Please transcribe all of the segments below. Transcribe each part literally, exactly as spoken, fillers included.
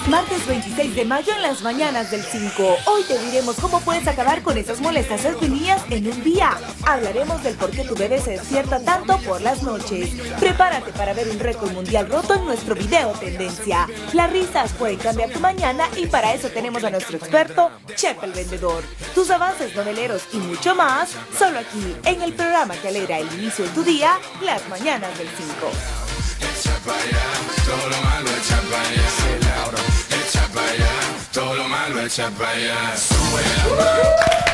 Martes veintiséis de mayo en las mañanas del cinco. Hoy te diremos cómo puedes acabar con esas molestas arritmias en un día. Hablaremos del por qué tu bebé se despierta tanto por las noches. Prepárate para ver un récord mundial roto en nuestro video tendencia. Las risas pueden cambiar tu mañana y para eso tenemos a nuestro experto, Chef el Vendedor. Tus avances noveleros y mucho más, solo aquí, en el programa que alegra el inicio de tu día, Las Mañanas del cinco. Echa pa' allá, todo lo malo echa pa' allá. Echa pa' allá, todo lo malo echa pa' allá. Sube la mano.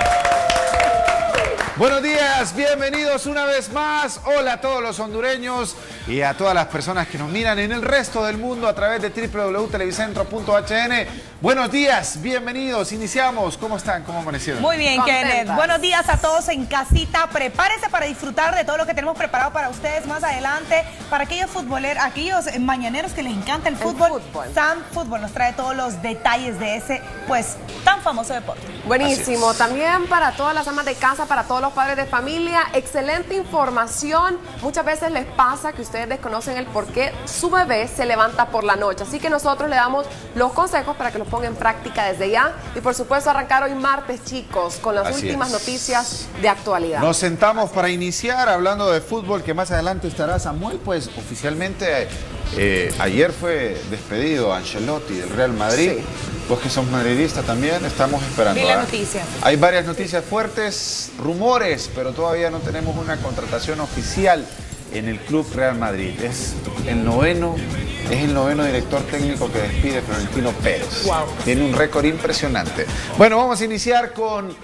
Buenos días, bienvenidos una vez más. Hola a todos los hondureños y a todas las personas que nos miran en el resto del mundo a través de w w w punto televicentro punto h n. Buenos días, bienvenidos, iniciamos. ¿Cómo están? ¿Cómo amanecieron? Muy bien, Contentas. Kenneth. Buenos días a todos en casita. Prepárense para disfrutar de todo lo que tenemos preparado para ustedes más adelante. Para aquellos futboleros, aquellos mañaneros que les encanta el fútbol, fútbol. Sam Fútbol nos trae todos los detalles de ese, pues, tan famoso deporte. Buenísimo. También para todas las amas de casa, para todos los padres de familia, excelente información. Muchas veces les pasa que ustedes desconocen el por qué su bebé se levanta por la noche. Así que nosotros le damos los consejos para que los pongan en práctica desde ya. Y por supuesto arrancar hoy martes, chicos, con las Así últimas es. noticias de actualidad. Nos sentamos para iniciar hablando de fútbol, que más adelante estará Samuel, pues oficialmente eh, ayer fue despedido Ancelotti del Real Madrid. Sí. Vos que sos madridista también, estamos esperando. Vi la ¿verdad? noticia. Hay varias noticias fuertes, rumores, pero todavía no tenemos una contratación oficial en el Club Real Madrid. Es el noveno, es el noveno director técnico que despide Florentino Pérez. Wow. Tiene un récord impresionante. Bueno, vamos a iniciar con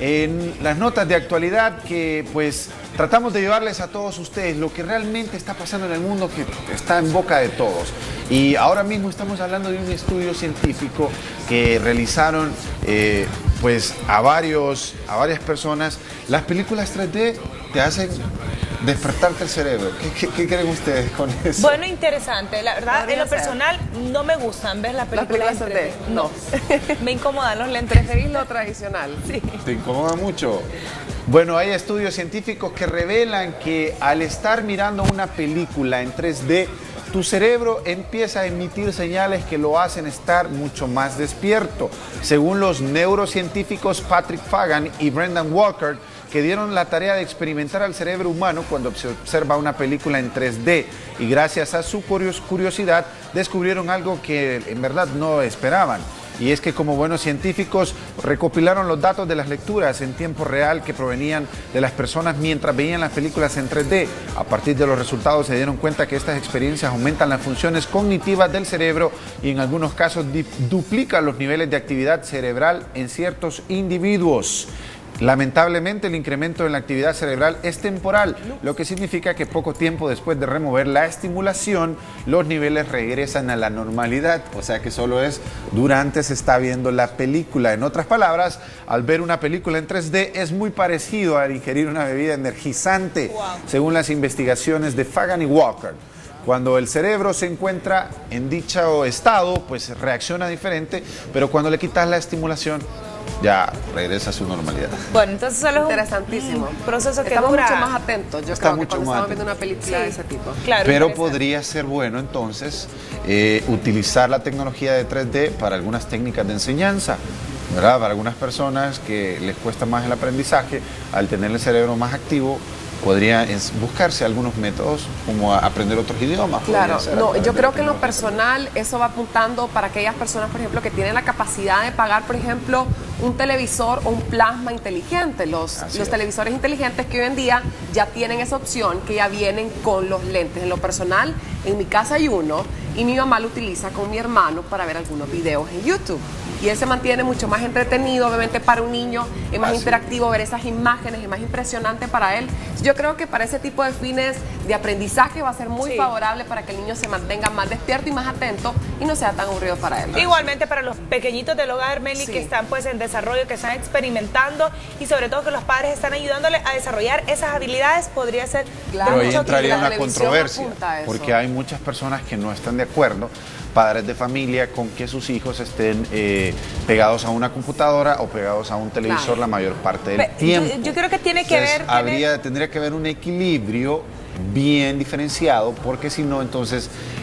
en las notas de actualidad que pues tratamos de llevarles a todos ustedes lo que realmente está pasando en el mundo, que está en boca de todos. Y ahora mismo estamos hablando de un estudio científico que realizaron eh, pues a, varios, a varias personas. Las películas tres D te hacen despertarte el cerebro. ¿Qué, qué, qué creen ustedes con eso? Bueno, interesante. La verdad, Podría en lo ser. personal, no me gustan ver las Las películas películas en tres D, no. Me incomodan los lentes. Preferís lo tradicional. Sí. ¿Te incomoda mucho? Bueno, hay estudios científicos que revelan que al estar mirando una película en tres D, tu cerebro empieza a emitir señales que lo hacen estar mucho más despierto. Según los neurocientíficos Patrick Fagan y Brendan Walker, que dieron la tarea de experimentar al cerebro humano cuando se observa una película en tres D. Y gracias a su curiosidad, descubrieron algo que en verdad no esperaban. Y es que como buenos científicos recopilaron los datos de las lecturas en tiempo real que provenían de las personas mientras veían las películas en tres D. A partir de los resultados se dieron cuenta que estas experiencias aumentan las funciones cognitivas del cerebro y en algunos casos duplican los niveles de actividad cerebral en ciertos individuos. Lamentablemente el incremento en la actividad cerebral es temporal, lo que significa que poco tiempo después de remover la estimulación, los niveles regresan a la normalidad, o sea que solo es durante se está viendo la película. En otras palabras, al ver una película en tres D es muy parecido a ingerir una bebida energizante, Wow. según las investigaciones de Fagan y Walker. Cuando el cerebro se encuentra en dicho estado, pues reacciona diferente, pero cuando le quitas la estimulación, ya regresa a su normalidad. Bueno, entonces solo es un- Interesantísimo. un proceso que Estamos dura... mucho más atentos, yo Está creo, que mucho cuando más estamos viendo una atentos. película Sí. de ese tipo. Claro, Pero interesante. podría ser bueno entonces eh, utilizar la tecnología de tres D para algunas técnicas de enseñanza, ¿verdad? Para algunas personas que les cuesta más el aprendizaje, al tener el cerebro más activo, podría es- buscarse algunos métodos como a aprender otros idiomas. Claro, podría ser a no, través yo de creo la que en lo tecnología. personal eso va apuntando para aquellas personas, por ejemplo, que tienen la capacidad de pagar, por ejemplo, un televisor o un plasma inteligente. Los, Así los es. televisores inteligentes que hoy en día ya tienen esa opción, que ya vienen con los lentes. En lo personal, en mi casa hay uno y mi mamá lo utiliza con mi hermano para ver algunos videos en YouTube. Y él se mantiene mucho más entretenido, obviamente para un niño es más Así. interactivo ver esas imágenes, es más impresionante para él. Yo creo que para ese tipo de fines de aprendizaje va a ser muy Sí. favorable para que el niño se mantenga más despierto y más atento y no sea tan aburrido para él. Igualmente para los pequeñitos del hogar, Meli, Sí. que están pues en desarrollo, que están experimentando y sobre todo que los padres están ayudándole a desarrollar esas habilidades, podría ser Claro. Pero ahí mucho entraría que la una televisión controversia, apunta a eso. porque hay muchas personas que no están de acuerdo, padres de familia, con que sus hijos estén eh, pegados a una computadora o pegados a un televisor Claro. la mayor parte del Pe- tiempo. yo- yo creo que tiene que Entonces, ver- tiene- habría, tendría que haber un equilibrio bien diferenciado, porque si no, entonces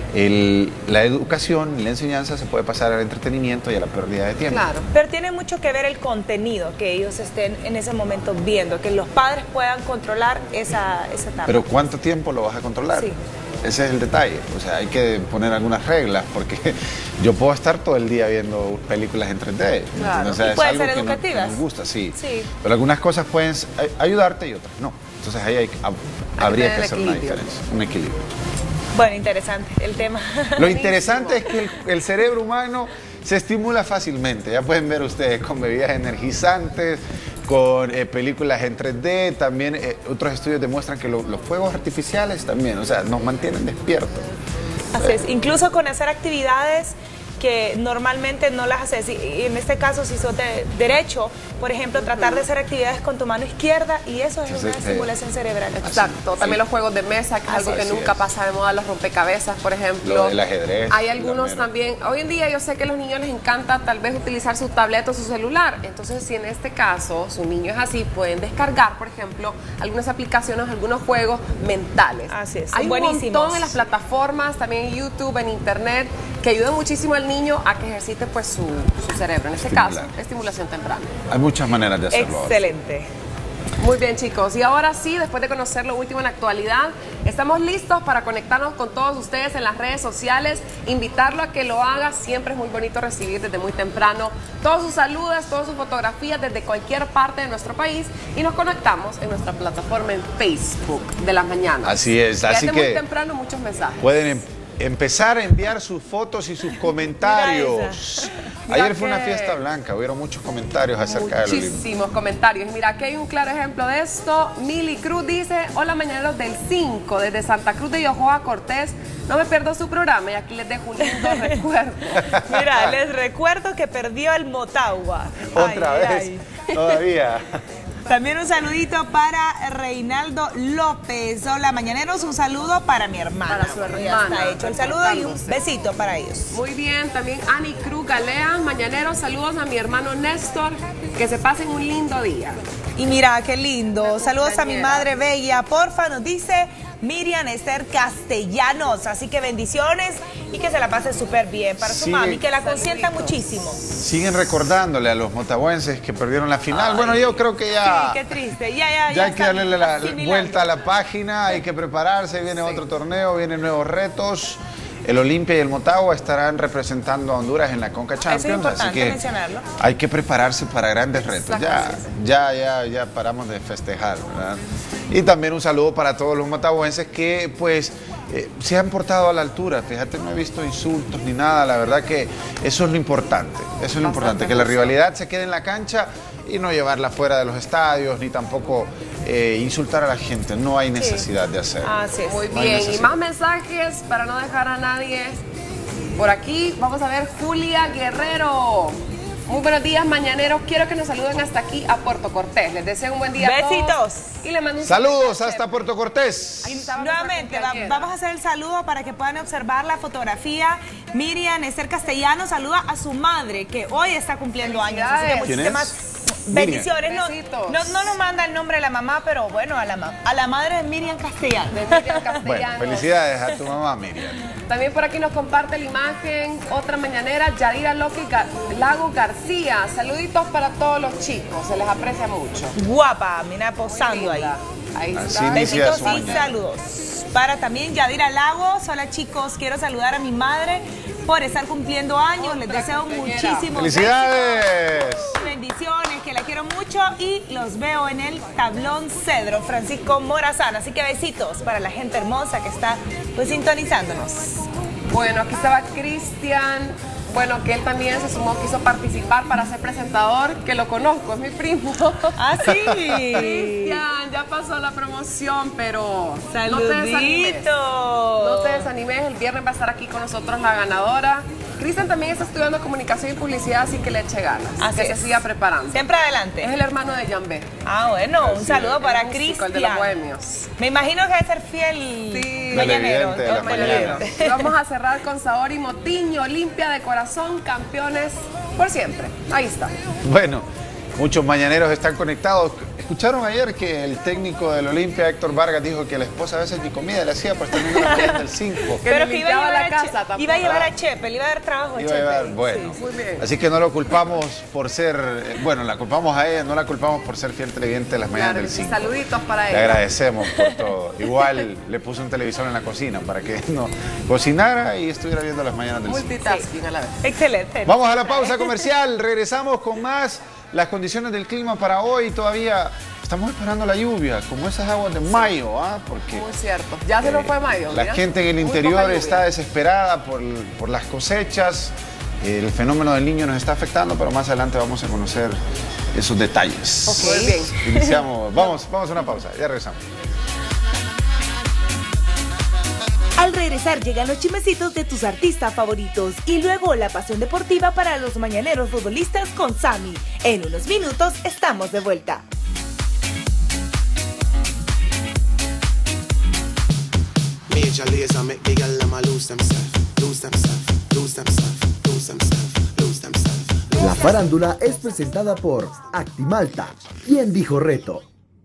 el, la educación y la enseñanza se puede pasar al entretenimiento y a la pérdida de tiempo. Claro. Pero tiene mucho que ver el contenido que ellos estén en ese momento viendo, que los padres puedan controlar esa, esa etapa. Pero ¿cuánto tiempo lo vas a controlar? Sí. Ese es el detalle. O sea, hay que poner algunas reglas porque yo puedo estar todo el día viendo películas en tres D. Claro. O sea, Y es pueden algo ser que no- educativas. que nos gusta, sí. Sí. Pero algunas cosas pueden ay- ayudarte y otras no. Entonces ahí hay- hab- habría tener que hacer una equilibrio. diferencia, un equilibrio. Bueno, interesante el tema. Lo interesante es que el, el cerebro humano se estimula fácilmente. Ya pueden ver ustedes con bebidas energizantes, con eh, películas en tres D. También eh, otros estudios demuestran que lo- los fuegos artificiales también, o sea, nos mantienen despiertos. Así es, incluso con hacer actividades que normalmente no las haces. Y y en este caso, si sos de derecho, por ejemplo, tratar de hacer actividades con tu mano izquierda, y eso es Entonces, una eh, estimulación cerebral. Exacto, Sí. también los juegos de mesa, que es algo Así que es. nunca pasa de moda, los rompecabezas, por ejemplo. Lo del ajedrez, Hay la algunos mera. también, hoy en día yo sé que a los niños les encanta tal vez utilizar su tableta o su celular, entonces si en este caso su niño es así, pueden descargar, por ejemplo, algunas aplicaciones, algunos juegos mentales. Así es, Hay son un buenísimos. montón en las plataformas, también en YouTube, en Internet, que ayudan muchísimo al niño a que ejercite pues su, su cerebro, en este Estimular. caso, estimulación temprana. Hay muchas maneras de hacerlo. ahora. Excelente. Muy bien, chicos, y ahora sí, después de conocer lo último en la actualidad, estamos listos para conectarnos con todos ustedes en las redes sociales, invitarlo a que lo haga. Siempre es muy bonito recibir desde muy temprano todos sus saludos, todas sus fotografías desde cualquier parte de nuestro país, y nos conectamos en nuestra plataforma en Facebook de las mañanas. Así es, Y así desde que muy temprano muchos mensajes. pueden em- empezar a enviar sus fotos y sus comentarios. Mira Ayer fue una que- fiesta blanca, hubieron muchos comentarios acerca de lo lindo. Muchísimos comentarios. Mira, aquí hay un claro ejemplo de esto. Mili Cruz dice: hola mañaneros del cinco, desde Santa Cruz de Yojoa, Cortés. No me pierdo su programa y aquí les dejo un lindo recuerdo. Mira, les recuerdo que perdió el Motagua. Otra Ay, vez, ay. todavía. También un saludito para Reinaldo López. Hola, mañaneros, un saludo para mi hermana. Para su Bueno, ya hermana, está hecho el saludo y un reportándose. besito para ellos. Muy bien, también Ani Cruz Galea, mañaneros, saludos a mi hermano Néstor, que se pasen un lindo día. Y mira, qué lindo. Saludos a mi compañera. madre bella. Porfa, nos dice Miriam Esther Castellanos. Así que bendiciones y que se la pase súper bien para su Sí. mami, que la consienta Saluditos. muchísimo. Siguen recordándole a los motahuenses que perdieron la final. Bueno, yo creo que ya, Sí, qué triste. Ya, ya, ya hay que están darle la asimilando. vuelta a la página, hay que prepararse, viene otro torneo, vienen nuevos retos. El Olimpia y el Motagua estarán representando a Honduras en la Conca Champions, así importante que mencionarlo. hay que prepararse para grandes retos. Ya, Exacto. ya, ya, ya paramos de festejar, ¿verdad? Y también un saludo para todos los motahuenses que, pues, eh, se han portado a la altura. Fíjate, no he visto insultos ni nada. La verdad que eso es lo importante. Eso es lo importante, que la rivalidad se quede en la cancha y no llevarla fuera de los estadios, ni tampoco eh, insultar a la gente. No hay necesidad de hacerlo. Así es. Muy No hay bien, y necesidad. más mensajes para no dejar a nadie por aquí. Vamos a ver Julia Guerrero. Muy buenos días, mañaneros. Quiero que nos saluden hasta aquí a Puerto Cortés. Les deseo un buen día a todos. Besitos. Y le mando un Saludos saludo. hasta Puerto Cortés. Ahí está, Nuevamente, nuestra va- compañera. vamos a hacer el saludo para que puedan observar la fotografía. Miriam Esther Castellano saluda a su madre, que hoy está cumpliendo años. Así que Felicidades. ¿Quién muchísimas es? bendiciones. No, Besitos. no, no nos manda el nombre de la mamá, pero bueno, a la, ma- a la madre de Miriam Castellano. De Miriam Bueno, Castellanos. felicidades a tu mamá, Miriam. También por aquí nos comparte la imagen otra mañanera, Yadira Loki Ga- Lago García. Saluditos para todos los chicos, se les aprecia mucho. Guapa, mira, Muy posando ahí. linda. Ahí Así está. inicia Besitos su y mañana. saludos. Para también Yadira Lagos. Hola chicos, quiero saludar a mi madre por estar cumpliendo años. Les Otra deseo compañera. muchísimos ¡Felicidades! éxitos, bendiciones, que la quiero mucho y los veo en el tablón Cedro, Francisco Morazán. Así que besitos para la gente hermosa que está pues sintonizándonos. Bueno, aquí estaba Cristian. Bueno, que él también se sumó, quiso participar para ser presentador, que lo conozco, es mi primo. Ah, sí. Cristian, ya pasó la promoción, pero no te desanimes. Saluditos. No te desanimes, el viernes va a estar aquí con nosotros la ganadora. Cristian también está estudiando comunicación y publicidad, así que le eche ganas, Así que es. se siga preparando. Siempre adelante. Es el hermano de Jambé. Ah, bueno, un saludo el para músico, el de los Cristian. bohemios. Me imagino que debe ser fiel Sí. mañanero. Televidente de las Oh, mañanero. mañanas. Y vamos a cerrar con Saori Motiño, limpia de corazón, campeones por siempre. Ahí está. Bueno, Muchos mañaneros están conectados. ¿Escucharon ayer que el técnico del Olimpia, Héctor Vargas, dijo que la esposa a veces ni comida le hacía para estar viendo las mañanas del cinco? Pero que iba a llevar la a, casa, Che, iba a llevar a Chepe, le iba a dar trabajo a Iba a Chepe. llevar, bueno, Muy bien. así que no lo culpamos por ser, eh, bueno, la culpamos a ella, no la culpamos por ser fiel televidente de las mañanas Claro, del sí, cinco. saluditos para Le ella. agradecemos por todo. Igual le puse un televisor en la cocina para que no cocinara y estuviera viendo las mañanas del cinco. Multitasking a la vez. Excelente. Vamos a la pausa comercial, regresamos con más. Las condiciones del clima para hoy todavía estamos esperando la lluvia, como esas aguas de mayo, ¿ah? Porque Muy cierto. Ya se nos fue mayo. la mira. gente en el Muy interior poca lluvia. está desesperada por, por las cosechas. El fenómeno del niño nos está afectando, pero más adelante vamos a conocer esos detalles. Ok. Muy bien. Iniciamos, vamos, vamos a una pausa, ya regresamos. Al regresar llegan los chismecitos de tus artistas favoritos y luego la pasión deportiva para los mañaneros futbolistas con Sammy. En unos minutos estamos de vuelta. Major laser make the gyal them a lose themselves, lose themselves, lose themselves, lose themselves, lose themselves. La farándula es presentada por Actimalta. ¿Quién dijo reto?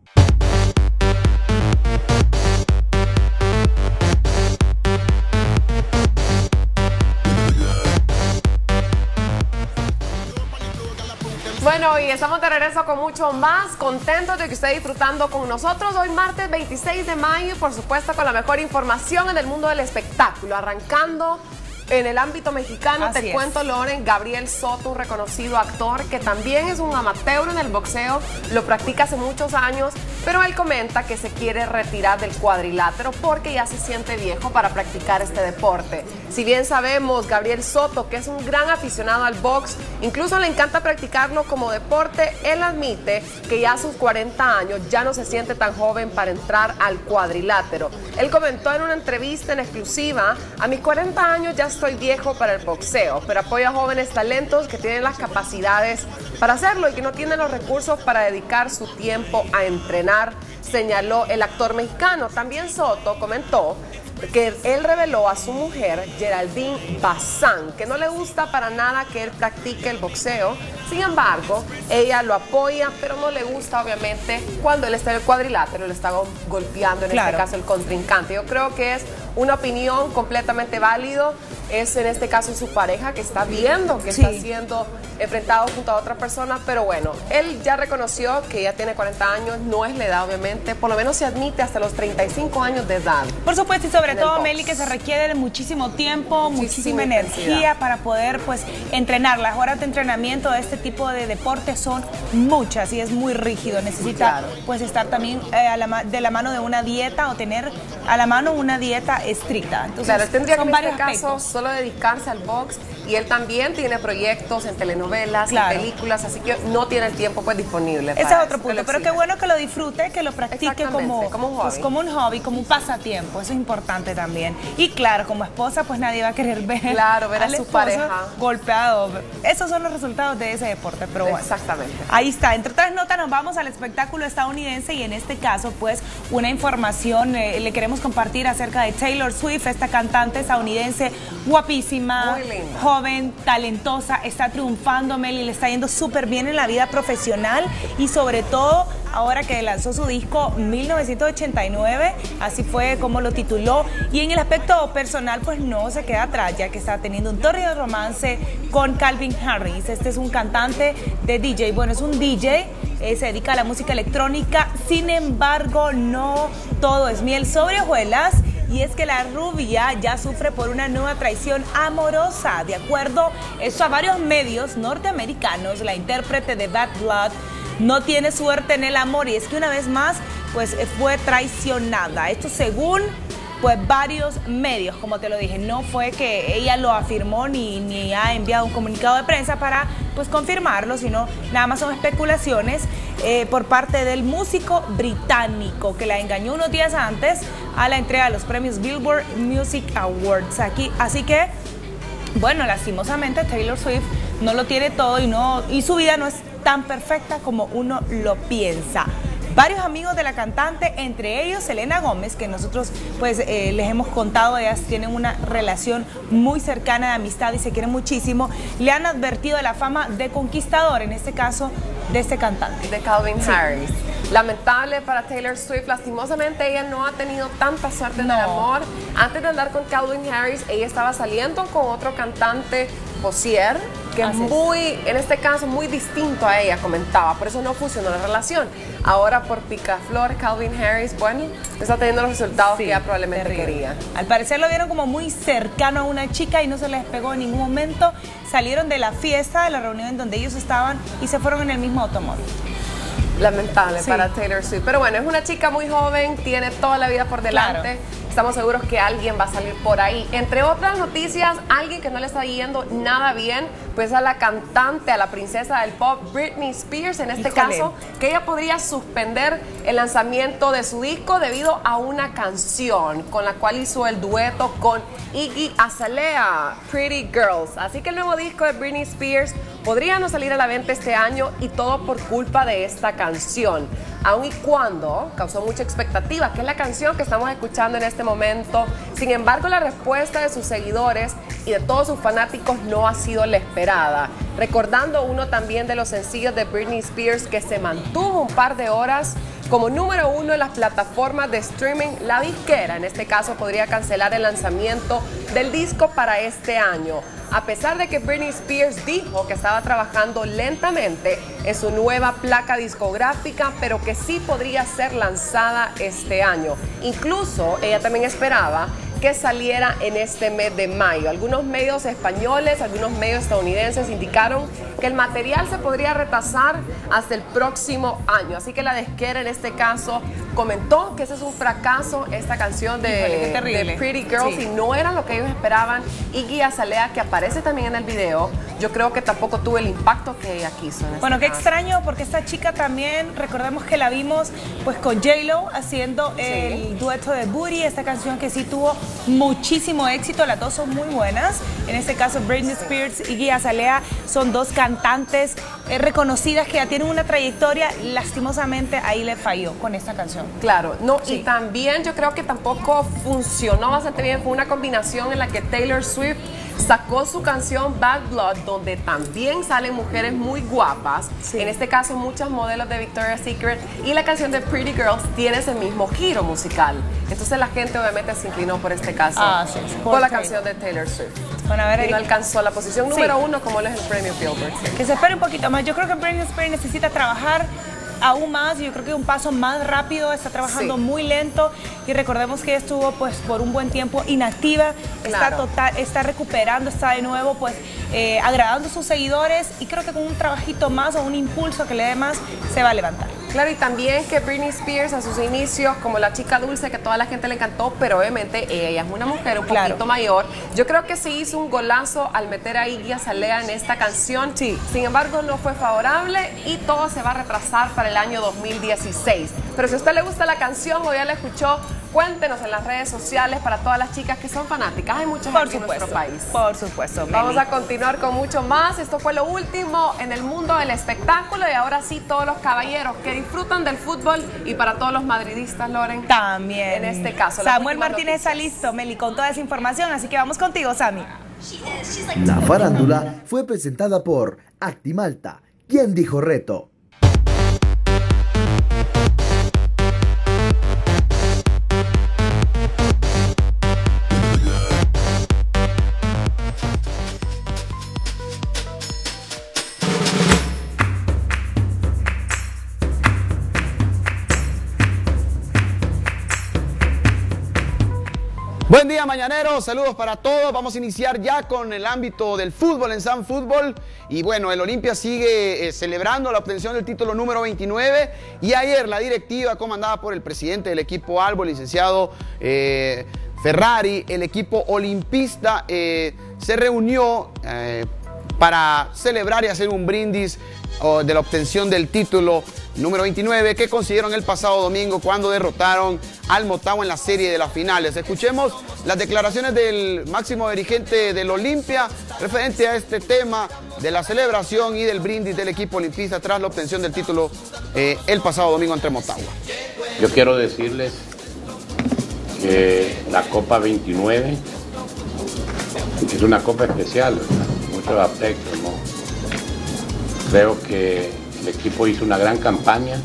Bueno, y estamos de regreso con mucho más, contentos de que esté disfrutando con nosotros hoy martes veintiséis de mayo y por supuesto con la mejor información en el mundo del espectáculo, arrancando en el ámbito mexicano. Así te es. cuento, Loren, Gabriel Soto, un reconocido actor que también es un amateur en el boxeo, lo practica hace muchos años, pero él comenta que se quiere retirar del cuadrilátero porque ya se siente viejo para practicar este deporte. Si bien sabemos, Gabriel Soto, que es un gran aficionado al box, incluso le encanta practicarlo como deporte, él admite que ya a sus cuarenta años ya no se siente tan joven para entrar al cuadrilátero. Él comentó en una entrevista en exclusiva: a mis cuarenta años ya estoy viejo para el boxeo, pero apoyo a jóvenes talentos que tienen las capacidades para hacerlo y que no tienen los recursos para dedicar su tiempo a entrenar, señaló el actor mexicano. También Soto comentó que él reveló a su mujer, Geraldine Bazán, que no le gusta para nada que él practique el boxeo. Sin embargo, ella lo apoya, pero no le gusta, obviamente, cuando él está en el cuadrilátero, le está go- golpeando, en Claro. este caso, el contrincante. Yo creo que es una opinión completamente válido. Es en este caso su pareja que está viendo que Sí. está siendo enfrentado junto a otra persona, pero bueno, él ya reconoció que ya tiene cuarenta años, no es la edad, obviamente, por lo menos se admite hasta los treinta y cinco años de edad. Por supuesto, y sobre En el todo, box. Meli, que se requiere muchísimo tiempo, Muchísima muchísima energía intensidad. para poder pues entrenar. Las horas de entrenamiento de este tipo de deportes son muchas y es muy rígido. Necesita Claro. pues estar también eh, a la ma- de la mano de una dieta o tener a la mano una dieta estricta. Entonces, Claro, él tendría que son en varios este caso aspectos. solo dedicarse al box, y él también tiene proyectos en telenovelas, Claro. en películas, así que no tiene el tiempo pues disponible. Ese para es otro eso, punto, lo pero qué exige. bueno que lo disfrute, que lo practique Exactamente, como, como un pues, hobby. como un hobby, como un pasatiempo, eso es importante también. Y claro, como esposa, pues nadie va a querer ver, Claro, ver a al su esposo pareja. golpeado. Esos son los resultados de ese deporte, pero bueno. Exactamente. Ahí está. Entre otras notas nos vamos al espectáculo estadounidense y en este caso, pues, una información eh, le queremos compartir acerca de Taylor Swift, esta cantante estadounidense guapísima, Muy linda. joven, talentosa, está triunfando, Meli, le está yendo súper bien en la vida profesional y sobre todo ahora que lanzó su disco mil novecientos ochenta y nueve, así fue como lo tituló, y en el aspecto personal pues no se queda atrás, ya que está teniendo un torrido romance con Calvin Harris. Este es un cantante de D J, bueno, es un D J, eh, se dedica a la música electrónica, sin embargo no todo es miel sobre hojuelas. Y es que la rubia ya sufre por una nueva traición amorosa. De acuerdo eso a varios medios norteamericanos, la intérprete de Bad Blood no tiene suerte en el amor y es que una vez más pues fue traicionada. Esto según pues varios medios, como te lo dije, no fue que ella lo afirmó ni, ni ha enviado un comunicado de prensa para pues confirmarlo, sino nada más son especulaciones eh, por parte del músico británico que la engañó unos días antes a la entrega de los premios Billboard Music Awards. Aquí, así que, bueno, lastimosamente Taylor Swift no lo tiene todo y, no, y su vida no es tan perfecta como uno lo piensa. Varios amigos de la cantante, entre ellos Selena Gómez, que nosotros pues eh, les hemos contado, ellas tienen una relación muy cercana de amistad y se quieren muchísimo, le han advertido de la fama de conquistador, en este caso de este cantante. De Calvin Sí. Harris. Lamentable para Taylor Swift, lastimosamente ella no ha tenido tanta suerte en No. el amor. Antes de andar con Calvin Harris, ella estaba saliendo con otro cantante, Posier, que es Así es. muy, en este caso, muy distinto a ella, comentaba. Por eso no funcionó la relación. Ahora por picaflor, Calvin Harris, bueno, está teniendo los resultados Sí, que ella probablemente terrible. quería. Al parecer lo vieron como muy cercano a una chica y no se les pegó en ningún momento. Salieron de la fiesta, de la reunión en donde ellos estaban y se fueron en el mismo automóvil. Lamentable Sí. para Taylor Swift. Pero bueno, es una chica muy joven, tiene toda la vida por delante. Claro. Estamos seguros que alguien va a salir por ahí. Entre otras noticias, alguien que no le está yendo nada bien, pues a la cantante, a la princesa del pop, Britney Spears, en este Híjole. caso, que ella podría suspender el lanzamiento de su disco debido a una canción con la cual hizo el dueto con Iggy Azalea, Pretty Girls. Así que el nuevo disco de Britney Spears podría no salir a la venta este año y todo por culpa de esta canción. Aun y cuando causó mucha expectativa, que es la canción que estamos escuchando en este momento. Sin embargo, la respuesta de sus seguidores y de todos sus fanáticos no ha sido la esperada. Recordando uno también de los sencillos de Britney Spears que se mantuvo un par de horas como número uno en las plataformas de streaming, la disquera en este caso podría cancelar el lanzamiento del disco para este año. A pesar de que Britney Spears dijo que estaba trabajando lentamente en su nueva placa discográfica, pero que sí podría ser lanzada este año. Incluso ella también esperaba que saliera en este mes de mayo. Algunos medios españoles, algunos medios estadounidenses indicaron que el material se podría retrasar hasta el próximo año. Así que la disquera en este caso comentó que ese es un fracaso, esta canción de, Híjole, qué terrible. de Pretty Girls, Sí. y no era lo que ellos esperaban. Iggy Azalea, que aparece también en el video, yo creo que tampoco tuvo el impacto que ella quiso. En Bueno, este qué caso. extraño porque esta chica también, recordemos que la vimos pues con J-Lo haciendo el dueto de Booty, esta canción que sí tuvo muchísimo éxito, las dos son muy buenas. En este caso Britney Spears y Iggy Azalea son dos cantantes eh, reconocidas que ya tienen una trayectoria, lastimosamente ahí le falló con esta canción. Claro, no, Sí. y también yo creo que tampoco funcionó bastante bien. Fue una combinación en la que Taylor Swift sacó su canción Bad Blood, donde también salen mujeres muy guapas. Sí. En este caso, muchas modelos de Victoria's Secret. Y la canción de Pretty Girls tiene ese mismo giro musical. Entonces la gente obviamente se inclinó por este caso. Ah, sí, sí. Por la Por canción de Taylor Swift. Bueno, a ver, Y no Eric, alcanzó la posición Sí. número uno como lo es el premio Billboard. que se espere un poquito más. Yo creo que Britney Spears necesita trabajar aún más, yo creo que un paso más rápido, está trabajando Sí. muy lento y recordemos que ella estuvo pues por un buen tiempo inactiva, está Claro. total, está recuperando, está de nuevo pues eh, agradando a sus seguidores y creo que con un trabajito más o un impulso que le dé más se va a levantar. Claro, y también que Britney Spears a sus inicios, como la chica dulce que a toda la gente le encantó, pero obviamente ella es una mujer un Claro. poquito mayor. Yo creo que se hizo un golazo al meter a Iggy Azalea en esta canción. Sí. Sin embargo, no fue favorable y todo se va a retrasar para el año dos mil dieciséis. Pero si a usted le gusta la canción o ya la escuchó, cuéntenos en las redes sociales para todas las chicas que son fanáticas. Hay muchas Por aquí en supuesto, nuestro país. por supuesto. Vamos Meli. a continuar con mucho más. Esto fue lo último en el mundo del espectáculo y ahora sí todos los caballeros que disfrutan del fútbol y para todos los madridistas, Loren. También. En este caso, las Samuel últimas Martínez está noticias. listo, Meli, con toda esa información, así que vamos contigo, Sammy. La farándula fue presentada por Actimalta. ¿Quién dijo reto? Buen día, mañaneros. Saludos para todos. Vamos a iniciar ya con el ámbito del fútbol en San Fútbol. Y bueno, el Olimpia sigue eh, celebrando la obtención del título número veintinueve. Y ayer la directiva, comandada por el presidente del equipo Albo, el licenciado eh, Ferrari, el equipo olimpista, eh, se reunió eh, para celebrar y hacer un brindis oh, de la obtención del título número veintinueve que consiguieron el pasado domingo cuando derrotaron al Motagua en la serie de las finales. Escuchemos las declaraciones del máximo dirigente del Olimpia referente a este tema de la celebración y del brindis del equipo olimpista tras la obtención del título eh, el pasado domingo ante Motagua. Yo quiero decirles que la Copa veintinueve es una copa especial, ¿verdad? Muchos aspectos, ¿no? Creo que El equipo hizo una gran campaña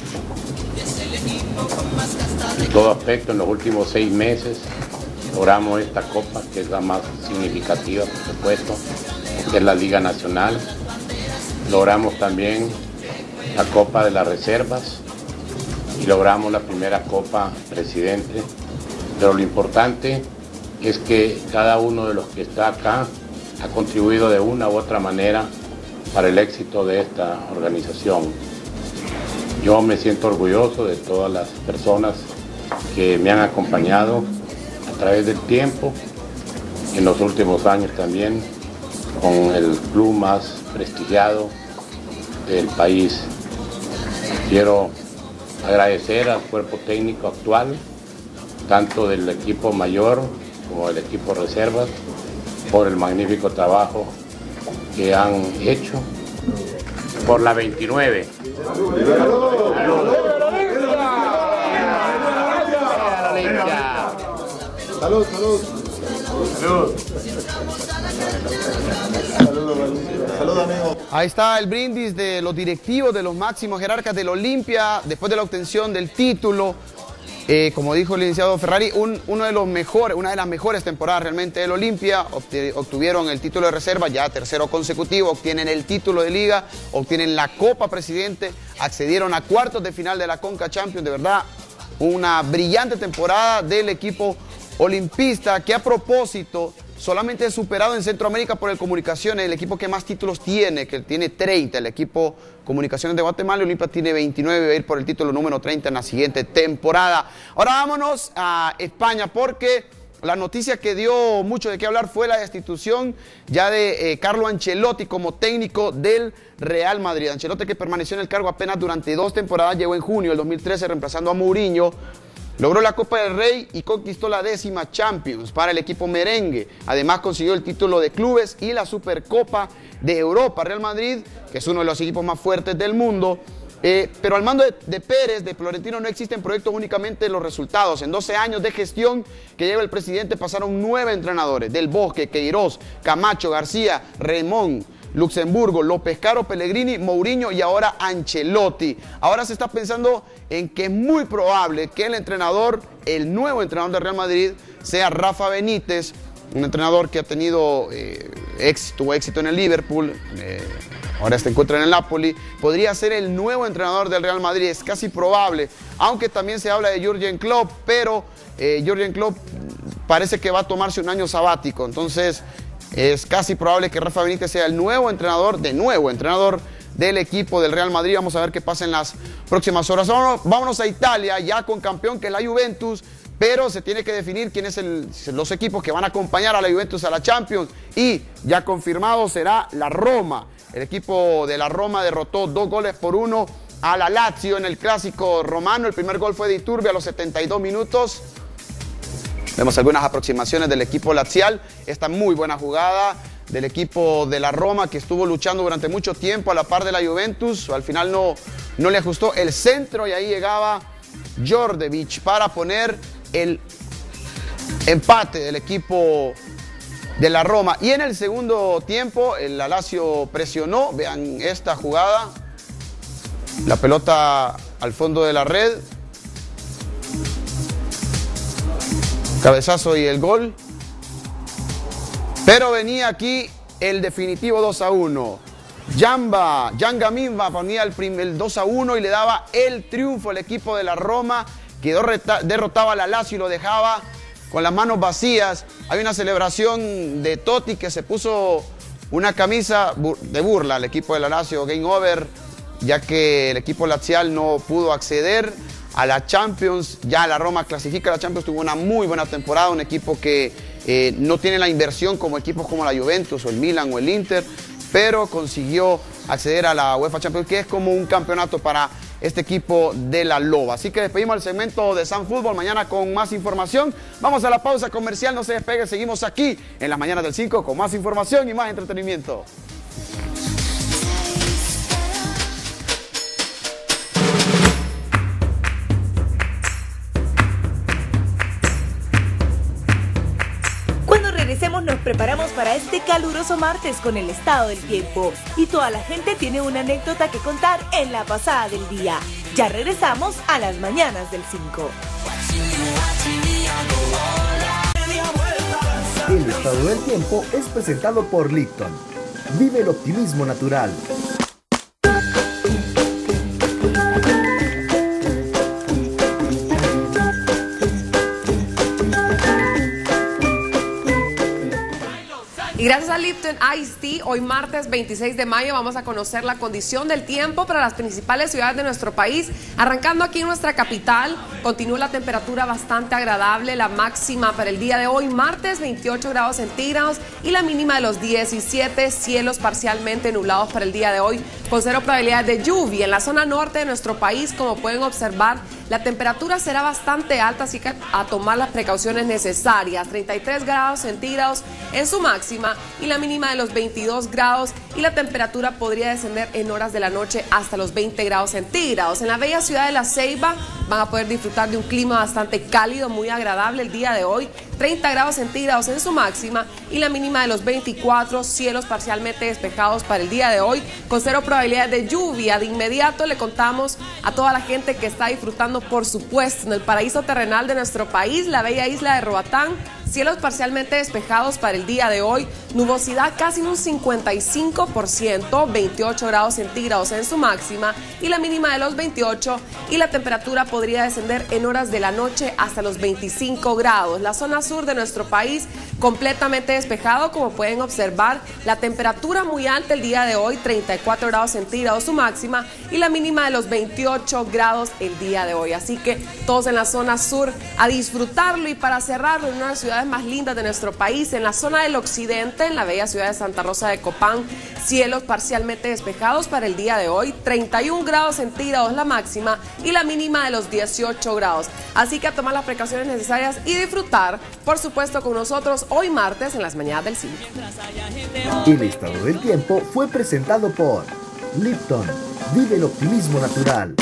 en todo aspecto. En los últimos seis meses logramos esta copa, que es la más significativa, por supuesto, que es la Liga Nacional. Logramos también la Copa de las Reservas y logramos la primera Copa Presidente. Pero lo importante es que cada uno de los que está acá ha contribuido de una u otra manera para el éxito de esta organización. Yo me siento orgulloso de todas las personas que me han acompañado a través del tiempo, en los últimos años también, con el club más prestigiado del país. Quiero agradecer al cuerpo técnico actual, tanto del equipo mayor como del equipo reservas, por el magnífico trabajo que han hecho. Por la veintinueve. Salud, salud. Salud. Salud, amigo. Ahí está el brindis de los directivos, de los máximos jerarcas del Olimpia, después de la obtención del título. Eh, como dijo el licenciado Ferrari, un, uno de los mejores, una de las mejores temporadas realmente del Olimpia. Obtuvieron el título de reserva, ya tercero consecutivo, obtienen el título de liga, obtienen la Copa Presidente, accedieron a cuartos de final de la Conca Champions. De verdad, una brillante temporada del equipo olimpista, que a propósito solamente es superado en Centroamérica por el Comunicaciones, el equipo que más títulos tiene, que tiene treinta, el equipo Comunicaciones de Guatemala. El Olimpia tiene veintinueve y va a ir por el título número treinta en la siguiente temporada. Ahora vámonos a España, porque la noticia que dio mucho de qué hablar fue la destitución ya de eh, Carlo Ancelotti como técnico del Real Madrid. Ancelotti, que permaneció en el cargo apenas durante dos temporadas, llegó en junio del dos mil trece reemplazando a Mourinho. Logró la Copa del Rey y conquistó la décima Champions para el equipo merengue. Además consiguió el título de clubes y la Supercopa de Europa. Real Madrid, que es uno de los equipos más fuertes del mundo. Eh, pero al mando de, de Pérez, de Florentino, no existen proyectos, únicamente los resultados. En doce años de gestión que lleva el presidente pasaron nueve entrenadores: Del Bosque, Queiroz, Camacho, García, Remón, Luxemburgo, López Caro, Pellegrini, Mourinho y ahora Ancelotti. Ahora se está pensando en que es muy probable que el entrenador, el nuevo entrenador de Real Madrid, sea Rafa Benítez, un entrenador que ha tenido eh, éxito, tuvo éxito en el Liverpool, eh, ahora se encuentra en el Napoli. Podría ser el nuevo entrenador del Real Madrid, es casi probable, aunque también se habla de Jürgen Klopp, pero eh, Jürgen Klopp parece que va a tomarse un año sabático, entonces es casi probable que Rafa Benítez sea el nuevo entrenador, de nuevo entrenador del equipo del Real Madrid. Vamos a ver qué pasa en las próximas horas. Vámonos, vámonos a Italia, ya con campeón, que es la Juventus, pero se tiene que definir quiénes son los equipos que van a acompañar a la Juventus a la Champions, y ya confirmado será la Roma. El equipo de la Roma derrotó dos goles por uno a la Lazio en el clásico romano. El primer gol fue de Iturbe a los setenta y dos minutos. Vemos algunas aproximaciones del equipo lazial. Esta muy buena jugada del equipo de la Roma, que estuvo luchando durante mucho tiempo a la par de la Juventus. Al final no, no le ajustó el centro y ahí llegaba Djordjevic para poner el empate del equipo de la Roma. Y en el segundo tiempo el Lazio presionó. Vean esta jugada. La pelota al fondo de la red. Cabezazo y el gol. Pero venía aquí el definitivo dos a uno. Jamba, Janga Mimba ponía el, el dos a uno y le daba el triunfo al equipo de la Roma. Quedó derrotaba a la Lazio y lo dejaba con las manos vacías. Hay una celebración de Totti, que se puso una camisa de burla al equipo de la Lazio, game over, ya que el equipo lazial no pudo acceder a la Champions. Ya la Roma clasifica a la Champions, tuvo una muy buena temporada, un equipo que eh, no tiene la inversión como equipos como la Juventus o el Milan o el Inter, pero consiguió acceder a la UEFA Champions, que es como un campeonato para este equipo de la Loba. Así que despedimos el segmento de Sun Fútbol. Mañana con más información. Vamos a la pausa comercial, no se despegue, seguimos aquí en las mañanas del cinco con más información y más entretenimiento. Nos preparamos para este caluroso martes con el estado del tiempo. Y toda la gente tiene una anécdota que contar en la pasada del día. Ya regresamos a las mañanas del cinco. El estado del tiempo es presentado por Lipton. Vive el optimismo natural. Y gracias a Lipton Ice Tea, hoy martes veintiséis de mayo vamos a conocer la condición del tiempo para las principales ciudades de nuestro país. Arrancando aquí en nuestra capital, continúa la temperatura bastante agradable, la máxima para el día de hoy, martes veintiocho grados centígrados y la mínima de los diecisiete, cielos parcialmente nublados para el día de hoy, con cero probabilidad de lluvia. En la zona norte de nuestro país, como pueden observar, la temperatura será bastante alta, así que a tomar las precauciones necesarias. treinta y tres grados centígrados en su máxima y la mínima de los veintidós grados, y la temperatura podría descender en horas de la noche hasta los veinte grados centígrados. En la bella ciudad de La Ceiba van a poder disfrutar de un clima bastante cálido, muy agradable el día de hoy. treinta grados centígrados en su máxima y la mínima de los veinticuatro, cielos parcialmente despejados para el día de hoy, con cero probabilidad de lluvia. De inmediato le contamos a toda la gente que está disfrutando, por supuesto, en el paraíso terrenal de nuestro país, la bella isla de Roatán. Cielos parcialmente despejados para el día de hoy, nubosidad casi un cincuenta y cinco por ciento, veintiocho grados centígrados en su máxima y la mínima de los veintiocho, y la temperatura podría descender en horas de la noche hasta los veinticinco grados. La zona sur de nuestro país completamente despejado, como pueden observar, la temperatura muy alta el día de hoy, treinta y cuatro grados centígrados su máxima y la mínima de los veintiocho grados el día de hoy. Así que todos en la zona sur a disfrutarlo. Y para cerrarlo, en una de las ciudades más lindas de nuestro país, en la zona del occidente, en la bella ciudad de Santa Rosa de Copán, cielos parcialmente despejados para el día de hoy, treinta y un grados centígrados la máxima y la mínima de los dieciocho grados. Así que a tomar las precauciones necesarias y disfrutar, por supuesto, con nosotros hoy martes en las mañanas del cinco. El estado del tiempo fue presentado por Lipton. Vive el optimismo natural.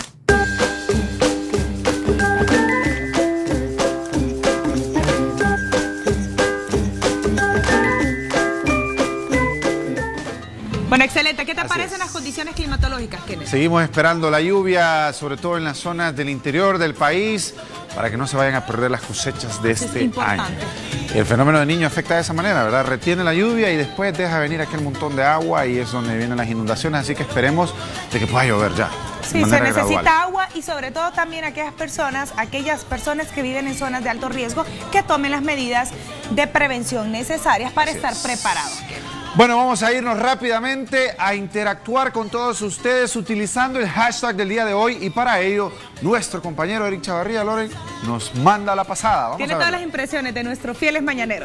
Bueno, excelente. ¿Qué te Así parecen es. las condiciones climatológicas, Kenneth? Seguimos esperando la lluvia, sobre todo en las zonas del interior del país, para que no se vayan a perder las cosechas de Eso es este año. importante. El fenómeno de Niño afecta de esa manera, ¿verdad? Retiene la lluvia y después deja venir aquel montón de agua y es donde vienen las inundaciones, así que esperemos de que pueda llover ya. Sí, se necesita agua y sobre todo también aquellas personas, aquellas personas que viven en zonas de alto riesgo, que tomen las medidas de prevención necesarias para Así estar es. preparados. Bueno, vamos a irnos rápidamente a interactuar con todos ustedes utilizando el hashtag del día de hoy, y para ello nuestro compañero Eric Chavarría, Loren, nos manda la pasada. Vamos Tiene a todas verla. las impresiones de nuestros fieles mañaneros.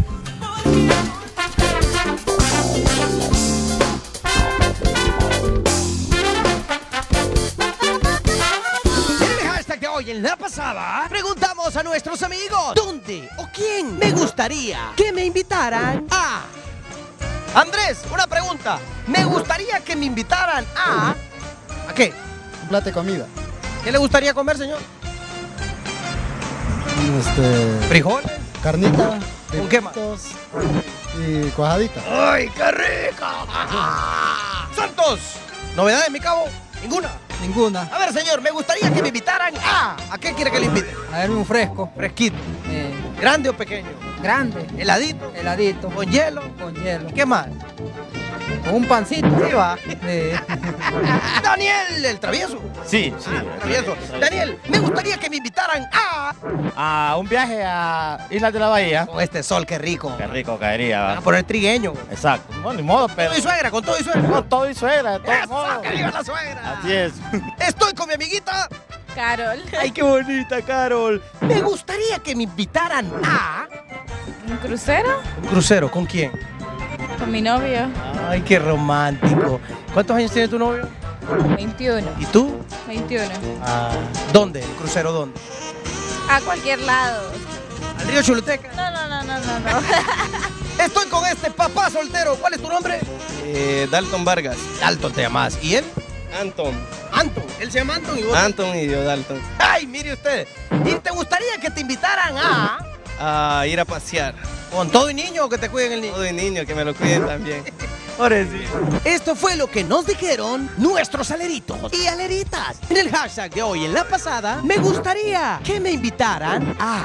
En el hashtag de hoy, en la pasada, preguntamos a nuestros amigos ¿dónde o quién me gustaría que me invitaran a? Andrés, una pregunta. Me gustaría que me invitaran a... ¿A qué? Un plato de comida. ¿Qué le gustaría comer, señor? Este, ¿Frijoles? carnita, ¿Con qué más? fritos y cuajadita. ¡Ay, qué rica! ¡Santos! ¿Novedades, mi cabo? ¿Ninguna? Ninguna. A ver, señor, me gustaría que me invitaran a... ¿A qué quiere que le invite? A verme un fresco. Fresquito. Eh, ¿Grande o pequeño? grande. ¿Heladito? Heladito. ¿Con hielo? Con hielo. ¿Qué más? Con un pancito. Sí, va. Eh, Daniel, el travieso. Sí, sí. Travieso. Daniel, me gustaría que me invitaran a... A un viaje a Islas de la Bahía. Con este sol, qué rico. Qué rico caería. Van a ¿va? poner trigueño. Exacto. No, ni modo, pero... Todo y suegra, con todo y suegra. Con todo y suegra, de todos ¡Eso, modos. que viva la suegra! Así es. Estoy con mi amiguita... Carol. ¡Ay, qué bonita, Carol! Me gustaría que me invitaran a... ¿Un crucero? ¿Un crucero? ¿Con quién? Con mi novio. Ay, qué romántico. ¿Cuántos años tiene tu novio? veintiuno. ¿Y tú? veintiuno. Ah, ¿dónde? ¿Un crucero dónde? A cualquier lado. ¿Al río Choluteca? No, no, no, no, no, no. Estoy con este papá soltero. ¿Cuál es tu nombre? Eh, Dalton Vargas. Dalton te llamas. ¿Y él? Anton. Anton. Él se llama Anton y vos. Anton y yo Dalton. Ay, mire usted. ¿Y te gustaría que te invitaran a... A ir a pasear. ¿Con todo y niño o que te cuiden el niño? Todo y niño, que me lo cuiden también. Esto fue lo que nos dijeron nuestros aleritos y aleritas. En el hashtag de hoy, en la pasada, me gustaría que me invitaran a...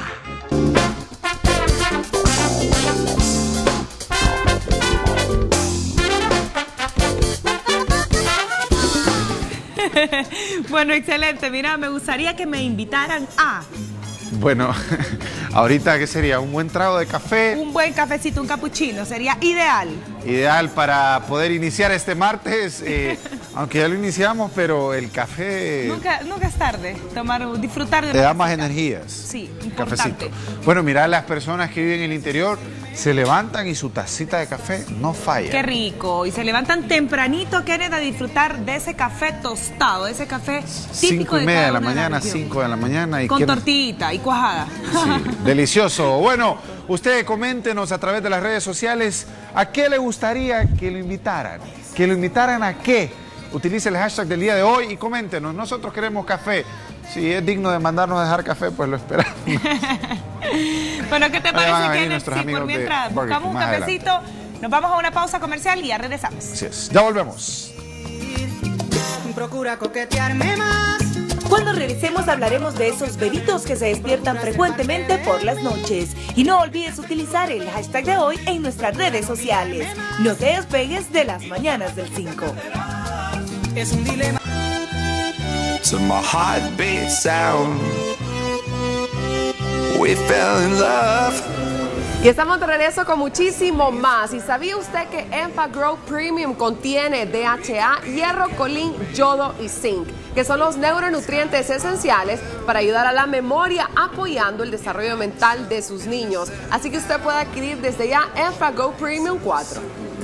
Bueno, excelente. Mira, me gustaría que me invitaran a... Bueno, ahorita, ¿qué sería? ¿Un buen trago de café? Un buen cafecito, un capuchino, sería ideal. Ideal para poder iniciar este martes, eh, aunque ya lo iniciamos, pero el café... Nunca, nunca es tarde, tomar, disfrutar de te una da más cafecita. energías. Sí, Un importante. cafecito. Bueno, mira, las personas que viven en el interior se levantan y su tacita de café no falla. Qué rico. Y se levantan tempranito, Kenneth, a disfrutar de ese café tostado, de ese café típico Cinco y media cada de la una mañana, región. cinco de la mañana. Y Con quieren- tortillita y cuajada. Sí, delicioso. Bueno, ustedes coméntenos a través de las redes sociales a qué le gustaría que lo invitaran. ¿Que lo invitaran a qué? Utilice el hashtag del día de hoy y coméntenos. Nosotros queremos café. Si es digno de mandarnos a dejar café, pues lo esperamos. Bueno, ¿qué te Ahí van a parece, venir Kenneth? nuestros Sí, por amigos de mientras Burger buscamos King un más cafecito, nos vamos a una pausa comercial y ya regresamos. Así es. Ya volvemos. Procura coquetearme más. Cuando regresemos hablaremos de esos bebitos que se despiertan frecuentemente por las noches. Y no olvides utilizar el hashtag de hoy en nuestras redes sociales. No te despegues de las mañanas del cinco. Es un dilema. To my heartbeat sound, we fell in love. Y estamos de regreso con muchísimo más. ¿Y sabía usted que Enfagrow Premium contiene D H A, hierro, colín, yodo y zinc, que son los neuronutrientes esenciales para ayudar a la memoria, apoyando el desarrollo mental de sus niños? Así que usted puede adquirir desde ya Enfagrow Premium cuatro.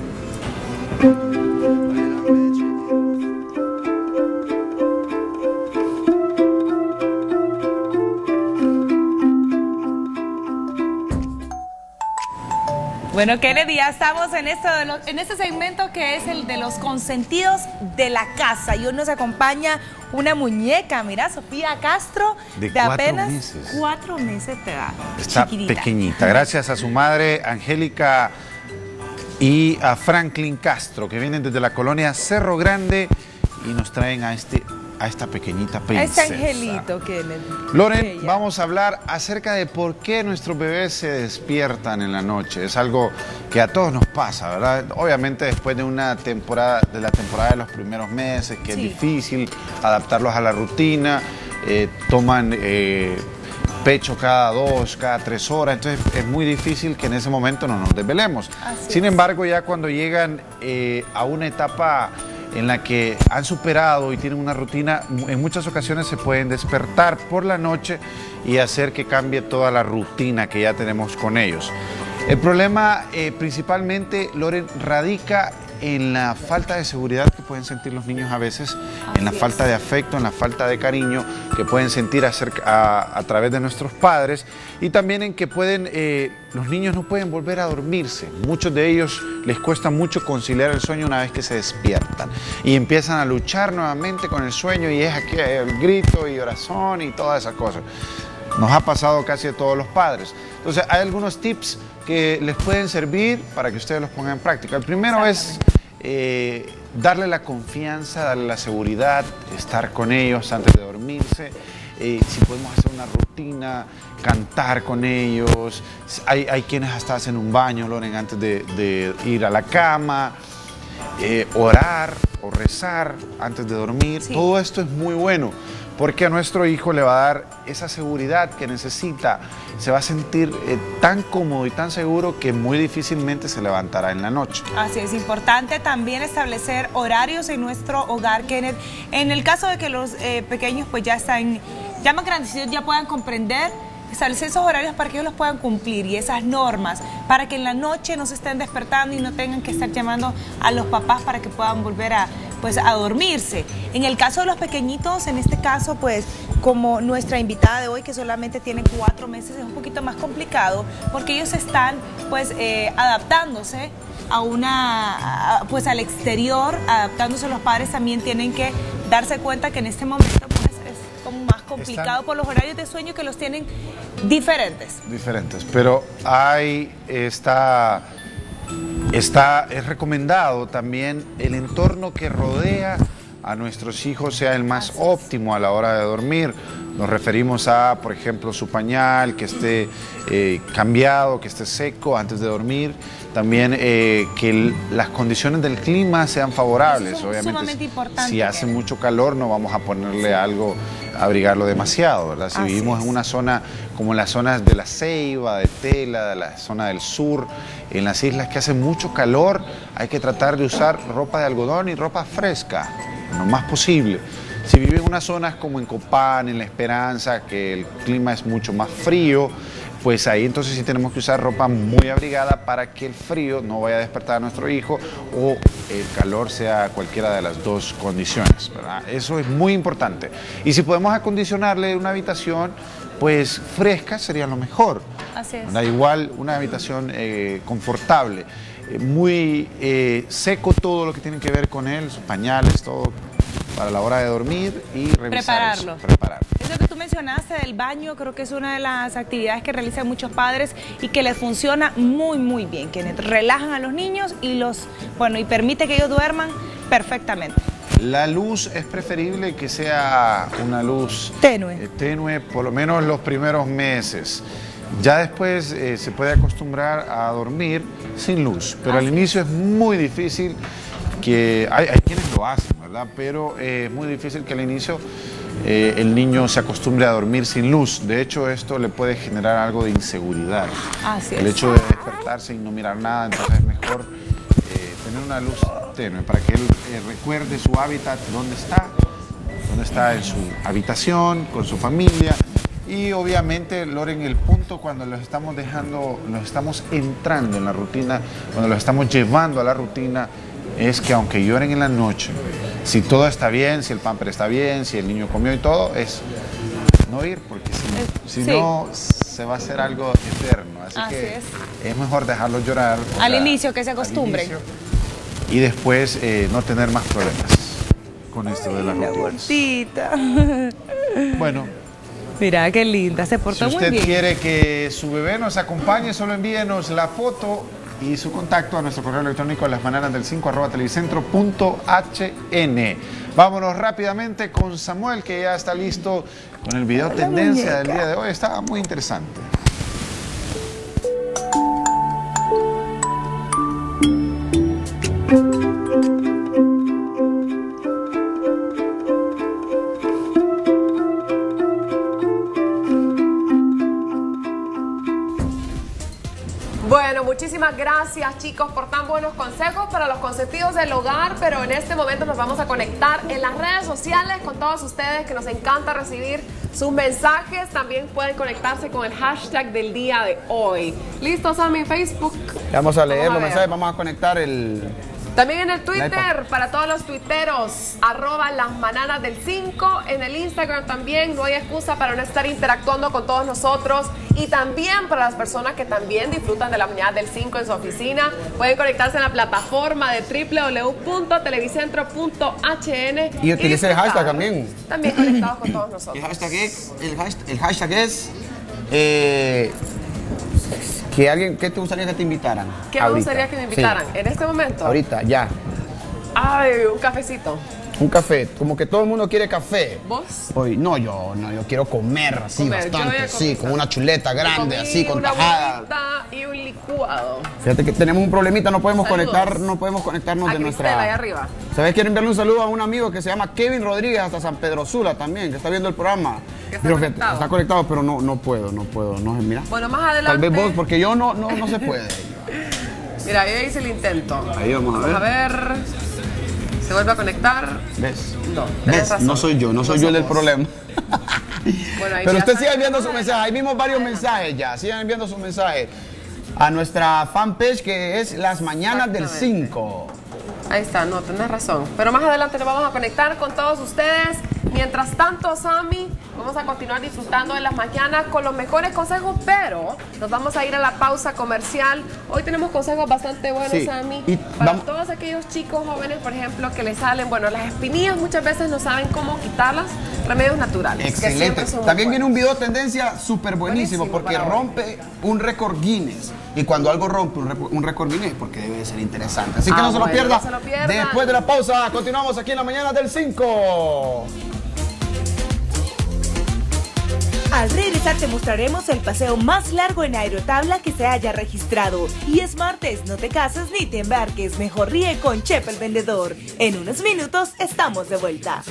Bueno, Kennedy, ya estamos en, esto de los- en este segmento que es el de los consentidos de la casa. Y hoy nos acompaña una muñeca, mira, Sofía Castro, De de, cuatro apenas meses. cuatro meses de edad. Está Chiquitita. pequeñita. Gracias a su madre, Angélica, y a Franklin Castro, que vienen desde la colonia Cerro Grande y nos traen a, este, a esta pequeñita Este princesa. angelito, Kennedy. Loren, Bella. vamos a hablar acerca de por qué nuestros bebés se despiertan en la noche. Es algo que a todos nos pasa, ¿verdad? Obviamente después de una temporada, de la temporada de los primeros meses, que Sí. es difícil adaptarlos a la rutina, eh, toman eh, pecho cada dos, cada tres horas, entonces es muy difícil que en ese momento no nos desvelemos. Así Sin es. embargo, ya cuando llegan eh, a una etapa en la que han superado y tienen una rutina, en muchas ocasiones se pueden despertar por la noche y hacer que cambie toda la rutina que ya tenemos con ellos. El problema eh, principalmente, Loren, radica en la falta de seguridad que pueden sentir los niños a veces, en la falta de afecto, en la falta de cariño que pueden sentir acerca- a, a través de nuestros padres, y también en que pueden, eh, los niños no pueden volver a dormirse. Muchos de ellos les cuesta mucho conciliar el sueño una vez que se despiertan y empiezan a luchar nuevamente con el sueño, y es aquí el grito y oración y todas esas cosas. Nos ha pasado casi a todos los padres. Entonces hay algunos tips que les pueden servir para que ustedes los pongan en práctica. El primero es eh, darle la confianza, darle la seguridad, estar con ellos antes de dormirse. Eh, si podemos hacer una rutina, cantar con ellos. Hay, hay quienes hasta hacen un baño, Loren, antes de, de ir a la cama. Eh, orar o rezar antes de dormir. Sí. Todo esto es muy bueno, porque a nuestro hijo le va a dar esa seguridad que necesita. Se va a sentir eh, tan cómodo y tan seguro que muy difícilmente se levantará en la noche. Así es, importante también establecer horarios en nuestro hogar, Kenneth. En el caso de que los eh, pequeños pues ya están, ya más grandecitos, ya puedan comprender, establecer esos horarios para que ellos los puedan cumplir y esas normas, para que en la noche no se estén despertando y no tengan que estar llamando a los papás para que puedan volver a, pues, a dormirse. En el caso de los pequeñitos, en este caso, pues, como nuestra invitada de hoy, que solamente tiene cuatro meses, es un poquito más complicado, porque ellos están, pues, eh, adaptándose a una, a, pues, al exterior, adaptándose. Los padres también tienen que darse cuenta que en este momento, pues, es como más más complicado Están... por los horarios de sueño que los tienen diferentes. Diferentes, pero hay, está, está, es recomendado también el entorno que rodea a nuestros hijos sea el más óptimo a la hora de dormir. Nos referimos a, por ejemplo, su pañal, que esté eh, cambiado, que esté seco antes de dormir. También eh, que el, las condiciones del clima sean favorables. Eso es obviamente, sumamente importante. Si hace mucho calor, no vamos a ponerle sí. algo, abrigarlo demasiado, ¿verdad? Si Así vivimos es. en una zona como las zonas de La Ceiba, de Tela, de la zona del sur, en las islas que hace mucho calor, hay que tratar de usar ropa de algodón y ropa fresca, lo más posible. Si vive en unas zonas como en Copán, en La Esperanza, que el clima es mucho más frío, pues ahí entonces sí tenemos que usar ropa muy abrigada para que el frío no vaya a despertar a nuestro hijo o el calor sea cualquiera de las dos condiciones, ¿verdad? Eso es muy importante. Y si podemos acondicionarle una habitación, pues fresca sería lo mejor. Así es. Da igual una habitación eh, confortable, eh, muy eh, seco todo lo que tiene que ver con él, sus pañales, todo para la hora de dormir y revisar Prepararlo. eso, prepararlo. Eso que tú mencionaste del baño, creo que es una de las actividades que realizan muchos padres y que les funciona muy, muy bien, que relajan a los niños y los, bueno, y permite que ellos duerman perfectamente. La luz es preferible que sea una luz tenue, eh, tenue por lo menos los primeros meses. Ya después eh, se puede acostumbrar a dormir sin luz, pero Así al inicio es muy difícil que, hay, hay quienes lo hacen, ¿verdad? Pero eh, es muy difícil que al inicio eh, el niño se acostumbre a dormir sin luz. De hecho, esto le puede generar algo de inseguridad. Así el es. hecho de despertarse y no mirar nada, entonces es mejor eh, tener una luz tenue para que él eh, recuerde su hábitat, dónde está, dónde está en su habitación, con su familia. Y obviamente, Loren, el punto cuando los estamos dejando, los estamos entrando en la rutina, cuando los estamos llevando a la rutina, es que aunque lloren en la noche, si todo está bien, si el pamper está bien, si el niño comió y todo, es no ir, porque si, si sí. no, se va a hacer algo eterno. Así, Así que es. es mejor dejarlos llorar. Al sea, inicio, que se acostumbren. Y después eh, no tener más problemas con esto Ay, de la rutina. Bueno. Mira, qué linda, se portó muy bien. Si usted quiere que su bebé nos acompañe, solo envíenos la foto y su contacto a nuestro correo electrónico las mañanas del cinco arroba televicentro punto h n. Vámonos rápidamente con Samuel, que ya está listo con el video tendencia del día de hoy. Está muy interesante. Bueno, muchísimas gracias, chicos, por tan buenos consejos para los consentidos del hogar, pero en este momento nos vamos a conectar en las redes sociales con todos ustedes, que nos encanta recibir sus mensajes. También pueden conectarse con el hashtag del día de hoy. ¿Listos, Sammy? Facebook. Vamos a leer vamos a los mensajes, vamos a conectar el... También en el Twitter, para todos los tuiteros, arroba las mañanas del cinco. En el Instagram también, no hay excusa para no estar interactuando con todos nosotros. Y también para las personas que también disfrutan de las mañanas del cinco en su oficina, pueden conectarse en la plataforma de doble u doble u doble u punto televicentro punto h n. Y utilice el hashtag también. También conectados con todos nosotros. El hashtag es... El hashtag, el hashtag es eh, que alguien, ¿qué te gustaría que te invitaran? ¿Qué me ahorita? gustaría que me invitaran? Sí. ¿En este momento? Ahorita, ya. Ay, un cafecito. Un café, como que todo el mundo quiere café. ¿Vos? Hoy, no, yo no, yo quiero comer así comer. bastante, sí, con una chuleta grande, así, con una tajada. Y un licuado. Fíjate que tenemos un problemita, no podemos Saludos. conectar, no podemos conectarnos a de Cristela, nuestra. ahí arriba. ¿Sabes? Quiero enviarle un saludo a un amigo que se llama Kevin Rodríguez hasta San Pedro Sula también, que está viendo el programa. Está pero, conectado. Fíjate, está conectado, pero no, no puedo, no puedo, no, mira. Bueno, más adelante. Tal vez vos, porque yo no, no, no se puede. Mira, yo hice el intento. Ahí vamos a ver. Vamos a ver. ¿Se vuelve a conectar? ¿Ves? No, ¿Ves? razón. No soy yo, no soy no yo el del problema. Bueno, ahí pero usted sigue está. enviando sus mensajes, ahí vimos varios mensajes ya, sigan enviando sus mensajes a nuestra fanpage que es Las Mañanas del cinco. Ahí está, no, tenés razón. Pero más adelante nos vamos a conectar con todos ustedes. Mientras tanto, Sammy, vamos a continuar disfrutando de las mañanas con los mejores consejos, pero nos vamos a ir a la pausa comercial. Hoy tenemos consejos bastante buenos, Sí. Sammy, Y para vamos- todos aquellos chicos jóvenes, por ejemplo, que les salen, bueno, las espinillas muchas veces no saben cómo quitarlas, remedios naturales. que Excelente. siempre son muy También viene buenos. un video tendencia súper buenísimo, Buenísimo porque para hoy. rompe un récord Guinness. Y cuando algo rompe un, rep- un récord Guinness, porque debe de ser interesante. Así que Ah, no se lo bueno, pierda. no se lo pierdan. Después de la pausa, continuamos aquí en la mañana del cinco. Al regresar te mostraremos el paseo más largo en aerotabla que se haya registrado. Y es martes, no te cases ni te embarques, mejor ríe con Chepe el vendedor. En unos minutos estamos de vuelta.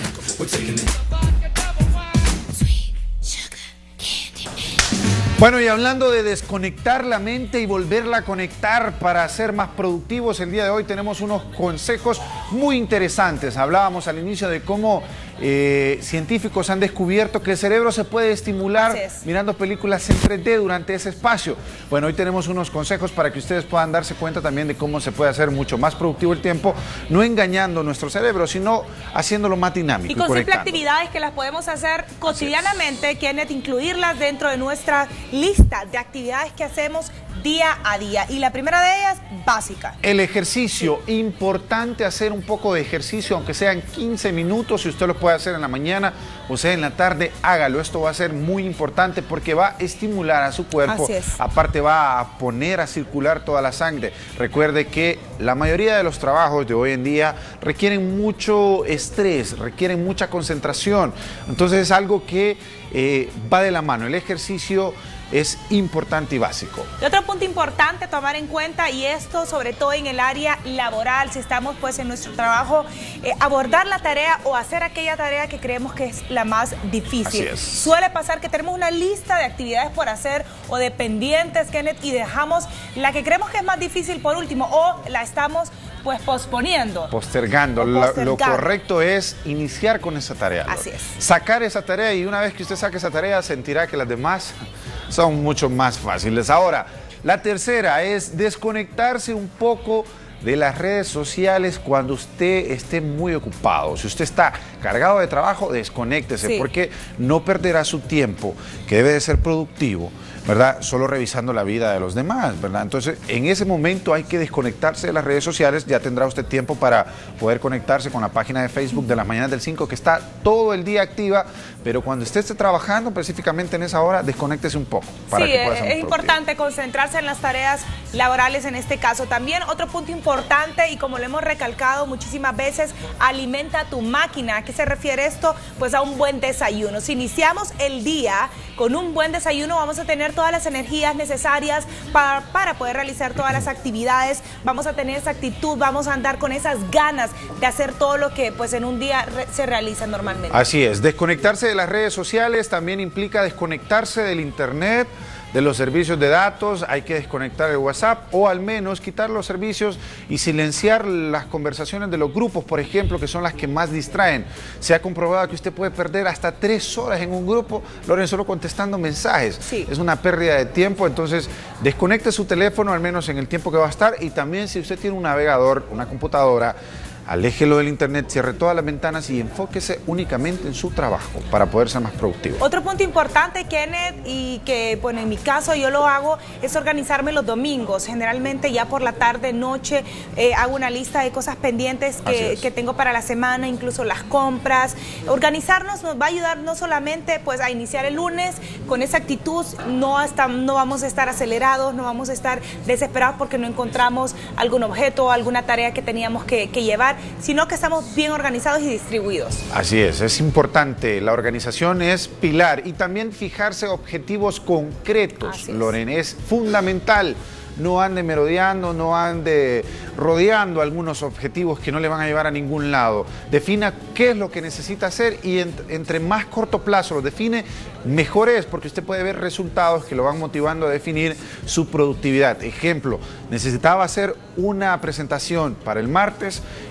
Bueno, y hablando de desconectar la mente y volverla a conectar para ser más productivos, el día de hoy tenemos unos consejos muy interesantes. Hablábamos al inicio de cómo eh, científicos han descubierto que el cerebro se puede estimular mirando películas en tres D durante ese espacio. Bueno, hoy tenemos unos consejos para que ustedes puedan darse cuenta también de cómo se puede hacer mucho más productivo el tiempo, no engañando nuestro cerebro, sino haciéndolo más dinámico. Y con simples conectando. actividades que las podemos hacer cotidianamente, Kenneth, incluirlas dentro de nuestra lista de actividades que hacemos día a día. Y la primera de ellas, básica. El ejercicio, importante hacer un poco de ejercicio, aunque sean quince minutos, si usted lo puede hacer en la mañana o sea en la tarde, hágalo. Esto va a ser muy importante porque va a estimular a su cuerpo. Así es. Aparte va a poner a circular toda la sangre. Recuerde que la mayoría de los trabajos de hoy en día requieren mucho estrés, requieren mucha concentración. Entonces es algo que eh, va de la mano. El ejercicio es importante y básico. Y otro punto importante a tomar en cuenta, y esto sobre todo en el área laboral, si estamos pues en nuestro trabajo, eh, abordar la tarea o hacer aquella tarea que creemos que es la más difícil. Así es. Suele pasar que tenemos una lista de actividades por hacer o de pendientes, Kenneth, y dejamos la que creemos que es más difícil por último o la estamos pues posponiendo. Postergando. O Lo- postergando. Lo correcto es iniciar con esa tarea. Así es. Sacar esa tarea, y una vez que usted saque esa tarea sentirá que las demás son mucho más fáciles. Ahora, la tercera es desconectarse un poco de las redes sociales cuando usted esté muy ocupado. Si usted está cargado de trabajo, desconéctese, Sí. porque no perderá su tiempo, que debe de ser productivo, ¿verdad? Solo revisando la vida de los demás, ¿verdad? Entonces, en ese momento hay que desconectarse de las redes sociales. Ya tendrá usted tiempo para poder conectarse con la página de Facebook de las Mañanas del cinco, que está todo el día activa, pero cuando usted esté trabajando, específicamente en esa hora, desconéctese un poco. Para Sí, que pueda es, ser es más importante concentrarse en las tareas laborales en este caso. También otro punto importante, y como lo hemos recalcado muchísimas veces, alimenta tu máquina. ¿A qué se refiere esto? Pues a un buen desayuno. Si iniciamos el día con un buen desayuno, vamos a tener todas las energías necesarias para, para poder realizar todas las actividades. Vamos a tener esa actitud, vamos a andar con esas ganas de hacer todo lo que pues en un día re- se realiza normalmente. Así es, desconectarse de las redes sociales también implica desconectarse del internet, de los servicios de datos. Hay que desconectar el WhatsApp o al menos quitar los servicios y silenciar las conversaciones de los grupos, por ejemplo, que son las que más distraen. Se ha comprobado que usted puede perder hasta tres horas en un grupo, Loren, solo contestando mensajes. Sí. Es una pérdida de tiempo, entonces desconecte su teléfono al menos en el tiempo que va a estar, y también si usted tiene un navegador, una computadora, aléjelo del internet, cierre todas las ventanas y enfóquese únicamente en su trabajo para poder ser más productivo. Otro punto importante, Kenneth, y que bueno, en mi caso yo lo hago, es organizarme los domingos. Generalmente ya por la tarde, noche, eh, hago una lista de cosas pendientes Así que, es. que tengo para la semana, incluso las compras. Organizarnos nos va a ayudar no solamente pues a iniciar el lunes con esa actitud, no, hasta, no vamos a estar acelerados, no vamos a estar desesperados porque no encontramos algún objeto o alguna tarea que teníamos que, que llevar, sino que estamos bien organizados y distribuidos. Así es, es importante, la organización es pilar, y también fijarse objetivos concretos, Así es. Loren, es fundamental. No ande merodeando, no ande rodeando algunos objetivos que no le van a llevar a ningún lado. Defina qué es lo que necesita hacer, y ent- entre más corto plazo lo define, mejor es, porque usted puede ver resultados que lo van motivando a definir su productividad. Ejemplo, necesitaba hacer una presentación para el martes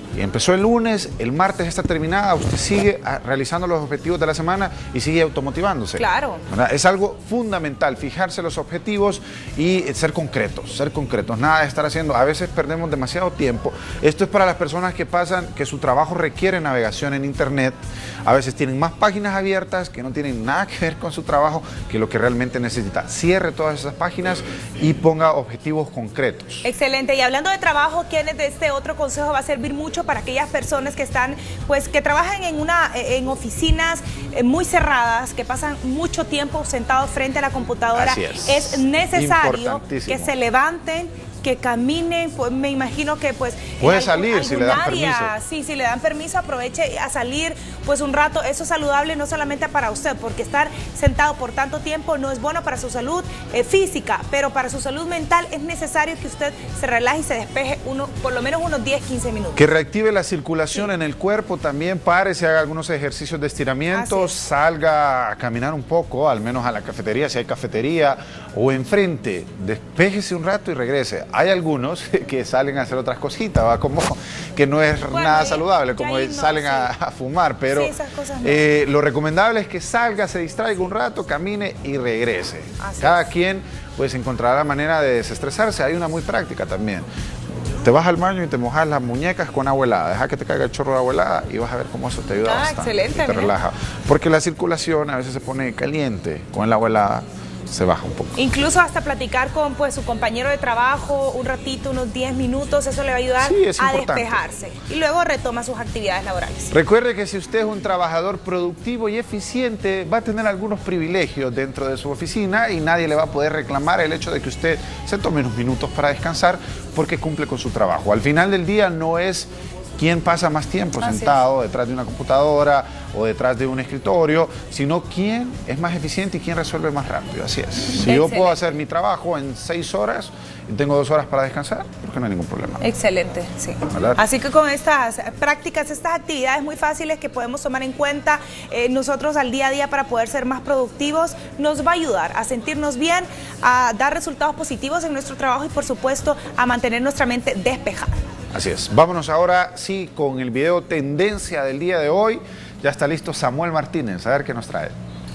Y empezó el lunes, el martes está terminada, usted sigue a, realizando los objetivos de la semana y sigue automotivándose. Claro. ¿Verdad? Es algo fundamental, fijarse los objetivos y ser concretos, ser concretos. Nada de estar haciendo, a veces perdemos demasiado tiempo. Esto es para las personas que pasan, que su trabajo requiere navegación en internet. A veces tienen más páginas abiertas que no tienen nada que ver con su trabajo que lo que realmente necesita. Cierre todas esas páginas y ponga objetivos concretos. Excelente. Y hablando de trabajo, Kenneth, este otro consejo va a servir mucho para aquellas personas que están, pues, que trabajan en una, en oficinas muy cerradas, que pasan mucho tiempo sentados frente a la computadora. Así es. Es necesario que se levanten, que caminen, pues me imagino que pues puede salir si le dan área, permiso. Sí, si le dan permiso, aproveche a salir pues un rato. Eso es saludable no solamente para usted, porque estar sentado por tanto tiempo no es bueno para su salud eh, física, pero para su salud mental es necesario que usted se relaje y se despeje uno, por lo menos unos diez, quince minutos. Que reactive la circulación sí. en el cuerpo, también pare, se haga algunos ejercicios de estiramiento, salga a caminar un poco, al menos a la cafetería, si hay cafetería, o enfrente, despéjese un rato y regrese. Hay algunos que salen a hacer otras cositas, ¿va? Como que no es bueno, nada saludable, como no, salen sí. a, a fumar, pero sí, no. eh, lo recomendable es que salga, se distraiga un rato, camine y regrese. Así Cada es. quien pues encontrará la manera de desestresarse. Hay una muy práctica también. Te vas al baño y te mojas las muñecas con agua helada, deja que te caiga el chorro de agua helada y vas a ver cómo eso te ayuda ah, bastante. Excelente, y te mira. relaja. Porque la circulación a veces se pone caliente con el agua helada. Se baja un poco. Incluso hasta platicar con pues su compañero de trabajo un ratito, unos diez minutos, eso le va a ayudar sí, a despejarse. Y luego retoma sus actividades laborales. Recuerde que si usted es un trabajador productivo y eficiente, va a tener algunos privilegios dentro de su oficina y nadie le va a poder reclamar el hecho de que usted se tome unos minutos para descansar porque cumple con su trabajo. Al final del día no es quién pasa más tiempo Así sentado es. detrás de una computadora o detrás de un escritorio, sino quién es más eficiente y quién resuelve más rápido. Así es. Si Excelente. yo puedo hacer mi trabajo en seis horas y tengo dos horas para descansar, porque no hay ningún problema. Excelente, sí. ¿Verdad? Así que con estas prácticas, estas actividades muy fáciles que podemos tomar en cuenta eh, nosotros al día a día para poder ser más productivos, nos va a ayudar a sentirnos bien, a dar resultados positivos en nuestro trabajo y por supuesto a mantener nuestra mente despejada. Así es. Vámonos ahora sí con el video tendencia del día de hoy. Ya está listo Samuel Martínez, a ver qué nos trae.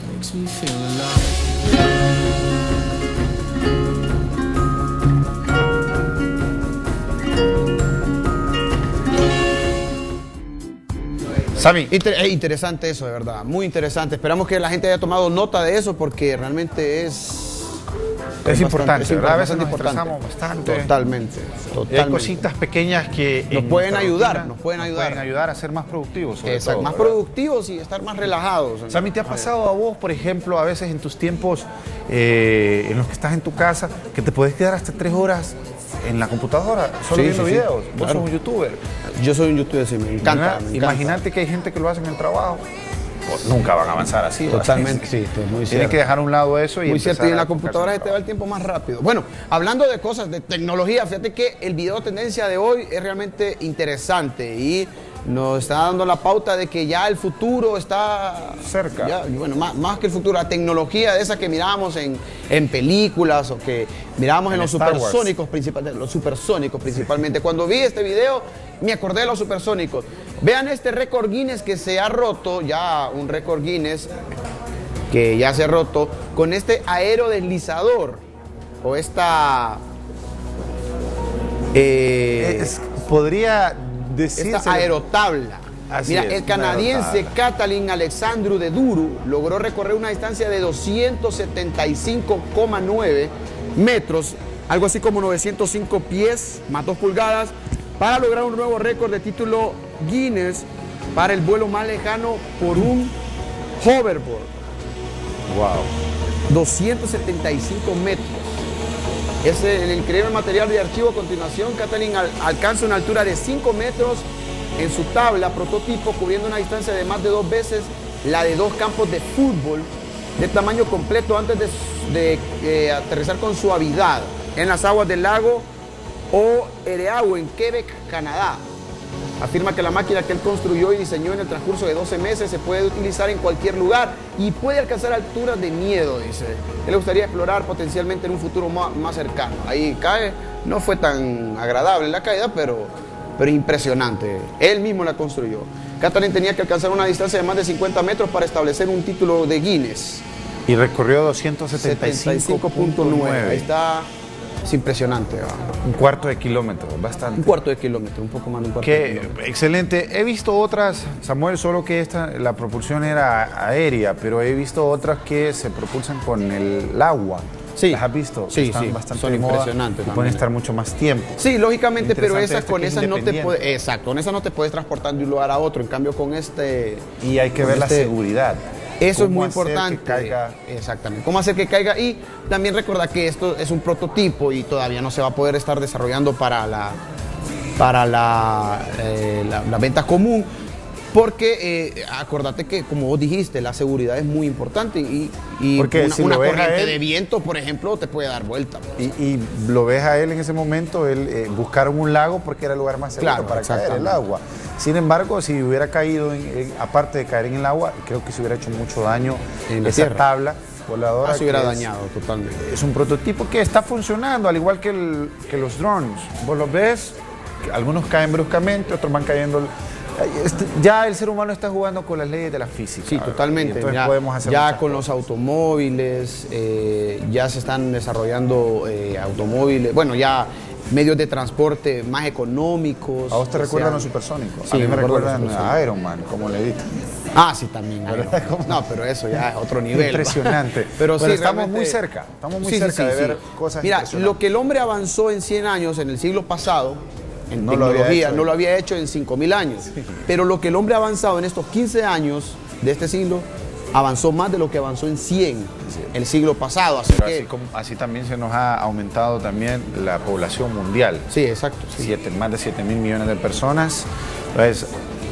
Sami. Inter es interesante eso, de verdad, muy interesante. Esperamos que la gente haya tomado nota de eso porque realmente es... Es, es importante, bastante, ¿verdad? A veces nos estresamos bastante. Totalmente, totalmente. Y hay cositas pequeñas que nos pueden ayudar, rutina, nos pueden ayudar. Nos pueden ayudar a ser más productivos. Sobre Exacto, todo, más ¿verdad? productivos y estar más relajados. Sammy, ¿te ha pasado a vos, por ejemplo, a veces en tus tiempos eh, en los que estás en tu casa, que te podés quedar hasta tres horas en la computadora solo sí, viendo sí, videos? sí, Vos claro. sos un youtuber. Yo soy un youtuber, sí, me encanta. Me Imagínate que hay gente que lo hace en el trabajo. Pues nunca van a avanzar así. Totalmente, sí, es muy cierto. Tienes que dejar a un lado eso y muy cierto, y en la a computadora se te va el tiempo más rápido. Bueno, hablando de cosas, de tecnología, fíjate que el video tendencia de hoy es realmente interesante y nos está dando la pauta de que ya el futuro está cerca. Ya, bueno, más, más que el futuro, la tecnología de esa que mirábamos en, en películas o que mirábamos en, en los supersónicos principalmente, los supersónicos principalmente. Cuando vi este video me acordé de los supersónicos. Vean este récord Guinness que se ha roto, ya un récord Guinness que ya se ha roto con este aerodeslizador o esta eh, es, podría decirse esta aerotabla. Así Mira, es, el canadiense Katalin Alexandru de Duru logró recorrer una distancia de doscientos setenta y cinco coma nueve metros, algo así como novecientos cinco pies más dos pulgadas, para lograr un nuevo récord de título Guinness para el vuelo más lejano por un hoverboard. Wow. doscientos setenta y cinco metros. Es el increíble material de archivo. A continuación, Katalin al alcanza una altura de cinco metros en su tabla prototipo, cubriendo una distancia de más de dos veces la de dos campos de fútbol de tamaño completo antes de, de eh, aterrizar con suavidad en las aguas del lago Oereau en Quebec, Canadá. Afirma que la máquina que él construyó y diseñó en el transcurso de doce meses se puede utilizar en cualquier lugar y puede alcanzar alturas de miedo, dice. Él le gustaría explorar potencialmente en un futuro más, más cercano. Ahí cae, no fue tan agradable la caída, pero pero impresionante. Él mismo la construyó. Catalin tenía que alcanzar una distancia de más de cincuenta metros para establecer un título de Guinness. Y recorrió doscientos setenta y cinco punto nueve. Ahí está, es impresionante. ¿Va? Un cuarto de kilómetro, bastante. Un cuarto de kilómetro, un poco más de un cuarto Qué de kilómetro. excelente. He visto otras, Samuel, solo que esta, la propulsión era aérea, pero he visto otras que se propulsan con el agua. Sí. ¿Las has visto? Sí, Están sí, bastante son de moda impresionantes y pueden también. estar mucho más tiempo. Sí, lógicamente, pero Interesante esas este con que es esas no te independiente. puedes, exacto, con esas no te puedes transportar de un lugar a otro. En cambio, con este Y hay que con ver la este- seguridad. Eso es Cómo muy hacer que importante. caiga. Exactamente. Cómo hacer que caiga. Y también recordar que esto es un prototipo y todavía no se va a poder estar desarrollando para la, para la, eh, la, la venta común. Porque eh, acordate que, como vos dijiste, la seguridad es muy importante y, y Porque una, si una lo ves a corriente él- de viento, por ejemplo, te puede dar vuelta. Y, y lo ves a él en ese momento, él eh, buscaron un lago porque era el lugar más seguro Claro, para caer el exactamente. agua. Sin embargo, si hubiera caído, en- en- aparte de caer en el agua, creo que se hubiera hecho mucho daño En la esa tierra. tabla voladora. Ah, se hubiera que dañado totalmente. Es, es un prototipo que está funcionando, al igual que, el- que los drones. Vos los ves, que algunos caen bruscamente, otros van cayendo. Este- ya el ser humano está jugando con las leyes de la física. Sí, ¿verdad? totalmente. Y entonces ya podemos hacer ya muchas con cosas. los automóviles, eh, ya se están desarrollando eh, automóviles, bueno, ya medios de transporte más económicos. ¿A vos te que recuerdan sean- los supersónicos? Sí, a mí me recuerdo los recuerdan a supersónicos. Iron Man, como le dicen. Ah, sí, también. No, pero eso ya es otro nivel. Impresionante. Pero, Pero sí, estamos realmente- muy cerca, estamos muy Sí, sí, cerca sí, de sí. ver cosas Mira, impresionantes. lo que el hombre avanzó en cien años, en el siglo pasado, en No lo había tecnología, hecho. no lo había hecho en cinco mil años. Pero lo que el hombre ha avanzado en estos quince años de este siglo, avanzó más de lo que avanzó en cien el siglo pasado. Así Pero que, así, como- así también se nos ha aumentado también la población mundial. sí, exacto. sí. Siete- más de siete mil millones de personas. Entonces,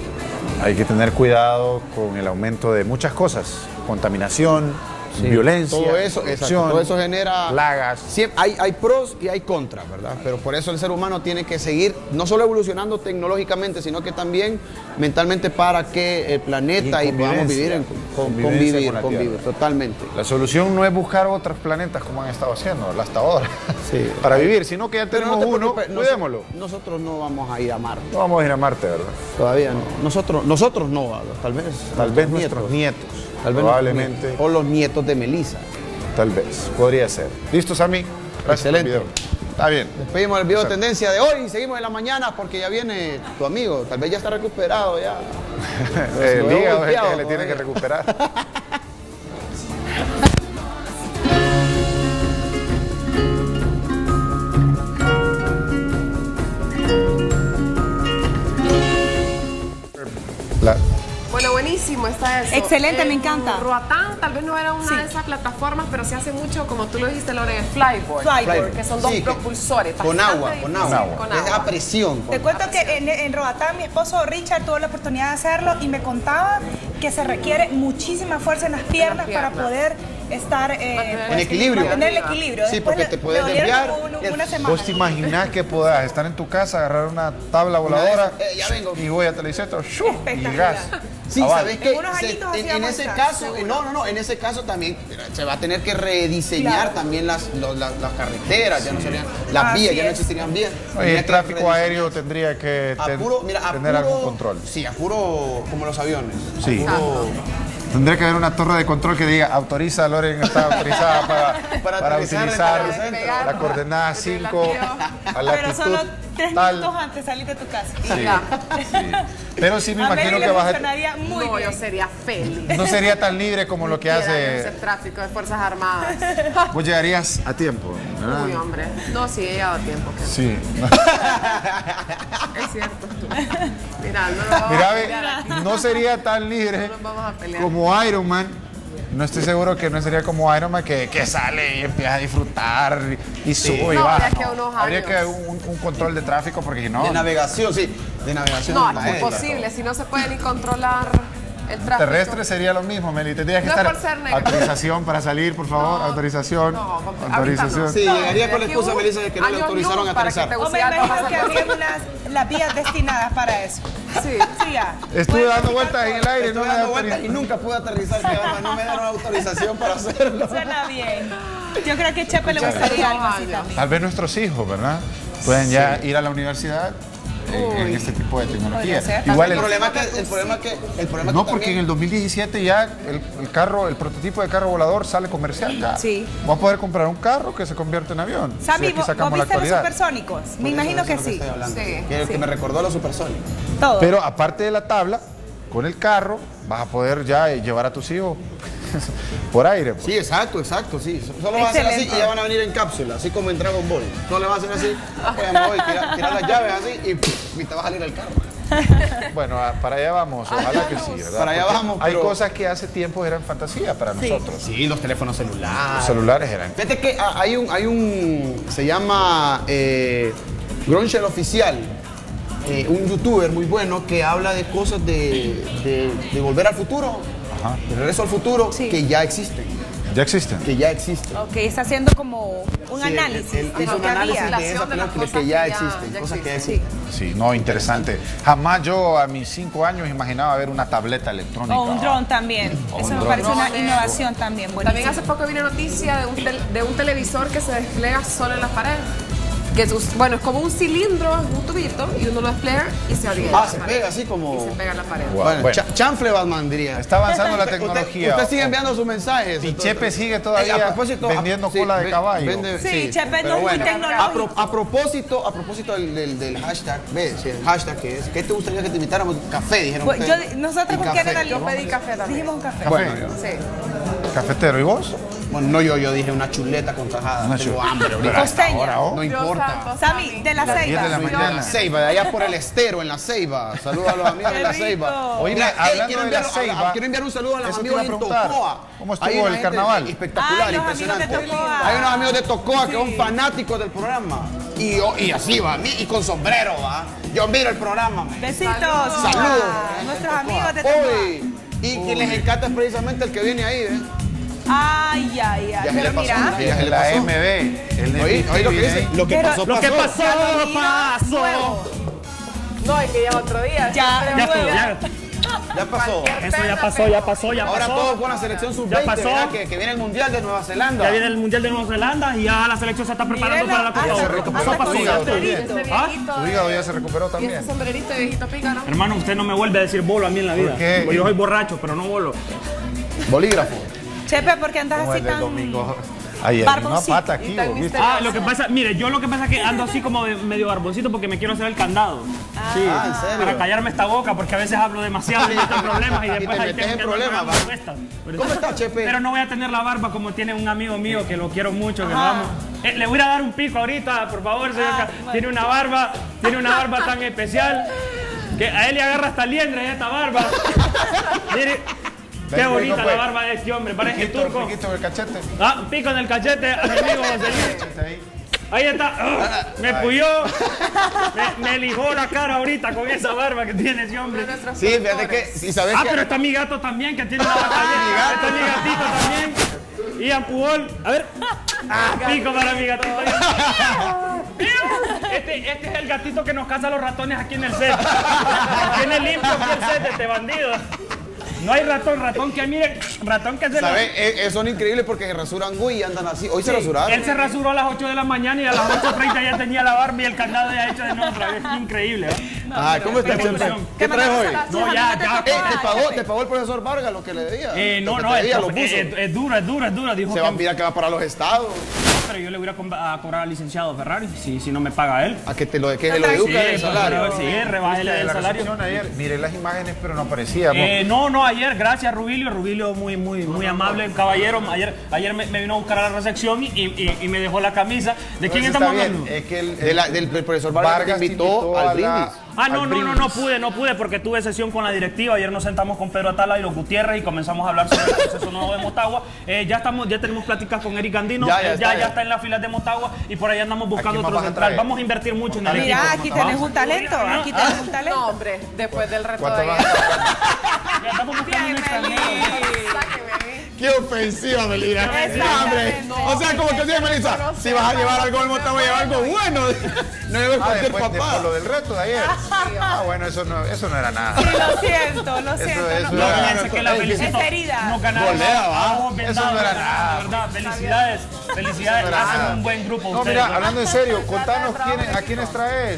hay que tener cuidado con el aumento de muchas cosas. Contaminación, Sí, violencia, todo eso, exacto, corrupción, todo eso genera plagas. Siem- hay, hay pros y hay contras, ¿verdad? Pero por eso el ser humano tiene que seguir no solo evolucionando tecnológicamente, sino que también mentalmente para que el planeta Y y, en podamos convivencia, vivir en con- convivencia convivir, con la convivir, Tierra. totalmente. La solución no es buscar otros planetas como han estado haciendo hasta ahora Sí. para vivir, sino que ya Pero no tenemos te uno, preocupes, nos- cuidémoslo. Nosotros no vamos a ir a Marte. No vamos a ir a Marte, ¿verdad? Todavía no. Nosotros, nosotros no, ¿verdad? tal vez. Tal vez nuestros nietos, Tal vez probablemente. nuestros nietos. O los nietos de Melissa. Tal vez, podría ser. ¿Listos, Sammy? Gracias por el Excelente. video. Está bien. Despedimos el video de Exacto. tendencia de hoy y seguimos en la mañana porque ya viene tu amigo. Tal vez ya está recuperado ya. El lo veo hígado es el que golpeado se le tiene que todavía. recuperar. La- Bueno, buenísimo está eso. Excelente, me En encanta. Roatán tal vez no era una Sí. de esas plataformas, pero se hace mucho, como tú lo dijiste, Lore, en Flyboard. Flyboard. Que son dos Sí, que- propulsores. Con bastante agua, con difícil, agua. con Es a presión. Te cuento que en, en Roatán mi esposo Richard tuvo la oportunidad de hacerlo y me contaba que se requiere muchísima fuerza en las piernas, piernas. para poder estar eh, En equilibrio. mantener el equilibrio. Sí, Después porque le- te puedes le dolieron desviar. como un- una semana. ¿Vos te imaginás que puedas estar en tu casa, agarrar una tabla voladora Eh, ya vengo. y voy a Televicentro, ¡shoo! y Espectacular. gas? Sí, Aval. ¿sabes qué? En unos Se- añitos en, en hacíamos ese gas, caso, seguro. no, no, no, en ese caso también se va a tener que rediseñar Claro. también las, los- las, las carreteras, ya no serían, las Así vías, ya no es. existirían vías. Oye, Tendría el que tráfico rediseñar. aéreo tendría que A ten- puro, mira, a tener puro- algún control. Sí, a puro, como los aviones. a Sí. puro- Tendría que haber una torre de control que diga autoriza, Loren está autorizada para, Para para aterrizar en utilizar Televicentro. la coordenada cinco a Pero latitud solo tres tal. minutos antes de salir de tu casa. Sí, sí. Pero sí me A imagino Mary que le vas a, funcionaría muy no, bien. yo sería feliz. no sería tan libre como lo que Quisiera hace. ese tráfico de Fuerzas Armadas. Vos llegarías a tiempo, ¿verdad? Uy, hombre. No, sí, he llegado a tiempo. Que Sí. Es cierto. Mira, no lo vamos Mira, a ve, pelear aquí. no sería tan libre No nos vamos a pelear. como Iron Man. No estoy seguro que no sería como Iron Man que, que sale y empieza a disfrutar y, y sube y No, baja. habría que unos Habría años. que un, un control de tráfico porque si no, De navegación, sí. De navegación. No, es aérea. imposible. Si no se puede ni controlar el tráfico. terrestre sería lo mismo, Meli. Tendrías que No es estar por ser negro. autorización para salir, por favor. No, autorización. no, ahorita no. autorización. Sí, llegaría con la Aquí excusa, hubo Melissa, de que no le años autorizaron luz a para que aterrizar. te O me Tegucigalpa imagino pasa que por- había unas, las vías destinadas para eso. Sí. Sí, ya. Estuve Pueden dando practicar vueltas en el todo. aire. Estuve no me dando da vueltas y autorización. nunca pude aterrizar, que además no me dieron autorización para hacerlo. Suena bien. Yo creo que a Chepe le Escucha, gustaría hace algo dos así años. también. Tal vez nuestros hijos, ¿verdad? Pueden ya ir a la universidad en, en este tipo de tecnología. ser. Igual el, el, problema que, el problema que... El problema no, que porque también... en el dos mil diecisiete ya el, el carro, el prototipo de carro volador sale comercial ya. Sí. Vas a poder comprar un carro que se convierte en avión. Sammy, si aquí ¿vos, sacamos ¿vos la viste los actualidad. supersónicos? Me imagino que sí. Sí. Que, sí. que me recordó a los supersónicos. Todo. Pero aparte de la tabla, con el carro vas a poder ya llevar a tus hijos por aire. Pues. Sí, exacto, exacto, sí. Solo vas a hacer así y ya van a venir en cápsula, así como en Dragon Ball. Solo le vas a hacer así, pues me voy, tirar, tirar las llaves así y, pff, y te va a salir el carro. Bueno, para allá vamos, ojalá que sí, ¿verdad? Para allá Porque vamos. Hay pero... cosas que hace tiempo eran fantasía para sí. nosotros. Sí, los teléfonos celulares. Los celulares eran. Fíjate que hay un, hay un se llama eh, Gronchel Oficial. Eh, un youtuber muy bueno que habla de cosas de, de, de volver al futuro, Ajá. de regreso al futuro, sí. que ya existen. ¿Ya existen? Que ya existen. Ok, está haciendo como un Sí, análisis él, él de hizo lo un que análisis había. de esa película que, que ya existen, cosas que ya existen. Sí, no, interesante. Jamás yo a mis cinco años imaginaba ver una tableta electrónica. O un dron también. O Eso un me dron. parece una Drones. innovación también. También buenísima. hace poco vino noticia de un, tel- de un televisor que se despliega solo en las paredes. Que es, bueno, es como un cilindro, un tubito, y uno lo despliega y se abre. Ah, se pega así como... Y se pega en la pared. Wow. Bueno, Bueno. cha- chanfle Batman diría. Está avanzando la Usted- tecnología. Usted, sigue enviando sus mensajes. Y entonces. Chepe sigue todavía Eh, a propósito, vendiendo a- sí, cola de ve- caballo. vende- Sí, Chepe no pero es muy bueno, tecnológico. A, pro- a propósito, a propósito del, del, del hashtag, ve, sí, el hashtag que es, ¿qué te gustaría que te invitáramos? Café, dijeron Pues, ustedes. yo- nosotros Y con quién café. era el- Yo pedí café también. Dijimos un café. Café. Bueno, Sí. Cafetero, ¿y vos? bueno, no yo, yo dije una chuleta con tajada. Una Tengo chuleta. hambre ahorita. Pero hasta Costeña. ahora, ¿oh? No Dios importa. santo, Sammy, de la Las diez Ceiba. de la De mañana. la Ceiba, de allá por el estero, en la Ceiba. Saludos a los amigos Qué de la rico. Ceiba. Oye, Mira, hablando quiero de la enviar- Ceiba, quiero enviar un saludo a los eso te amigos iba a en preguntar. Tocoa. ¿Cómo estuvo Hay una el gente carnaval? Espectacular, Ay, los amigos de impresionante. Tocoa. Hay unos amigos de Tocoa que Sí. son fanáticos del programa. Y, yo- y así va, y con sombrero, va. Yo miro el programa. man. Besitos. Saludos. a Nuestros amigos de Tocoa. Hoy. Y que les encanta es precisamente el que viene ahí, ¿ves? Ay, ay, ay. Ya se le Pero pasó, mira. ya se le La pasó. M B. El Oí, oí lo que dice. Lo que Pero- pasó, Lo que pasó. pasó, Nuevo. pasó. No, es que ya otro día. Ya, siempre Ya vuelve. estuvo, ya. Ya pasó. Eso ya pasó, ya pasó, ya Ahora pasó. todos con la selección sub Ya veinte, pasó. ¿verdad? Que, que viene el Mundial de Nueva Zelanda. Ya viene el Mundial de Nueva Zelanda y ya la selección se está preparando Mírenlo, para la Copa hasta- Oro. hasta Pasó, con pasó, tu ya hígado estuvo. también. Ese ¿Ah? viejito Tu hígado ya se recuperó Y también. ese sombrerito de viejito pícaro. Hermano, usted no me vuelve a decir bolo a mí en la vida. ¿Por qué? Porque yo soy borracho, pero no bolo. Bolígrafo. Chepe, ¿por qué andas Como así el del tan domingo. Ahí hay una barboncito? pata aquí, Y tan ¿vos viste? Ah, lo que pasa, mire, yo lo que pasa es que ando así como de medio barboncito porque me quiero hacer el candado. Sí, Ah, ¿en serio? para callarme esta boca porque a veces hablo demasiado y meto en problemas y Y te después ahí metes tengo en que problemas, arreglar va. respuestas. Pero- ¿Cómo está, Chepe? Pero no voy a tener la barba como tiene un amigo mío que lo quiero mucho, que lo amo. Eh, le voy a dar un pico ahorita, por favor, señor. Ah, Ca- Tiene una barba, tiene una barba tan especial que a él le agarra hasta liendre esta barba. Mire, qué Ven, bonita pico, la pues. barba de este hombre, parece Piquito, turco. piquito en el cachete. Ah, un pico en el cachete, amigo José Luis. Ahí. Ahí está. Ah, me puyó. Me, me lijó la cara ahorita con esa barba que tiene ese hombre. Sí, fíjate que, si sabes Ah, que... pero está mi gato también, que tiene una vaca llena. Está mi gatito también. Ian Pujol. A ver. Ah, pico para mi gatito. Este, este es el gatito que nos caza los ratones aquí en el set. Tiene limpio aquí el set de este bandido. No hay ratón, ratón que miren, ratón que se lo- ¿Sabes? Eh, eh, son increíbles porque se rasuran güey y andan así. Hoy se Sí, rasuraron. Él se rasuró a las ocho de la mañana y a las ocho treinta ya tenía la barba y el candado ya hecho de nuevo otra vez. Increíble, ¿eh? Ah, ¿cómo está, Qué Chepe? evolución. ¿Qué traes hoy? No, ya, ya. Eh, ¿te, pagó, ¿Te pagó el profesor Vargas lo que le debía? Eh, no, Lo que no, te es, debía, lo es, puso. es- es duro, es duro, es duro. Dijo Se que, va a mirar que va para los estados. pero yo le voy a, com- a cobrar al licenciado Ferrari si, si no me paga él. A que te lo, que se lo educa Sí, el salario. pero sí, rebájele el La salario. recepción ayer, miré las imágenes, pero no aparecía. Eh, no, no, ayer, gracias Rubilio, Rubilio muy, muy, muy amable, el caballero. Ayer, ayer me, me vino a buscar a la recepción y, y- y me dejó la camisa. ¿De quién Eso estamos está bien. hablando? Es que el, De la- del profesor Vargas, Vargas te invitó, a al la- brindis. Ah, no, al no, no, no brindis. pude, no pude porque tuve sesión con la directiva. Ayer nos sentamos con Pedro Atala y los Gutiérrez y comenzamos a hablar sobre el proceso nuevo de Motagua. Eh, ya estamos, ya tenemos pláticas con Eric Andino, Ya, ya eh, está, ya, ya. ya está en las filas de Motagua y por ahí andamos buscando ¿A quién otro más vas a central. traer? Vamos a invertir mucho en el equipo. Mira, aquí tenés un talento, aquí tenés un No, talento. hombre, después del reto ¿Cuánto de vas ayer. Ya estamos buscando un extranjero. Sáqueme a mí. Qué ofensiva, Melina. ofensiva. Hombre. O sea, como que dice Melissa, si vas a llevar algo al Motagua, lleva algo bueno. No debes Ah, cualquier después, papá. después lo del reto de ayer. Ah, bueno, eso no, eso no era nada. Sí, lo siento, lo Eso, siento. eso no- No, era- fíjense que la es felicito. es herida. No ganaron. Golea, va. a ojos Eso no era vendados, nada. de verdad, felicidades. Felicidades, Eso no era hacen nada. un buen grupo No, ustedes. mira, hablando en serio, contanos quiénes, a quiénes traes. ¿A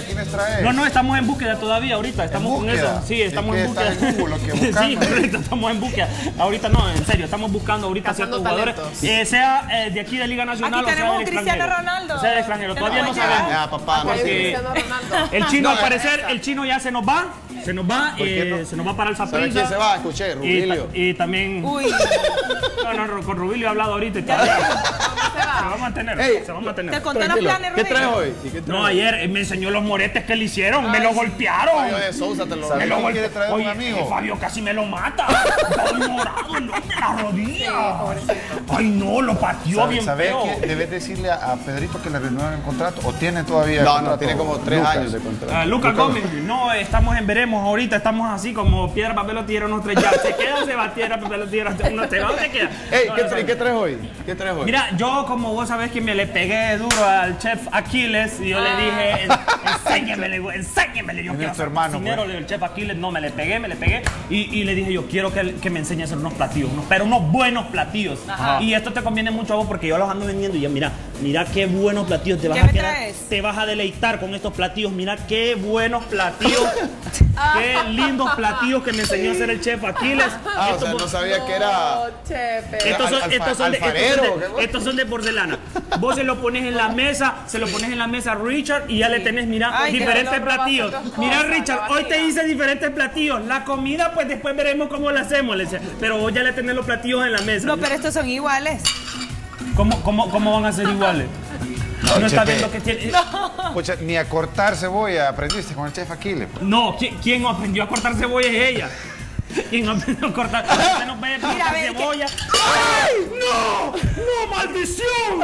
quién les traes? No, no, estamos en búsqueda todavía ahorita. Estamos con eso. Sí, estamos en búsqueda. En Google, lo que sí, correcto, estamos en búsqueda. Ahorita no, en serio, estamos buscando ahorita ciertos jugadores. Eh, sea eh, de aquí de Liga Nacional aquí o sea del Cristiano extranjero. Ronaldo. O sea del extranjero. Todavía no sabemos. Ya, papá, no Porque el chino, al parecer, el chino ya se nos va. Se nos va, eh, no? se nos va para el Saprissa. ¿Sabes quién se va? Escuché, Rubilio. Y, y también... Uy. No, no, con Rubilio he hablado ahorita y todavía se va a mantener. Hey, se va a mantener. Te conté los planes, ¿Qué Rubilio. traes hoy? ¿Y qué traes No, hoy? ayer me enseñó los moretes que le hicieron. Me lo golpearon. Fabio de Sousa te lo ¿Sabes lo quién quiere traer Oye, un amigo? Fabio casi me lo mata. Todo morado, no, la rodilla. Ay, no, lo pateó ¿Sabes, bien ¿sabes feo. que debes decirle a, a Pedrito que le renueven el contrato? ¿O tiene todavía No, contrato? no, tiene como tres Lucas? años de contrato. Ah, Lucas Gómez, no, estamos en veremos ahorita, estamos así como piedra, papel o tierra, unos tres ya. ¿Se queda o se va piedra, papel o tierra? ¿Uno se va o se queda? Ey, No, ¿qué, no tra- sabe. ¿qué traes hoy? ¿Qué traes hoy? Mira, yo como vos sabés que me le pegué duro al chef Aquiles y yo le dije, en- enséñemele, güey, enséñemele, yo Viene quiero tu ser hermano, cocinero, le digo, el chef Aquiles, no, me le pegué, me le pegué y, y le dije yo quiero que, que me enseñe a hacer unos platillos, unos, pero unos buenos platillos. Ajá. Y esto te conviene mucho a vos porque yo los ando vendiendo y ya mira, mira qué buenos platillos te vas ¿Qué a me quedar, traes? te vas a deleitar con estos platillos, mira qué buenos platillos, qué lindos platillos que me enseñó a hacer el chef Aquiles. Ah, o Estos sea, vos- no sabía que era... Chepe. estos son, Alfa- estos, son de, estos, alfarero, son de, ¿qué? estos son de porcelana. Vos se lo pones en la mesa, se lo pones en la mesa a Richard y ya le tenés, mira, Ay, que diferentes no robaste platillos. otras Mira, cosas, Richard, la hoy te barriga. hice diferentes platillos. La comida, pues después veremos cómo la hacemos, le decía. Pero vos ya le tenés los platillos en la mesa. No, pero estos son iguales. ¿Cómo, cómo, cómo van a ser iguales? No, No, está chepe. viendo que tiene. Pucha, ni a cortar cebolla aprendiste con el chef Aquiles. pues. No, ¿qui- ¿quién aprendió a cortar cebolla es ella? ¿Quién aprendió a cortar? Usted no puede cortar Mira, ve que- cebolla. ¡Ay! ¡No! ¡No, maldición!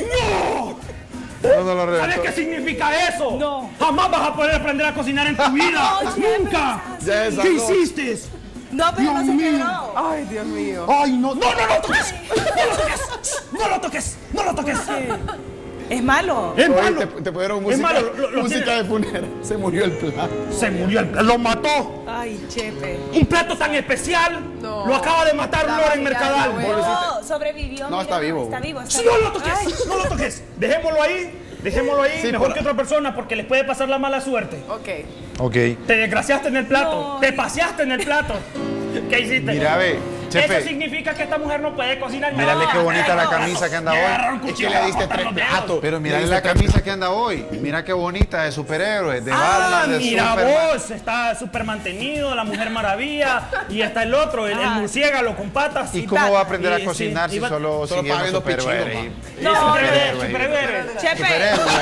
¡No! No, no lo ¿Sabes reventó. qué significa eso? No. Jamás vas a poder aprender a cocinar en tu vida. No, Chepe, ¡Nunca! Ya es ¿Qué algo. hiciste? No, pero no se Dios mío. quebró. Ay, Dios mío. ¡Ay, no! ¡No, no, no lo toques! ¡No lo toques! ¡No lo toques! ¡No lo toques! Es malo. ¡Es Oye, malo! te, te pusieron Es música, malo, lo- lo música tiene- de funera. Se murió el plato. Se murió, el, lo mató. Ay, Chepe. Un plato tan especial No. lo acaba de matar La Loren barriga Mercadal. de la abuela. No, sobrevivió. No, mira, está vivo. Está vivo. Está Sí, vivo. no lo toques, Ay. no lo toques. Dejémoslo ahí, dejémoslo ahí, Sí, mejor por- que otra persona porque les puede pasar la mala suerte. Ok. Ok. Te desgraciaste en el plato, No. te paseaste en el plato. ¿Qué hiciste? Mira, ve, Chepe. Eso significa que esta mujer no puede cocinar. Mírale No, qué bonita la no, camisa que anda le hoy. agarraron Es que cuchillo le para diste cortar tres los dedos. platos. Pero mira la camisa que anda hoy. Mira qué bonita, de superhéroes, de Ah, Batman, de mira Superman. vos, está súper mantenido, la Mujer Maravilla, y está el otro, el, el Ah. murciélago con patas. ¿Y cómo va a aprender Y a sí, cocinar si iba- solo solo siguiendo pagando superhéroes? pichino, Y No, superhéroe, no, no. superhéroe. Chepe. Superhéroes.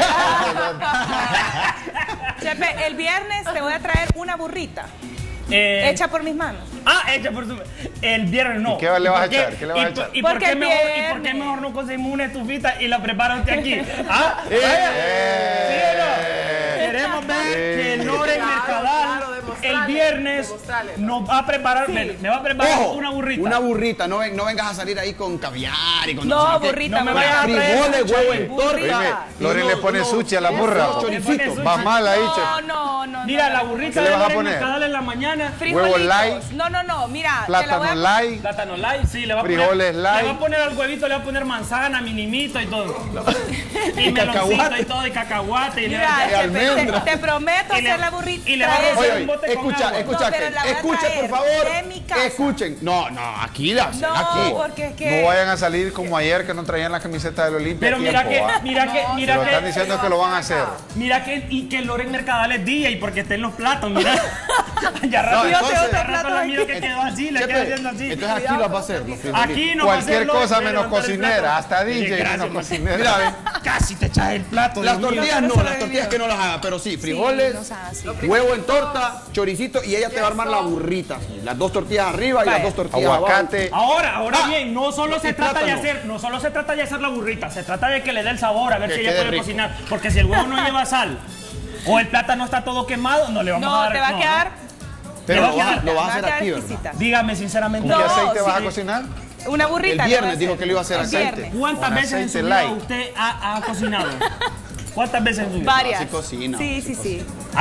Chepe, el viernes te voy a traer una burrita. Eh, Hecha por mis manos. Ah, hecha por su... El viernes no. ¿Y qué le vas a ¿Por qué? echar? ¿Qué le vas a ¿Y por- echar? ¿Y por Porque qué el mejor, ¿y por qué viernes. mejor no conseguimos una estufita y la prepara usted aquí? ¿Ah? Eh, Vaya. eh, ¿Sí o no? Queremos ver que Loren Claro, Mercadal claro, demostrarle, el viernes demostrarle. nos va a preparar, me, me va a preparar Ojo, una burrita. Una burrita. No, ven- no vengas a salir ahí con caviar y con No, sé qué. burrita, No me no vayas a traer frijoles, sushi. huevo en torta. Burrita. Oíme, Loren le pone Unos- sushi a la unos burra. choricitos. Le Va pone mal ahí, No, chef. no, no. Mira, no, la no. burrita ¿Qué le de vas a Loren poner? Mercadal en la mañana. Frijolitos. Huevo light. No, no, no. Mira, te la voy Plátano a... light. Plátano light, sí, le va a poner. Frijoles Le light. va a poner al huevito, le va a poner manzana, minimito y todo. Y, Y meloncito cacahuate. y todo, y cacahuate. Y le va Mira, a de Chepe, te, almendra. te prometo Y le- hacer la burrita. y le va a traer- robar Oye, un bote oye, con escucha, agua. escucha, No, pero la voy a escucha, por traer favor. de mi casa. Escuchen. No, no, aquí la hacen, No, aquí. porque es que... No vayan a salir como ayer que no traían la camiseta del Olimpia. Pero a mira tiempo, que, ¿ah? mira que, Se mira lo están que, diciendo que lo van a hacer. mira que, y que Loren Mercadal es D J porque está en los platos, mira. Ya No, rato, entonces- ya rato la miro que quedó así, le Chepe, queda haciendo así. entonces aquí las va a hacer. los frijolitos. Aquí no va a Cualquier hacer Loren, cosa voy a menos levantar el cocinera, plato. hasta D J Gracias, menos man. cocinera. Mira, ven. Casi te echas el plato. Las Dios mío. tortillas no, sobrevivió. las tortillas que no las haga, pero sí, frijoles, no sean así. huevo en torta, choricito y ella te va a armar la burrita. sí, Las dos tortillas arriba y Vaya. las dos tortillas Aguacate. Ahora, ahora Ah, bien, no solo se y trata de plátano. hacer, no solo se trata de hacer la burrita, se trata de que le dé el sabor, a ver Que si ella quede puede rico. cocinar. Porque si el huevo no lleva sal o el plátano está todo quemado, no le vamos a No, dar. te va a no, quedar... no. Pero Le lo va a vas, quedar- lo vas a va a hacer quedar aquí, ¿verdad? exquisita. Dígame sinceramente. ¿Con qué No, aceite vas a sí. cocinar? Una burrita. El le voy a viernes dijo hacer. que lo iba a hacer El así. viernes. ¿Cuántas Con veces en su aceite vida light. usted ha, ha cocinado? ¿Cuántas veces en su vida? Varias. Sí cocina. Sí, sí, sí.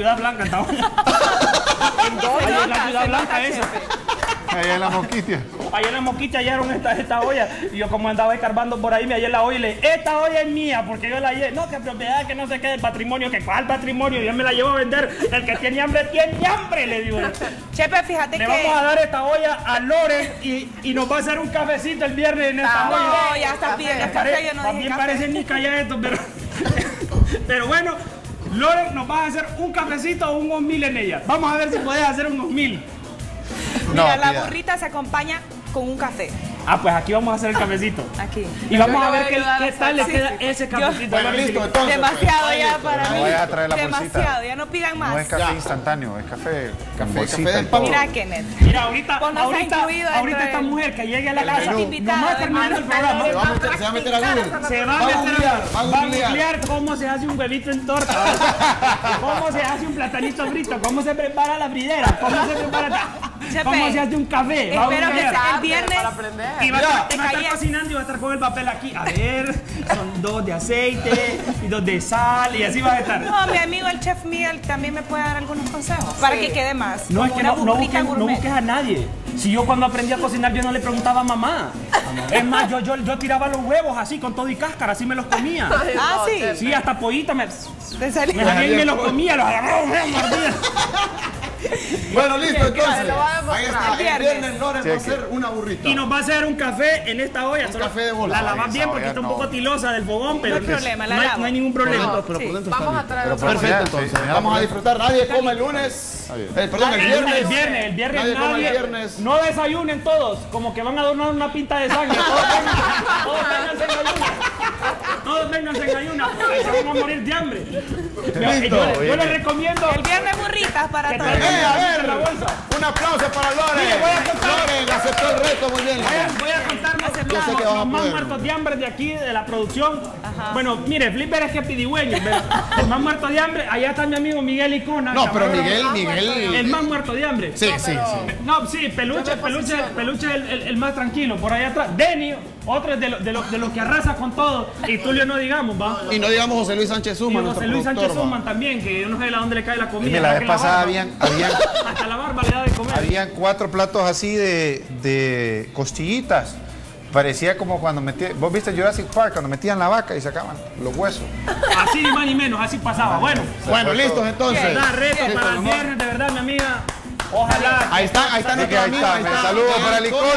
Ciudad Blanca, estaba. ¿En dónde? Ahí en la Ciudad Blanca, Se nota, esa. jefe. Allá en la Mosquitia. Allá en la Mosquitia hallaron esta, esta olla. Y yo como andaba escarbando por ahí, me hallé la olla y le dije, esta olla es mía, porque yo la hallé. No, que propiedad, que no sé qué, del patrimonio, que cuál patrimonio, yo me la llevo a vender. El que tiene hambre, tiene hambre, le digo. Chepe, fíjate le que... Le vamos a dar esta olla a Loren y, y nos va a hacer un cafecito el viernes en esta no, olla. No, ya está bien, el café, yo no dije También café. parece ni calla esto, pero... pero bueno, Loren nos va a hacer un cafecito o un osmil en ella. Vamos a ver si puedes hacer un osmil. Mira, No, la mira. burrita se acompaña con un café. Ah, pues aquí vamos a hacer el cafecito. Aquí. Y vamos Yo a le ver voy a qué, ayudar a qué tal le hacer- queda sí, sí. ese Yo- cafecito. Bueno, listo, entonces. Demasiado pues, ya ahí, para me mí. voy a traer la bolsita. Demasiado, ya no pidan más. No es café instantáneo, es café. Café, bolsita café del y todo. pavo. Mira, Kenneth. Mira, ahorita, Pues no está ahorita, incluido dentro ahorita esta del- mujer que llegue a la el casa, menú. nomás terminando el programa, Se va a meter, se va a meter a Google. se va a Va a meter googlear, va a va a googlear. googlear cómo se hace un huevito en torta, cómo se hace un platanito frito, cómo se prepara la fridera, cómo se prepara, Chepe, cómo se hace un café. Va a espero que googlear. sea el viernes. Para aprender. Y va, a Ya. estar- Te y va a estar callas. cocinando y va a estar con el papel aquí. A ver, son dos de aceite y dos de sal y así va a estar. No, mi amigo el chef Miguel también me puede dar algunos consejos para que quede más. No, es como que una no, no, burrita busques, no gourmet. busques a nadie. Si yo cuando aprendí a cocinar yo no le preguntaba a mamá. Es más, yo, yo, yo tiraba los huevos así con todo y cáscara, así me los comía. Ah, sí. Sí, hasta pollito me, Te salió. me salía y me los comía, los agarraba, me los mordía. Bueno, listo, entonces. lo va a demostrar. Ahí está. El Viernes. viernes Loren va a hacer una burrita. Y nos va a hacer un café en esta olla. Un Solo café de bola. La lavas Esa bien porque olla está un no. poco tilosa del fogón, pero No hay problema, la no hay, lavo. no hay ningún problema. Pero por dentro Vamos a está traer Pero otro. por- perfecto, Sí, entonces. señora, Vamos a por- disfrutar. Nadie come el lunes. bien. Eh, perdón, el El viernes. el viernes, el viernes Nadie come nadie, el viernes. no desayunen todos, como que van a donar una pinta de sangre. Todos vengan, todos vénganse en ayunas. Todos vénganse en ayunas, porque se van a morir de hambre. Yo, yo, yo les recomiendo El viernes burritas para que todos. traigan Eh, a ver, la bolsa. un aplauso para Loren. Mire, voy a contar. Loren aceptó el reto muy bien. Voy a, Loren. voy a contarles Yo sé que los, vas a los más poder. muertos de hambre de aquí, de la producción. Bueno, mire, Flipper es que pidigüeño. El más muerto de hambre, allá está mi amigo Miguel Icona. No, pero camarón. Miguel, Miguel. El más muerto de hambre. Sí, sí, sí. No, sí, Peluche, Peluche, Peluche es el, el- el más tranquilo. Por allá atrás, Denny, otro es de los de lo, de lo que arrasa con todo. Y Tulio no digamos, va. Y no digamos José Luis Sánchez Y Suma, José nuestro Luis Sánchez productor, va. Suman también, que yo no sé a dónde le cae la comida. Dime, la ¿verdad vez que pasada barba? habían, habían, Hasta la barba le da de comer. habían cuatro platos así de, de costillitas. Parecía como cuando metían, vos viste Jurassic Park, cuando metían la vaca y sacaban los huesos. Así ni más ni menos, así pasaba. Bueno, Bueno, listos entonces. da reto Listo, para el nomás. viernes, de verdad, mi amiga. Ojalá. Ahí está, ahí está Así que nuestro ahí amigo. está, Ahí me está. saludo para el Icona.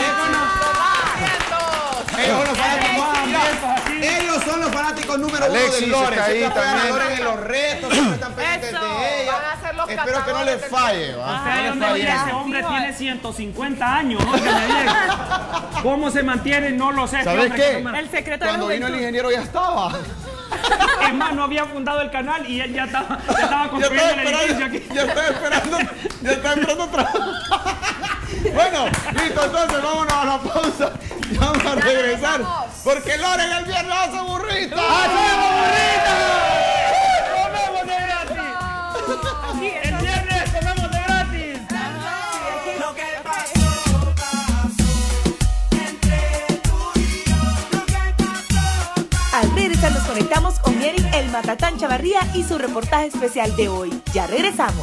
Icona. Ellos son los fanáticos Más más hambrientos así. Ellos son los fanáticos número Alexis uno de Loren. está ahí Siempre apoyan a también. Loren en los retos, siempre están pendientes Eso, de ella. van a ser los Espero que no les catadores falle, ¿va? Ustedes No les dónde falle. ven, ese hombre tiene ciento cincuenta años, óigame bien. ¿Cómo se mantiene? No lo sé. este ¿Sabes hombre qué? que no me- El secreto de la Cuando vino el juventud. ingeniero ya estaba. Es más, no había fundado el canal y él ya estaba, ya estaba Ya estaba construyendo el edificio esperando, aquí. ya estaba esperando, ya estaba esperando otra. Bueno, listo, entonces vámonos a la pausa. Y vamos a regresar. regresamos. Porque Loren el viernes hace burrita. ¡Hacemos burrita! ¡Comemos de gratis! El viernes comemos de gratis. Lo que pasó, pasó entre tú y yo. Lo que pasó, pasó. Al regresar nos conectamos con Eric el Matatán Chavarría y su reportaje especial de hoy. Ya regresamos.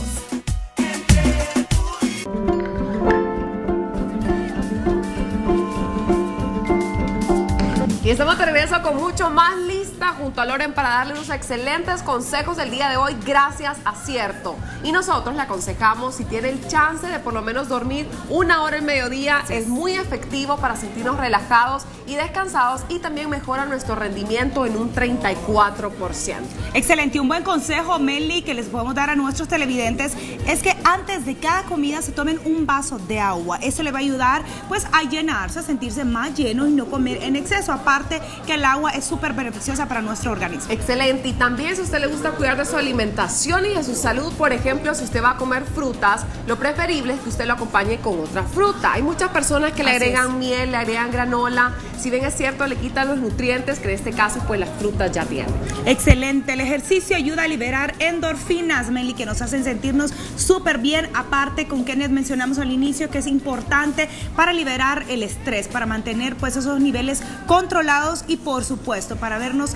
Y estamos de regreso con mucho más lista junto a Loren para darle unos excelentes consejos del día de hoy gracias a Cierto. Y nosotros le aconsejamos, si tiene el chance de por lo menos dormir una hora al mediodía, es muy efectivo para sentirnos relajados y descansados y también mejora nuestro rendimiento en un treinta y cuatro por ciento. Excelente, y un buen consejo, Meli, que les podemos dar a nuestros televidentes es que antes de cada comida se tomen un vaso de agua. Eso le va a ayudar pues a llenarse, a sentirse más llenos y no comer en exceso. Aparte que el agua es súper beneficiosa para nuestro organismo. Excelente, y también si a usted le gusta cuidar de su alimentación y de su salud, por ejemplo, si usted va a comer frutas, lo preferible es que usted lo acompañe con otra fruta. Hay muchas personas que le Así agregan es. miel, le agregan granola, si bien es cierto le quitan los nutrientes que en este caso pues las frutas ya tienen. Excelente, el ejercicio ayuda a liberar endorfinas, Meli, que nos hacen sentirnos súper bien. Aparte, con Kenneth mencionamos al inicio que es importante para liberar el estrés, para mantener pues esos niveles controlados y por supuesto para vernos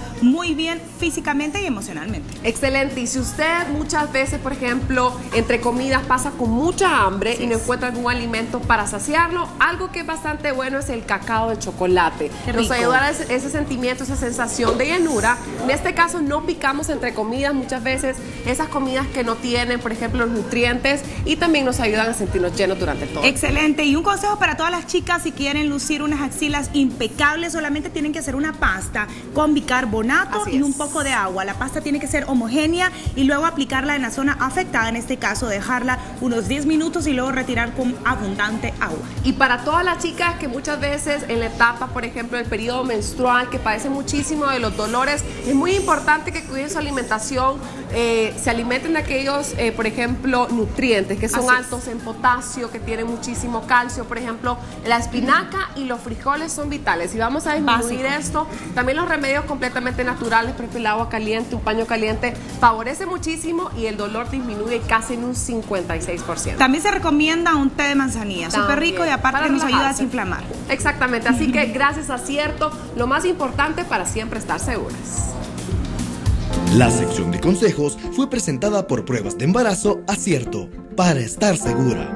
muy bien físicamente y emocionalmente. Excelente. Y si usted muchas veces, por ejemplo, entre comidas pasa con mucha hambre y no encuentra algún alimento para saciarlo, algo que es bastante bueno es el cacao de chocolate. Qué Nos rico. ayuda a ese, ese sentimiento, esa sensación de llenura. En este caso no picamos entre comidas muchas veces esas comidas que no tienen, por ejemplo, los nutrientes, y también nos ayudan a sentirnos llenos durante todo. Excelente. Y un consejo para todas las chicas: si quieren lucir unas axilas impecables, solamente tienen que hacer una pasta con bicarbonato Así y es. un poco de agua. La pasta tiene que ser homogénea y luego aplicarla en la zona afectada, en este caso dejarla unos diez minutos y luego retirar con abundante agua. Y para todas las chicas que muchas veces en la etapa, por ejemplo, del periodo menstrual, que padecen muchísimo de los dolores, es muy importante que cuiden su alimentación, eh, se alimenten de aquellos, eh, por ejemplo, nutrientes que son Así es. altos en potasio, que tienen muchísimo calcio. Por ejemplo, la espinaca y los frijoles son vitales. Y vamos a disminuir Básico. esto. También los remedios completamente naturales, por ejemplo, el agua caliente, un paño caliente, favorece muchísimo y el dolor disminuye casi en un cincuenta y seis por ciento. También se recomienda un té de manzanilla, súper También, rico y aparte para que nos ayuda a relajarse. desinflamar. Exactamente, así que gracias a Acierto, lo más importante para siempre estar seguras. La sección de consejos fue presentada por Pruebas de Embarazo Acierto, para estar segura.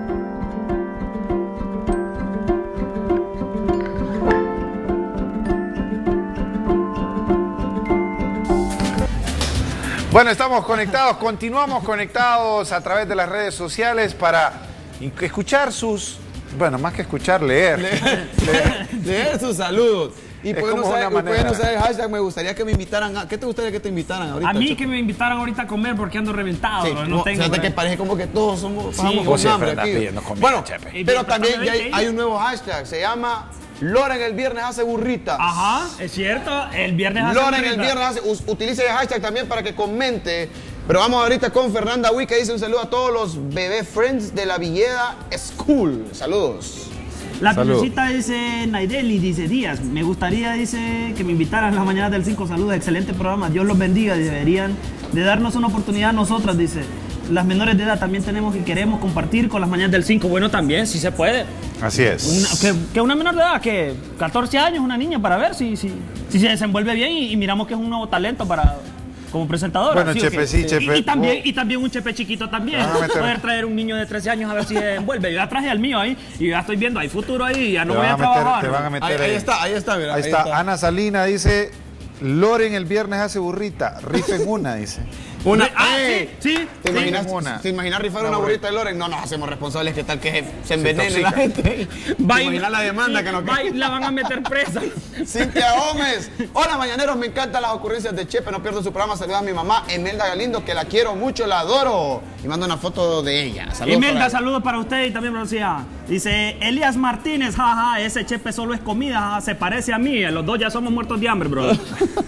Bueno, estamos conectados, continuamos conectados a través de las redes sociales para escuchar sus, bueno, más que escuchar, leer. Leer, leer, leer sus saludos. Y Es pueden como usar, una y pueden manera. usar el hashtag, me gustaría que me invitaran a... ¿Qué te gustaría que te invitaran ahorita? A mí Chepe? que me invitaran ahorita a comer porque ando reventado. Sí, no, no, tengo. fíjate que ¿verdad? parece como que todos somos Sí, pasamos vos con hambre siempre andás aquí. pidiendo comida, Bueno, Chepe. Y pero bien, también pásame ya hay, veinte. hay un nuevo hashtag, se llama Loren el viernes hace burritas. Ajá, es cierto. El viernes hace Loren el burrita. viernes hace, us- utilice el hashtag también para que comente. Pero vamos ahorita con Fernanda Wick, que dice un saludo a todos los bebé friends de la Villeda School. Saludos. La Salud. piñocita dice Naideli, dice Díaz. Me gustaría, dice, que me invitaran a las mañanas del cinco. Saludos, excelente programa. Dios los bendiga. Deberían de darnos una oportunidad a nosotras, dice. Las menores de edad también tenemos y queremos compartir con las mañanas del cinco. Bueno, también, si se puede. Así es. Una, que, que una menor de edad, que catorce años, una niña, para ver si, si, si se desenvuelve bien y, y miramos que es un nuevo talento para... como presentadora. Bueno, ¿sí o Chepe, qué? sí, Y- Chepe. Y, también, Vos- y también un Chepe chiquito también. Te van a meter- Poder traer un niño de trece años a ver si se envuelve. Yo ya traje al mío ahí y ya estoy viendo, hay futuro ahí, ya no Te voy van a a meter- trabajar. te ¿no? van a meter Ahí, ahí ahí. está, ahí está, mira. Ahí está. Ana Salina dice, Loren el viernes hace burrita, rifen una, dice. Una, Ah, ¡eh! sí, sí. ¿Te Sí, imaginas, una. ¿te imaginas rifar Una una burrita. burrita de Loren? No nos hacemos responsables, que tal que se, se envenene la intoxica. gente. Va ¿Te y- imaginas la demanda sí, que nos va y la van a meter presa. Cintia Gómez. Hola, mañaneros, me encantan las ocurrencias de Chepe. No pierdo su programa. Saluda a mi mamá, Emelda Galindo, que la quiero mucho, la adoro. Y mando una foto de ella. Saludos Imelda, para- saludos para usted y también para Lucía. Dice Elías Martínez, jaja, ese Chepe solo es comida, jaja, se parece a mí. Los dos ya somos muertos de hambre, bro.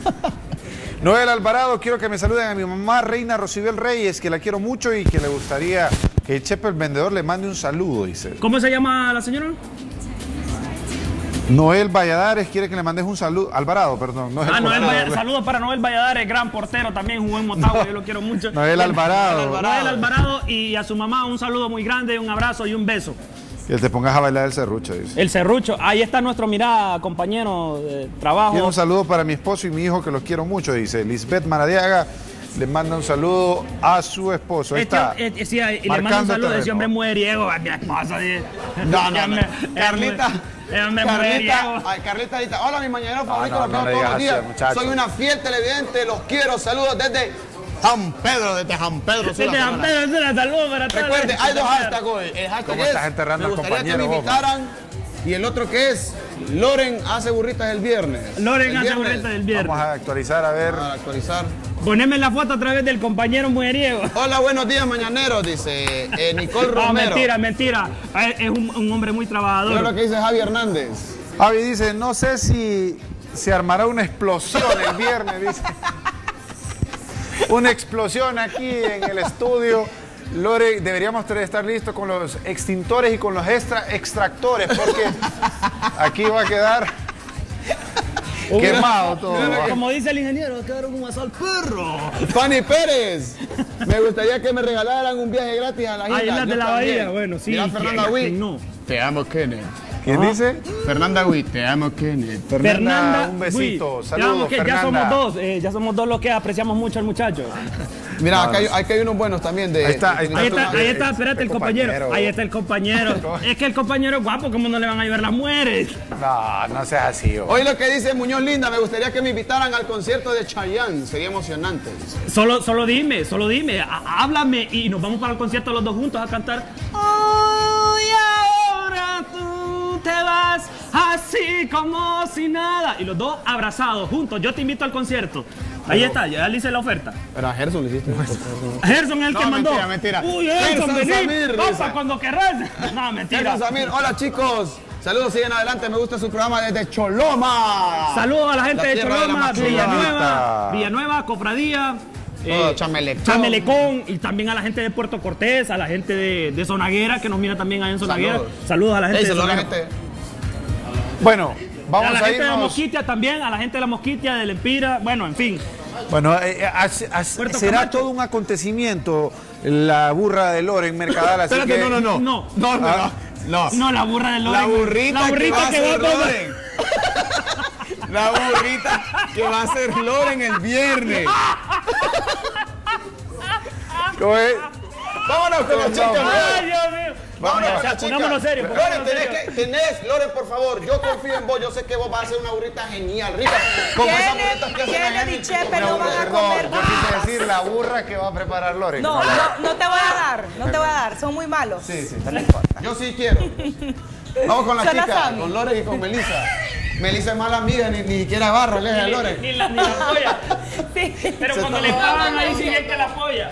Noel Alvarado, quiero que me saluden a mi mamá, Reina Rocibel Reyes, que la quiero mucho y que le gustaría que Chepe el vendedor le mande un saludo, dice. ¿Cómo se llama la señora? Noel Valladares quiere que le mandes un saludo. Alvarado, perdón. Noel Ah, Noel Alvarado. Valla- saludos para Noel Valladares, gran portero, también jugó en Motagua, yo lo quiero mucho. Noel Alvarado. Noel Alvarado y a su mamá un saludo muy grande, un abrazo y un beso. Que te pongas a bailar el serrucho, dice. El serrucho, ahí está nuestro, mira, compañero de trabajo. Quiero un saludo para mi esposo y mi hijo que los quiero mucho, dice. Lisbeth Maradiaga le manda un saludo a su esposo. Ahí Este, está. eh, eh, sí, y le mando un marcando saludo, ese terreno. hombre mujeriego, a mi esposa. dice. No, no, no. Ese Carlita. ese hombre Carlita, mujeriego. ay, Carlita, ahorita, hola, mi mañanero favorito, no, los no veo le todos digas los días. así, muchacho. Soy una fiel televidente, los quiero. Saludos desde San Pedro, desde San Pedro. Sula, Desde San Sonora. Pedro, es una salud para todos. Recuerde, hay dos hashtags hoy. El hashtag ¿Cómo es, estás enterrando me al gustaría que me compañero, vos, invitaran. Y el otro que es, Loren hace burritas el viernes. Loren El hace viernes. burritas el viernes. Vamos a actualizar, a ver. Para actualizar. Poneme la foto a través del compañero mujeriego. Hola, buenos días, mañaneros, dice eh, Nicole No, Romero. mentira, mentira. Ah, Es un, un hombre muy trabajador. Mira lo que dice Javi Hernández. Javi dice, no sé si se armará una explosión el viernes, dice. Una explosión aquí en el estudio. Lore, deberíamos estar listos con los extintores y con los extra extractores, porque aquí va a quedar quemado todo. ¿va? Como dice el ingeniero, quedaron un asal perro. Fanny Pérez, me gustaría que me regalaran un viaje gratis a la isla. A Islas Yo de la también. Bahía, bueno, sí. Mira, ¿quién- Fernanda quién Wick. no? Te amo, Kenneth. ¿Quién Ajá. dice? Fernanda Gui, te amo, Kenneth. Fernanda, Fernanda, un besito. Gui. Saludos, Ya, que ya Fernanda. somos dos, eh, ya somos dos los que apreciamos mucho al muchacho. Mira, No, acá, hay, no. acá hay unos buenos también de... Ahí está, ahí de- está. Ahí está, tú- ahí eh, está, espérate, el el compañero. compañero. Ahí está el compañero. Es que el compañero es guapo, ¿cómo no le van a ayudar las mujeres? No, no seas así. hombre. Hoy lo que dice Muñoz Linda, me gustaría que me invitaran al concierto de Chayanne, sería emocionante. Solo, solo dime, solo dime, há- háblame y nos vamos para el concierto los dos juntos a cantar. Hoy ahora tú te vas así como si nada. Y los dos abrazados juntos. Yo te invito al concierto. Ahí está, ya le hice la oferta. Pero a Gerson le hiciste. Gerson es el No, que mandó. mentira, mentira. Uy, Gerson, Gerson vení. Samir, Pasa risa. cuando querrás. No, mentira. Gerson Samir, hola chicos. Saludos, siguen adelante, me gusta su programa desde Choloma. Saludos a la gente La de tierra de la Choloma, máxima. Villanueva, Villanueva, Cofradía. Todo, Chamelecón. Chamelecón, y también a la gente de Puerto Cortés, a la gente de, de Zonaguera, que nos mira también ahí en Zonaguera. Saludos. Saludos a la gente Ey, de saludos a la Zonaguera. gente. Bueno, vamos a la a, gente de la irnos. Mosquitia también, a la gente de la Mosquitia, de Lempira, bueno, en fin. Bueno, eh, eh, hace- hace- Puerto será Camacho. todo un acontecimiento la burra de Loren Mercadal. Así Espérate, que, no, no, no. No. No, no, Ah. no. No, la burra de Loren. La burrita, la burrita que va a que ser va a Loren. La burrita que va a ser Loren el viernes. ¿Cómo es? Vámonos con los chicos. Ay, Dios mío. Vámonos, O sea, chicas. pongámonos serios, Loren, pongámonos tenés serios. que, tenés, Loren, por favor, yo confío en vos, yo sé que vos vas a hacer una burrita genial, rica, como esas burritas que hacen allá en Kenneth y el- Chepe no van a Perdón, comer yo burritas. quise decir la burra que va a preparar Loren. No, no, no te voy a dar, no te voy a dar, son muy malos. Sí, sí, no importa. Yo sí quiero. Vamos con la Suena chica, Sammy. con Loren y con Melissa. Melissa es mala amiga, ni, ni siquiera barro, aleja de Ni, Loren. ni la, ni la polla. Sí. Pero Se cuando está- le pagan ahí sí que la polla.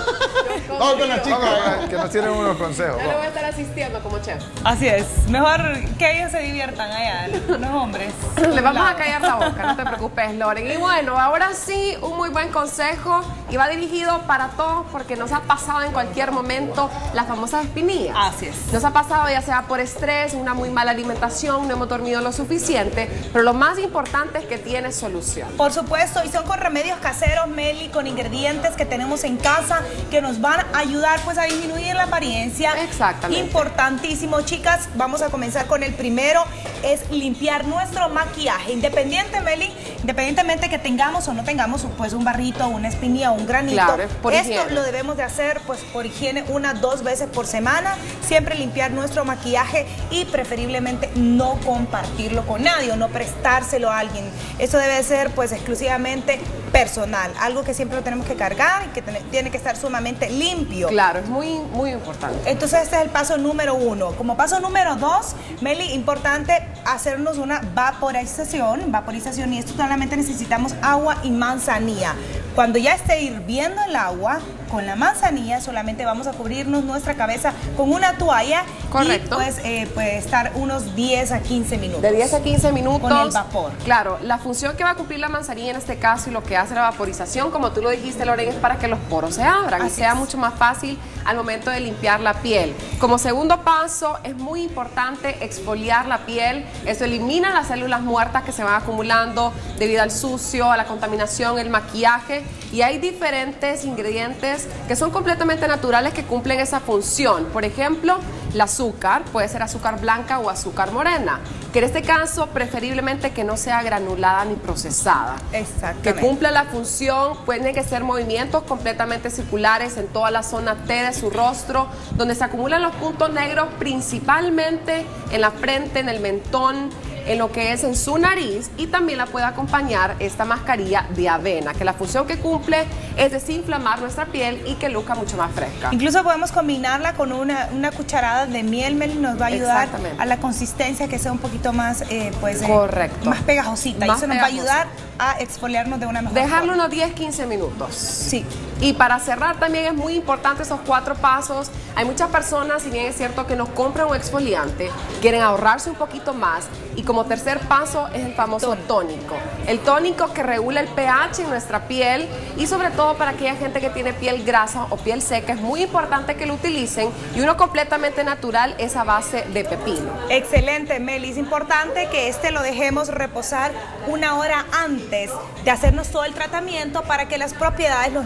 Vamos con la Vamos, chica. que nos tienen unos consejos. Yo le voy a estar asistiendo como chef. Así es, mejor que ellos se diviertan allá, los hombres. Le vamos a callar la boca, no te preocupes, Loren. Y bueno, ahora sí, un muy buen consejo y va dirigido para todos porque nos ha pasado en cualquier momento las famosas espinillas. Así es. Nos ha pasado ya sea por estrés, una muy mala alimentación, no hemos dormido lo suficiente, pero lo más importante es que tiene solución. Por supuesto, y son con remedios caseros, Meli, con ingredientes que tenemos en casa que nos van a ayudar pues a disminuir la apariencia. Exactamente. Importantísimo, chicas. Vamos a comenzar con el primero, es limpiar nuestro maquillaje. Independiente, Meli, independientemente que tengamos o no tengamos pues un barrito, una espinilla o un granito. Claro, por esto higiene. lo debemos de hacer pues por higiene una, dos veces por semana. Siempre limpiar nuestro maquillaje y preferiblemente no compartirlo con nadie o no prestárselo a alguien. Eso debe ser pues exclusivamente personal, algo que siempre lo tenemos que cargar y que tiene, tiene que estar sumamente limpio. Claro, es muy, muy importante. Entonces este es el paso número uno. Como paso número dos, Meli, importante hacernos una vaporización, vaporización y esto solamente necesitamos agua y manzanilla. Cuando ya esté hirviendo el agua, con la manzanilla solamente vamos a cubrirnos nuestra cabeza con una toalla. Correcto. Y pues eh, puede estar unos diez a quince minutos. De diez a quince minutos. Con el vapor. Claro, la función que va a cumplir la manzanilla en este caso y lo que hace la vaporización, como tú lo dijiste, Loren, es para que los poros se abran y Así sea es. mucho más fácil al momento de limpiar la piel. Como segundo paso, es muy importante exfoliar la piel. Eso elimina las células muertas que se van acumulando debido al sucio, a la contaminación, el maquillaje. Y hay diferentes ingredientes que son completamente naturales que cumplen esa función. Por ejemplo, el azúcar, puede ser azúcar blanca o azúcar morena, que en este caso preferiblemente que no sea granulada ni procesada. Exactamente. Que cumpla la función, pueden que ser movimientos completamente circulares en toda la zona T de su rostro, donde se acumulan los puntos negros principalmente en la frente, en el mentón, en lo que es en su nariz, y también la puede acompañar esta mascarilla de avena, que la función que cumple es desinflamar nuestra piel y que luzca mucho más fresca. Incluso podemos combinarla con una, una cucharada de miel, Meli, nos va a ayudar Exactamente. a la consistencia que sea un poquito más, eh, pues, eh, Correcto. más pegajosita. Más y eso nos va a pegajosa. ayudar a exfoliarnos de una mejor Dejarlo forma. unos diez a quince minutos. Sí. Y para cerrar también es muy importante esos cuatro pasos. Hay muchas personas, si bien es cierto que nos compran un exfoliante, quieren ahorrarse un poquito más. Y como tercer paso es el famoso tónico. El tónico que regula el pH en nuestra piel y sobre todo para aquella gente que tiene piel grasa o piel seca es muy importante que lo utilicen. Y uno completamente natural es a base de pepino. Excelente, Meli. Es importante que este lo dejemos reposar una hora antes de hacernos todo el tratamiento para que las propiedades, los nutrientes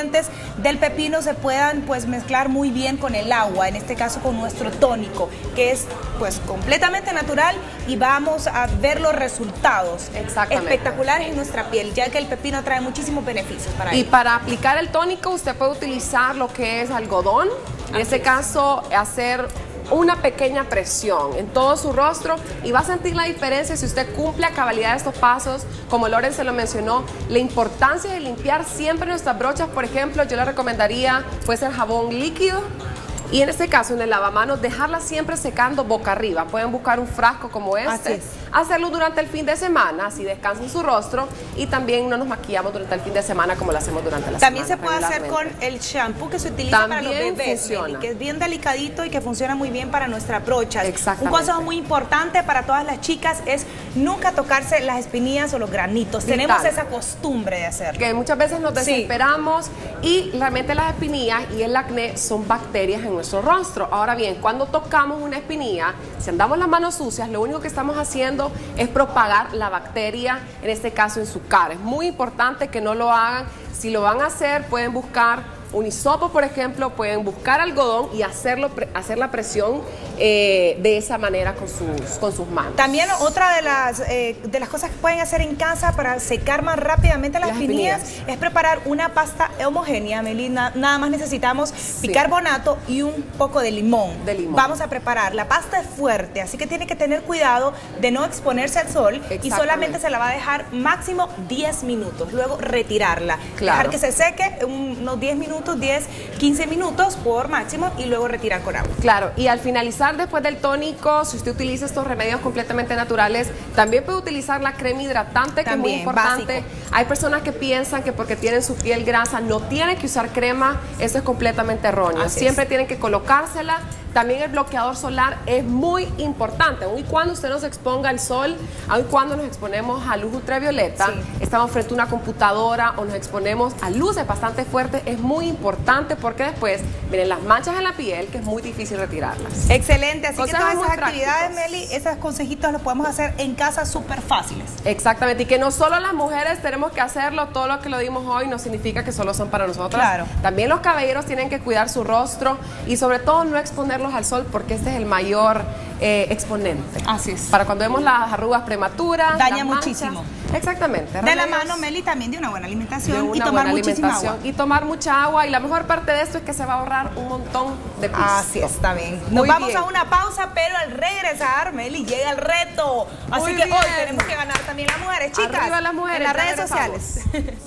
nutrientes del pepino se puedan pues mezclar muy bien con el agua, en este caso con nuestro tónico, que es pues completamente natural y vamos a ver los resultados espectaculares en nuestra piel, ya que el pepino trae muchísimos beneficios para Y ello. para aplicar el tónico usted puede utilizar lo que es algodón, en este caso hacer una pequeña presión en todo su rostro y va a sentir la diferencia si usted cumple a cabalidad estos pasos, como Loren se lo mencionó. La importancia de limpiar siempre nuestras brochas, por ejemplo, yo le recomendaría puede ser jabón líquido. Y en este caso, en el lavamanos, dejarla siempre secando boca arriba. Pueden buscar un frasco como este, hacerlo durante el fin de semana, así descansen su rostro y también no nos maquillamos durante el fin de semana como lo hacemos durante la También semana. se puede hacer con el shampoo que se utiliza para los También bebés, funciona. Meli, que es bien delicadito y que funciona muy bien para nuestra brocha. Un Exactamente. consejo muy importante para todas las chicas es nunca tocarse las espinillas o los granitos. Vital. Tenemos esa costumbre de hacerlo. Que muchas veces nos Sí. desesperamos y realmente las espinillas y el acné son bacterias en nuestro rostro. Ahora bien, cuando tocamos una espinilla, si andamos las manos sucias, lo único que estamos haciendo es propagar la bacteria, en este caso en su cara. Es muy importante que no lo hagan. Si lo van a hacer, pueden buscar un hisopo, por ejemplo, pueden buscar algodón y hacerlo, pre- hacer la presión eh, de esa manera con sus, con sus manos. También otra de las, eh, de las cosas que pueden hacer en casa para secar más rápidamente las, Las espinillas espinillas. es preparar una pasta homogénea, Meli. Na- nada más necesitamos bicarbonato y un poco de limón. De limón. Vamos a preparar. La pasta es fuerte, así que tiene que tener cuidado de no exponerse al sol y Exactamente. solamente se la va a dejar máximo diez minutos. Luego retirarla. Claro. Dejar que se seque un- unos diez minutos, diez, quince minutos por máximo y luego retirar con agua. Claro, y al finalizar después del tónico, si usted utiliza estos remedios completamente naturales, también puede utilizar la crema hidratante, que También, es muy importante. básico. Hay personas que piensan que porque tienen su piel grasa no tienen que usar crema, eso es completamente erróneo. Así Siempre es. tienen que colocársela. También el bloqueador solar es muy importante, aun y cuando usted nos exponga al sol, aun y cuando nos exponemos a luz ultravioleta, Sí. estamos frente a una computadora o nos exponemos a luces bastante fuertes, es muy importante porque después vienen las manchas en la piel que es muy difícil retirarlas. Excelente, así que Consejos todas muy esas actividades, prácticos. Meli, esos consejitos los podemos hacer en casa súper fáciles. Exactamente, y que no solo las mujeres tenemos que hacerlo, todo lo que lo dimos hoy no significa que solo son para nosotras. Claro. También los caballeros tienen que cuidar su rostro y sobre todo no exponerlos al sol porque este es el mayor eh, exponente. Así es. Para cuando vemos las arrugas prematuras. Daña las manchas. muchísimo. Exactamente. De la remedios mano, Meli, también de una buena de alimentación una y tomar buena muchísima alimentación agua. y tomar mucha agua, y la mejor parte de esto es que se va a ahorrar un montón de pisto. Así está bien. Nos Muy vamos bien. a una pausa, pero al regresar, Meli, llega el reto. Así Muy que bien. hoy tenemos que ganar también las mujeres, chicas. Arriba las mujeres, en las ya redes regresamos. sociales.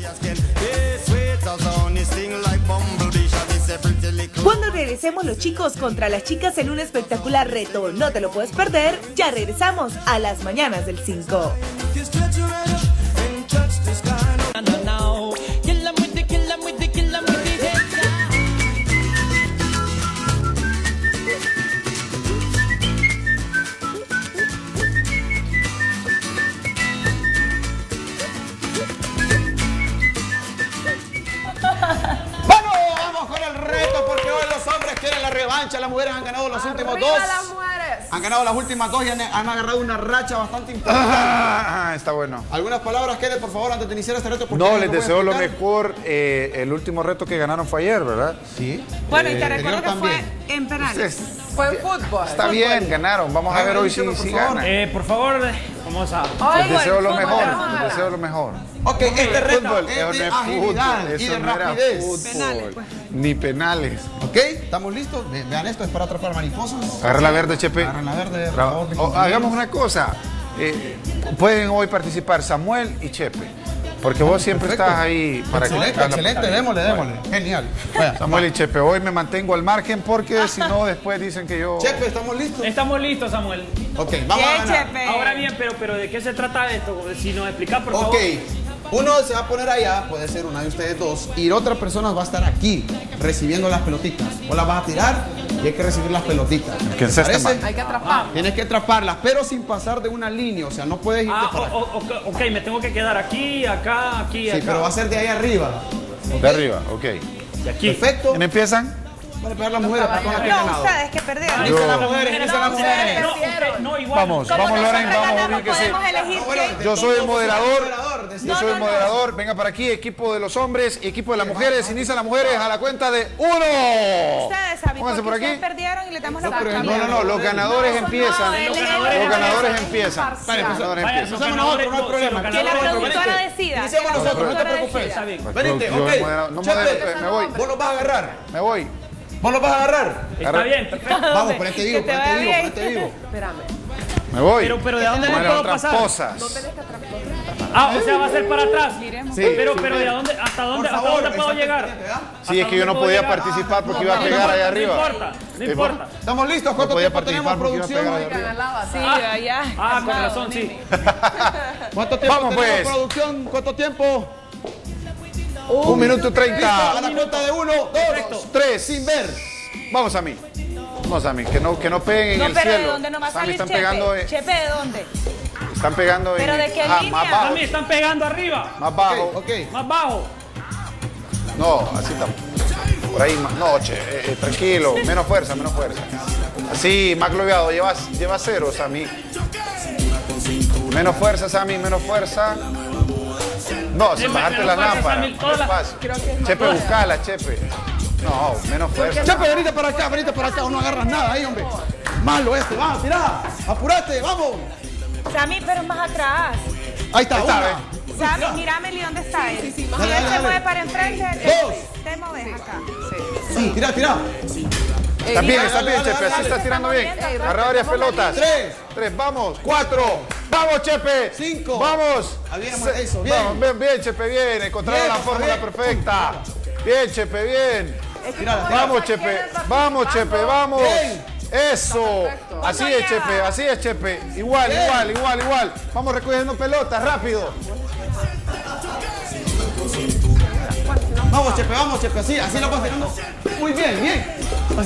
Cuando regresemos los chicos contra las chicas en un espectacular reto, no te lo puedes perder, ya regresamos a las mañanas del cinco. ¡Vamos! Vamos con el reto porque hoy los hombres quieren la revancha. Las mujeres han ganado los últimos Arriba dos. las mujeres. Han ganado las últimas dos y han, han agarrado una racha bastante importante. Ah, está bueno. Algunas palabras, Kenneth, por favor, antes de iniciar este reto. porque No, nos les voy a deseo lo explicar. mejor. Eh, el último reto que ganaron fue ayer, ¿verdad? Sí. Bueno, y Eh, te recuerdo que fue también. en penales. Fue fútbol. Está bien, ganaron. Vamos a ver hoy si, Por si favor. ganan. Eh, por favor, vamos a... Les deseo lo fútbol, mejor. fútbol. Les deseo lo mejor. Ok, este reto Fútbol, es eso de no es agilidad fútbol, y eso de no era rapidez. fútbol. Penales, pues. Ni penales. Ok, ¿estamos listos? Ve- Vean esto, es para atrapar mariposas. Agarra la verde, Chepe. Agarra la verde, por Tra- favor, mis o- compañeros. hagamos una cosa. Eh, pueden hoy participar Samuel y Chepe. Porque vos siempre Perfecto. estás ahí para Excelente, que... excelente, démosle, démosle. Genial. Vaya, Samuel y Chepe, hoy me mantengo al margen porque si no después dicen que yo... Chepe, ¿estamos listos? Estamos listos, Samuel. Ok, vamos a Bien, ganar. Chepe. Ahora bien, pero, pero ¿de qué se trata esto? Si nos explicas, por favor. Ok, uno se va a poner allá, puede ser una de ustedes dos, y otra persona va a estar aquí recibiendo las pelotitas. Vos las vas a tirar y hay que recibir las pelotitas. Que ¿Te enceste parece? más. Hay que atrapar. Tienes que atraparlas, pero sin pasar de una línea, o sea, no puedes irte Ah, para acá. o- o- ok, ok, me tengo que quedar aquí, acá, aquí, Sí, acá. pero va a ser de ahí arriba. De arriba, ok. De aquí. Perfecto. ¿Quién empiezan? Van a pegar las mujeres para todas las que han No, ganado. ustedes que perdieron. Inician las mujeres, inician las No, mujeres. ustedes No, perdieron. ok, no, igual. Vamos, Como vamos nosotros Loren, vamos, ganamos, ubíquese. podemos elegir Bueno, quién. Yo soy el moderador. Moderador, Yo soy el moderador. Venga para aquí, equipo de los hombres y equipo de las mujeres. Inician las mujeres a la cuenta de uno. Ustedes saben, Pónganse por aquí. ustedes perdieron y le damos la No, palabra. no, no, los ganadores empiezan. Los Los ganadores empiezan. Vale, Los pues, ganadores vaya, empiezan. empezamos nosotros, no hay problema. Que la productora decida. Iniciamos que la nosotros, no te productora preocupes. decida. Venite, Yo ok. no modero, no Chepe, modero, me voy. Vos los vas a agarrar. Me voy. Vos los vas a agarrar. Está bien, perfecto. Vamos, ponete vivo, Que te ponete vaya vivo, bien. ponete vivo. Espérame. Me voy. Pero, pero ¿de dónde Como me las puedo pasar? tramposas. Ah, o sea, va a ser para atrás. Sí. Pero, pero ¿de dónde, hasta dónde, Por hasta favor, dónde puedo estate llegar? pendiente, ¿ah? Sí, es que yo no podía participar porque iba a pegar allá arriba. No importa, no Sí, importa. ¿Estamos listos? No ¿Cuánto podía tiempo tenemos, participar porque iba a producción? pegar allá arriba. Sí, allá. Ah, con razón, sí. ¿Cuánto tiempo Vamos, tenemos, pues. producción? ¿Cuánto tiempo? Un minuto treinta. A la cuenta de uno, dos, Tres. sin ver. Vamos a mí. Vamos a mí. Que no, que no peguen en No, el pero ¿de cielo. dónde no va a Sammy, salir están Chepe? pegando en, ¿Chepe de dónde? están pegando en. ¿Pero de qué ajá, línea? más bajo. A mí están pegando arriba. Más bajo. Ok, ok. Más bajo. No, así está. Por ahí más. No, che, eh, eh, tranquilo. Menos fuerza, menos fuerza. Así, más globeado. Llevas, llevas cero, Sammy. Menos fuerza, Sammy, menos fuerza. No, sin Chepe, bajarte menos las fuerza, lámparas. Sammy, todas las- Despacio. Chepe, buscala, Chepe. No, menos fuerza. Chepe, venite para acá, venite para acá, o no agarras nada ahí, hombre. Malo este, vamos, tirá. Apurate, vamos. Sammy, pero más atrás. Ahí está, Ahí está, una. ve. Sammy, mírame dónde está él. Si él Dale, dale, se dale. mueve para enfrente, Dos. te, te mueves acá. Sí, tirá, tirá. Está bien, dale, está dale, bien, dale, Chepe. dale, Así estás dale. tirando bien. Ey, Agarra varias estamos pelotas. Tres. Tres, vamos. Cuatro. Vamos, Chepe. Cinco. Vamos. Habíamos Se- eso, bien. Vamos, bien, bien, Chepe, bien. Encontraron Bien, la fórmula bien. perfecta. Bien, Chepe, bien. Tirala, Vamos, Chepe. Vamos, Chepe, vamos. Bien. Eso. Así es, Chepe. Así es, Chepe. Igual, Bien. igual, igual, igual. Vamos recogiendo pelotas, rápido. Vamos, Chepe, vamos, Chepe, así, así lo vas tirando. Muy bien, bien.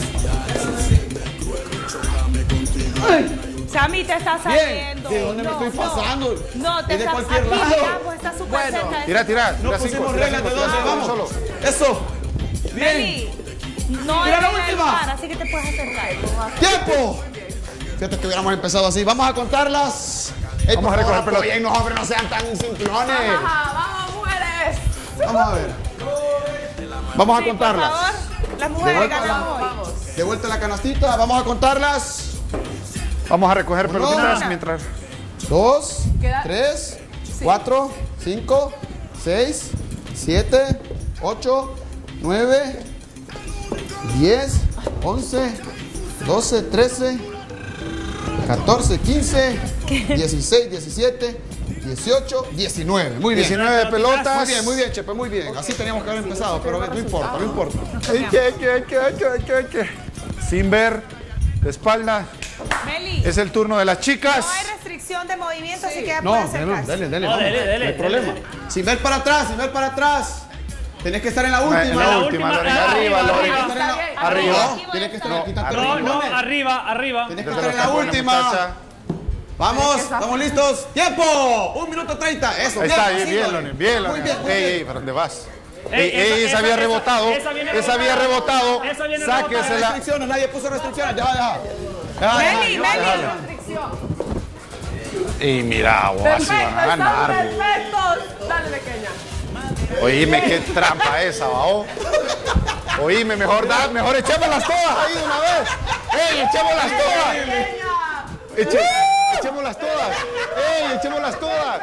Ay, Sammy, te está bien. saliendo. ¿De dónde me No, estoy no. pasando? No, te Es de estás cualquier aquí, lado. digamos, está súper Bueno. cerca de Tira, tira. No Tira cinco, pusimos tira reglas de cinco, doce, tira vamos. solo. Eso. Bien. Meli, no Mira es la de última. ayudar, así que te puedes acercar. ¡Tiempo! Fíjate que hubiéramos empezado así. Vamos a contarlas. Ey, Vamos a por recoger favor, pelotas. apoyen, no, hombre, no sean tan simplones. Ajá, vamos, mujeres. Vamos a ver. Vamos a Sí, por contarlas. favor, las De mujeres vuelta, ganamos hoy. Vamos. De vuelta a la canastita. Vamos a contarlas. Vamos a recoger Uno. pelotitas mientras. Dos, Queda- tres, cuatro, cinco, seis, siete, ocho, nueve, diez, once, doce, trece, catorce, quince, dieciséis, diecisiete, dieciocho, diecinueve. Muy bien. diecinueve pelotas. Muy bien, muy bien, Chepe, muy bien. Así teníamos que haber empezado, pero no importa, no importa. Ay, que, que, que, que, que, que. Sin ver, de espalda. Meli, Es el turno de las chicas. no hay restricción de movimiento, así que ya No, puedes dale, acercarse. dale, dale. No, vamos. dele, dele, No hay dele, problema. dele. Sin ver para atrás, sin ver para atrás. Tenés que estar en la En última. la la última, última, Loren. arriba, Arriba, arriba, Loren. Está bien. Arriba. No, tienes que estar en quítate No, los no, botones. arriba, arriba. Tienes que Ya estar te en lo la está poniendo, última. muchacha. Vamos, estamos listos. ¡Tiempo! Un minuto treinta. Eso, Ahí bien, está, así, bien, bien, Loren. Loren. Bien, Muy Loren. bien, muy Ey, bien. ey, ¿para dónde vas? Ey, Ey, ey, esa- esa había esa- rebotado. esa viene Esa había rebotado. Esa viene No hay Sáquesela. restricciones, nadie puso restricciones. Ya, ya. Ya, Meli, ya, Meli. ya. Restricción. Y mira, vos, así Perfecto, van a ganar. están vos. perfectos. Dale, pequeña. Oíme, qué trampa esa, bao. Oíme, mejor, da, mejor echémoslas todas ahí de una vez. ¡Ey, echémoslas todas! Eche, echémoslas todas. ¡Ey, echémoslas todas!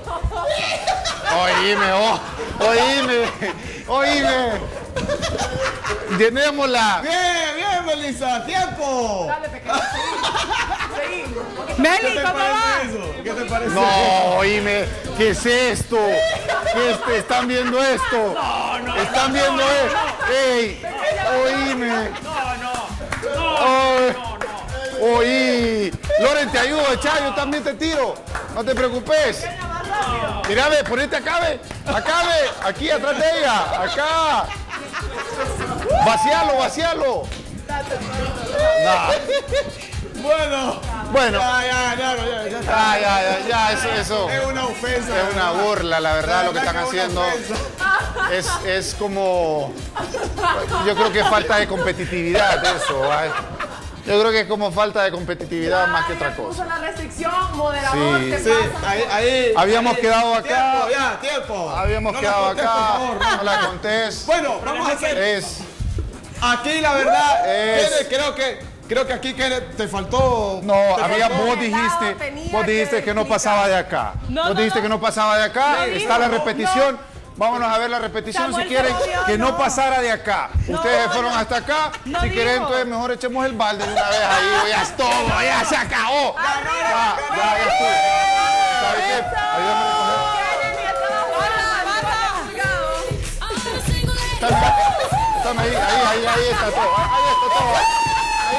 Oíme, oh, oíme, oíme. Llenémosla. Bien, bien, Melissa. ¡Tiempo! Dale, pequeña. Seguí. Seguí. Meli, ¿cómo vas? ¿Qué te parece? No, oíme, ¿qué es esto? ¿Qué es, ¿Están viendo esto? No, no. ¿Están viendo esto? ¡Ey! Oíme. No, no. No, Oy. no, no. Oí. Loren, te ayudo a echar, yo también te tiro. No te preocupes. Mira, ve, ponete acá, ve. Acá, ve. Aquí, atrás de ella. Acá. Vacialo, vacialo. No. Bueno. Bueno. Ya, ya, ya, ya, ya, Ya, ya, ya, ya, eso, eso. Es una ofensa. Es una burla, la verdad, lo que están Es una haciendo. ofensa. Es, es como. Yo creo que falta de competitividad eso. ¿vale? Yo creo que es como falta de competitividad más que otra cosa. Puso la restricción, moderador, Sí, ¿qué sí, pasa? Ahí, ahí, Habíamos ahí. quedado acá. Tiempo, ya, tiempo. Habíamos No la quedado contés, acá. por favor, No la contés. Bueno, vamos a hacer. Es. Aquí la verdad, Es- Kenneth, creo que creo que aquí Kenneth, te faltó. No, te había, faltó- vos dijiste, tenía vos dijiste que que no explicar. pasaba de acá. No, Vos no, dijiste no. que no pasaba de acá. No Está dijo, la repetición. Vámonos a ver la repetición Samuel si quieren se movió, que no no. pasara de acá. No, Ustedes no. fueron hasta acá. No si dijo. quieren, entonces mejor echemos el balde de una vez ahí. Ya es todo, ya se acabó. Ya, ya, ya estuvo. ¿Sabe qué? Ayúdame a recoger. Estame ahí, ahí, ahí, ahí está todo. Ahí está todo. Ahí,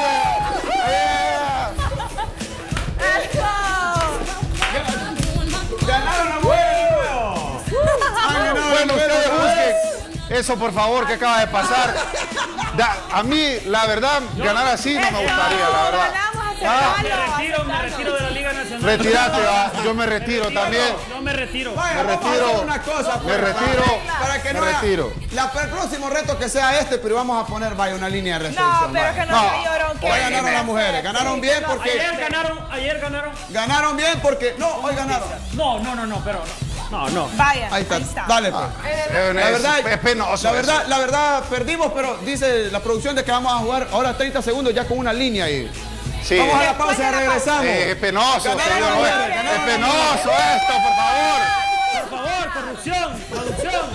Ganaron la mujer. Bueno, ustedes busquen eso, por favor, que acaba de pasar. Da- a mí, la verdad, ganar así no me gustaría, la verdad. Ah, Me retiro, me retiro de la Liga Nacional. Retírate, va. Yo me retiro también. Yo me retiro. Vaya, Me vamos a retiro. hacer una cosa, Me pues, retiro. Para, para que Me no haya- retiro. La, el próximo reto que sea este, pero vamos a poner, vaya, una línea de No, restricción. pero vaya. que no, se llorón. Hoy ganaron las mujeres. Ganaron bien porque. Ayer ganaron, ayer ganaron. Ganaron bien porque. No, hoy ganaron. No, no, no, no, pero no, no. Vaya, Ahí está. ahí está. Dale, pues. Es, La verdad, es penoso. la verdad, eso. la verdad, perdimos, pero dice la producción de que vamos a jugar ahora treinta segundos ya con una línea ahí. Sí. Vamos a la pausa y regresamos. Eh, es penoso, Ganaron señor. las mujeres, Es ganaron las penoso esto, por favor. Por favor, corrupción, producción.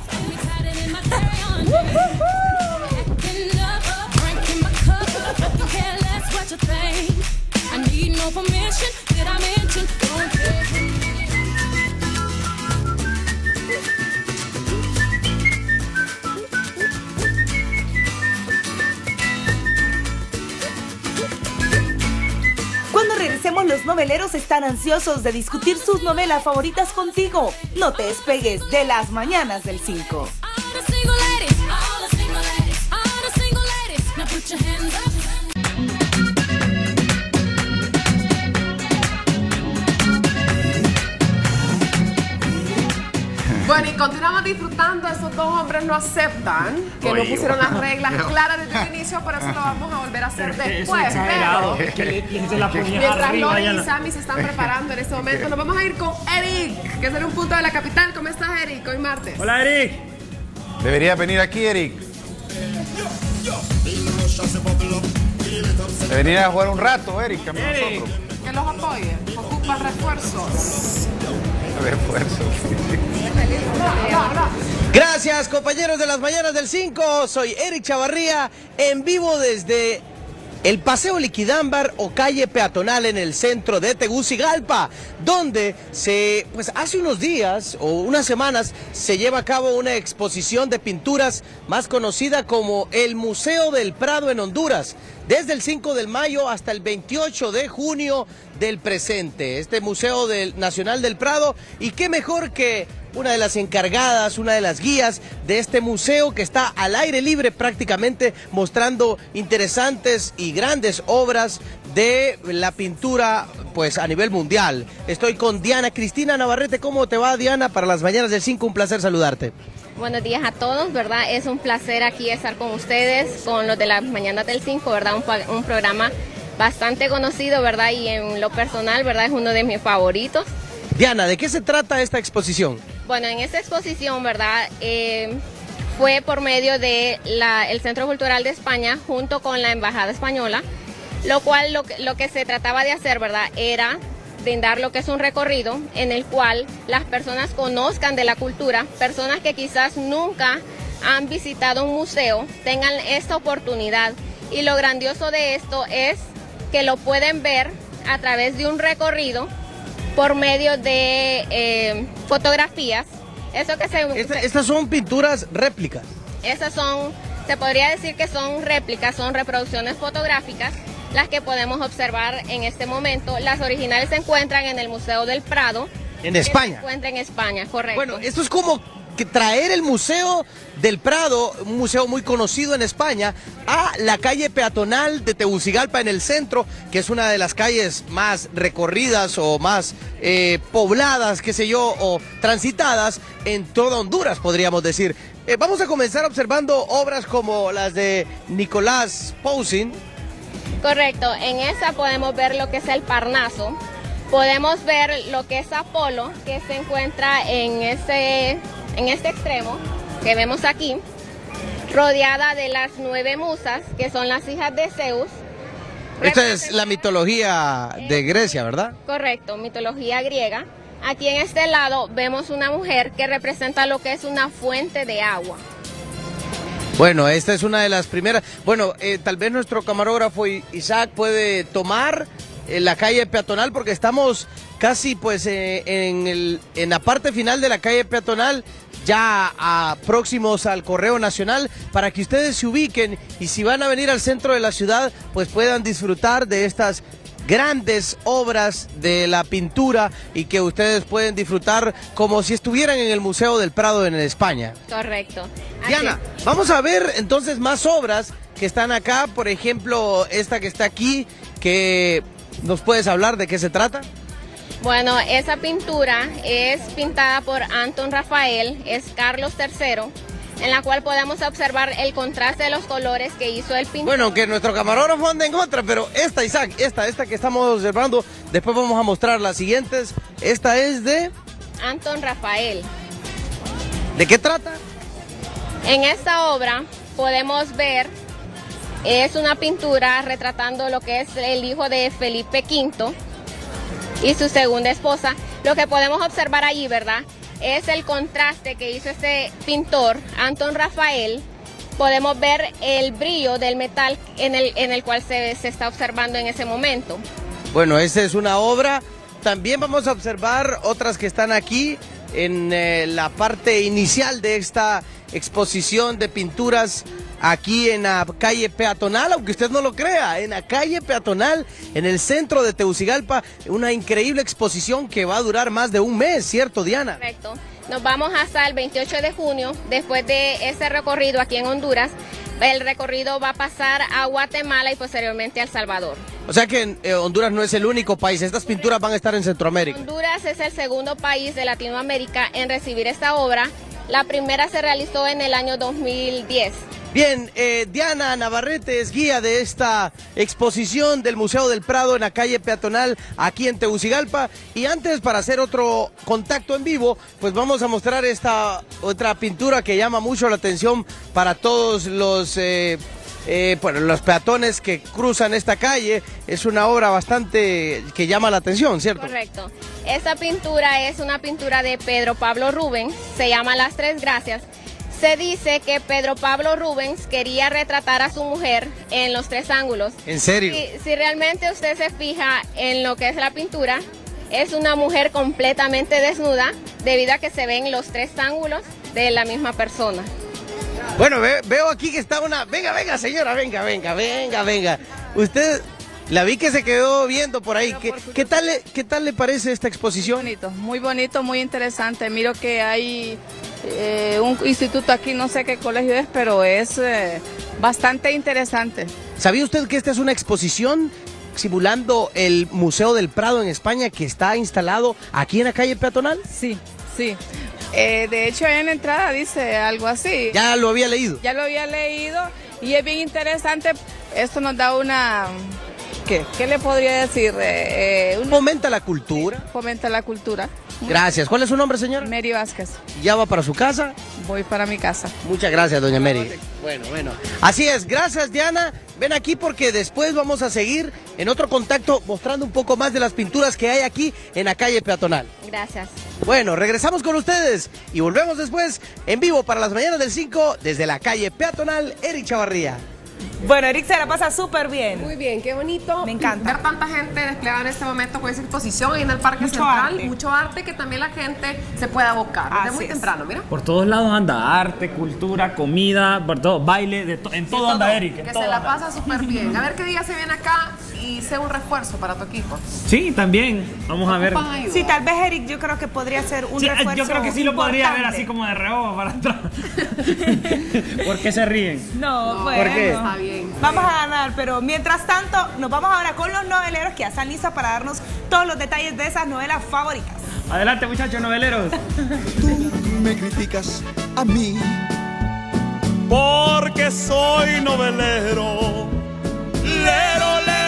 Cuando regresemos, los noveleros están ansiosos de discutir sus novelas favoritas contigo. No te despegues de Las Mañanas del cinco. Bueno, y continuamos disfrutando. Esos dos hombres no aceptan que no Oye, pusieron las wow. reglas claras desde el inicio, por eso lo vamos a volver a hacer Eso es después. exagerado. Pero Que le piense la puñada mientras arriba. Lori ya y la- Sammy se están preparando en este momento, nos vamos a ir con Eric, que es de un punto de la capital. ¿Cómo estás, Eric? Hoy martes. Hola, Eric. Debería venir aquí, Eric. Debería jugar un rato, Eric, a Eric. nosotros. Que los apoye. Ocupa refuerzos. Refuerzos. Gracias, compañeros de las mañanas del cinco. Soy Eric Chavarría, en vivo desde el Paseo Liquidámbar o calle peatonal en el centro de Tegucigalpa, donde se, pues hace unos días o unas semanas se lleva a cabo una exposición de pinturas más conocida como el Museo del Prado en Honduras, desde el cinco de mayo hasta el veintiocho de junio del presente. Este Museo del Nacional del Prado, y qué mejor que una de las encargadas, una de las guías de este museo que está al aire libre prácticamente, mostrando interesantes y grandes obras de la pintura pues a nivel mundial. Estoy con Diana Cristina Navarrete. ¿Cómo te va, Diana? Para las mañanas del cinco, un placer saludarte. Buenos días a todos, ¿verdad? Es un placer aquí estar con ustedes, con los de las mañanas del cinco, ¿verdad? Un, pa- un programa bastante conocido, ¿verdad? Y en lo personal, ¿verdad? Es uno de mis favoritos. Diana, ¿de qué se trata esta exposición? Bueno, en esta exposición, ¿verdad? Eh, fue por medio de la, el Centro Cultural de España junto con la Embajada Española, lo cual lo, que- lo que se trataba de hacer, ¿verdad? Era brindar lo que es un recorrido en el cual las personas conozcan de la cultura, personas que quizás nunca han visitado un museo, tengan esta oportunidad. Y lo grandioso de esto es que lo pueden ver a través de un recorrido por medio de eh, fotografías. Eso que se, Esta- estas son pinturas réplicas. esas son, se podría decir que son réplicas, son reproducciones fotográficas, las que podemos observar en este momento. Las originales se encuentran en el Museo del Prado. En que España. Se encuentra en España, correcto. Bueno, esto es como que traer el Museo del Prado, un museo muy conocido en España, a la calle peatonal de Tegucigalpa en el centro, que es una de las calles más recorridas o más eh, pobladas, qué sé yo, o transitadas en toda Honduras, podríamos decir. Eh, vamos a comenzar observando obras como las de Nicolás Poussin, Correcto, en esa podemos ver lo que es el Parnaso, podemos ver lo que es Apolo, que se encuentra en este, en este extremo que vemos aquí, rodeada de las nueve musas, que son las hijas de Zeus. Esta es la mitología de Grecia, ¿verdad? Correcto, mitología griega. Aquí en este lado vemos una mujer que representa lo que es una fuente de agua. Bueno, esta es una de las primeras. Bueno, eh, tal vez nuestro camarógrafo Isaac puede tomar eh, la calle peatonal porque estamos casi pues eh, en, el, en la parte final de la calle peatonal, ya a, próximos al Correo Nacional, para que ustedes se ubiquen y si van a venir al centro de la ciudad, pues puedan disfrutar de estas grandes obras de la pintura y que ustedes pueden disfrutar como si estuvieran en el Museo del Prado en España. Correcto. Diana, vamos a ver entonces más obras que están acá, por ejemplo, esta que está aquí, que ¿nos puedes hablar de qué se trata? Bueno, esa pintura es pintada por Anton Rafael, es Carlos tercero, en la cual podemos observar el contraste de los colores que hizo el pintor. Bueno, que nuestro camarógrafo anda en otra, pero esta, Isaac, esta, esta que estamos observando, después vamos a mostrar las siguientes. Esta es de... Anton Rafael. ¿De qué trata? En esta obra podemos ver, es una pintura retratando lo que es el hijo de Felipe quinto y su segunda esposa. Lo que podemos observar allí, ¿verdad?, es el contraste que hizo este pintor, Anton Rafael. Podemos ver el brillo del metal en el, en el cual se, se está observando en ese momento. Bueno, esta es una obra. También vamos a observar otras que están aquí en eh, la parte inicial de esta exposición de pinturas aquí en la calle peatonal, aunque usted no lo crea, en la calle peatonal, en el centro de Tegucigalpa, una increíble exposición que va a durar más de un mes, ¿cierto, Diana? Correcto. Nos vamos hasta el veintiocho de junio, después de ese recorrido aquí en Honduras, el recorrido va a pasar a Guatemala y posteriormente a El Salvador. O sea que eh, Honduras no es el único país, estas pinturas van a estar en Centroamérica. Honduras es el segundo país de Latinoamérica en recibir esta obra. La primera se realizó en el año dos mil diez. Bien, eh, Diana Navarrete es guía de esta exposición del Museo del Prado en la calle peatonal aquí en Tegucigalpa. Y antes, para hacer otro contacto en vivo, pues vamos a mostrar esta otra pintura que llama mucho la atención para todos los, eh, eh, bueno, los peatones que cruzan esta calle. Es una obra bastante que llama la atención, ¿cierto? Correcto. Esta pintura es una pintura de Pedro Pablo Rubens, se llama Las Tres Gracias. Se dice que Pedro Pablo Rubens quería retratar a su mujer en los tres ángulos. ¿En serio? Si, si realmente usted se fija en lo que es la pintura, es una mujer completamente desnuda debido a que se ven los tres ángulos de la misma persona. Bueno, ve, veo aquí que está una... Venga, venga, señora, venga, venga, venga, venga. Usted... La vi que se quedó viendo por ahí. ¿Qué, ¿qué, tal, le, ¿Qué tal le parece esta exposición? Muy bonito, muy bonito, muy interesante. Miro que hay eh, un instituto aquí, no sé qué colegio es, pero es eh, bastante interesante. ¿Sabía usted que esta es una exposición simulando el Museo del Prado en España que está instalado aquí en la calle peatonal? Sí, sí. Eh, de hecho, en la entrada dice algo así. ¿Ya lo había leído? Ya lo había leído y es bien interesante. Esto nos da una... ¿Qué? ¿Qué le podría decir? Eh, eh, un... Fomenta la cultura. Sí, fomenta la cultura. Gracias. ¿Cuál es su nombre, señor? Mary Vázquez. ¿Ya va para su casa? Voy para mi casa. Muchas gracias, doña Mary. Bueno, bueno. Así es. Gracias, Diana. Ven aquí porque después vamos a seguir en otro contacto mostrando un poco más de las pinturas que hay aquí en la calle peatonal. Gracias. Bueno, regresamos con ustedes y volvemos después en vivo para las mañanas del cinco desde la calle peatonal Eric Chavarría. Bueno, Eric se la pasa súper bien. Muy bien, qué bonito. Me encanta. Ver tanta gente desplegada en este momento con esa exposición ahí en el Parque Mucho Central. arte. Mucho arte que también la gente se puede abocar. Desde Así muy es. temprano, mira. Por todos lados anda arte, cultura, comida, por todo, baile, de to- en todo anda Eric. en Que todo se la anda. pasa súper bien. A ver qué día se viene acá y sea un refuerzo para tu equipo. Sí, también. Vamos a ver. Ocupan ayuda. Sí, tal vez Eric yo creo que podría ser un Sí, refuerzo yo creo que sí lo podría ver importante. así como de reojo para atrás. ¿Por qué se ríen? No, No, bueno. ¿por qué? Está bien. Vamos a ganar, pero mientras tanto nos vamos ahora con los noveleros que ya están listos para darnos todos los detalles de esas novelas favoritas. Adelante, muchachos noveleros. Tú me criticas a mí porque soy novelero. Lero, lero.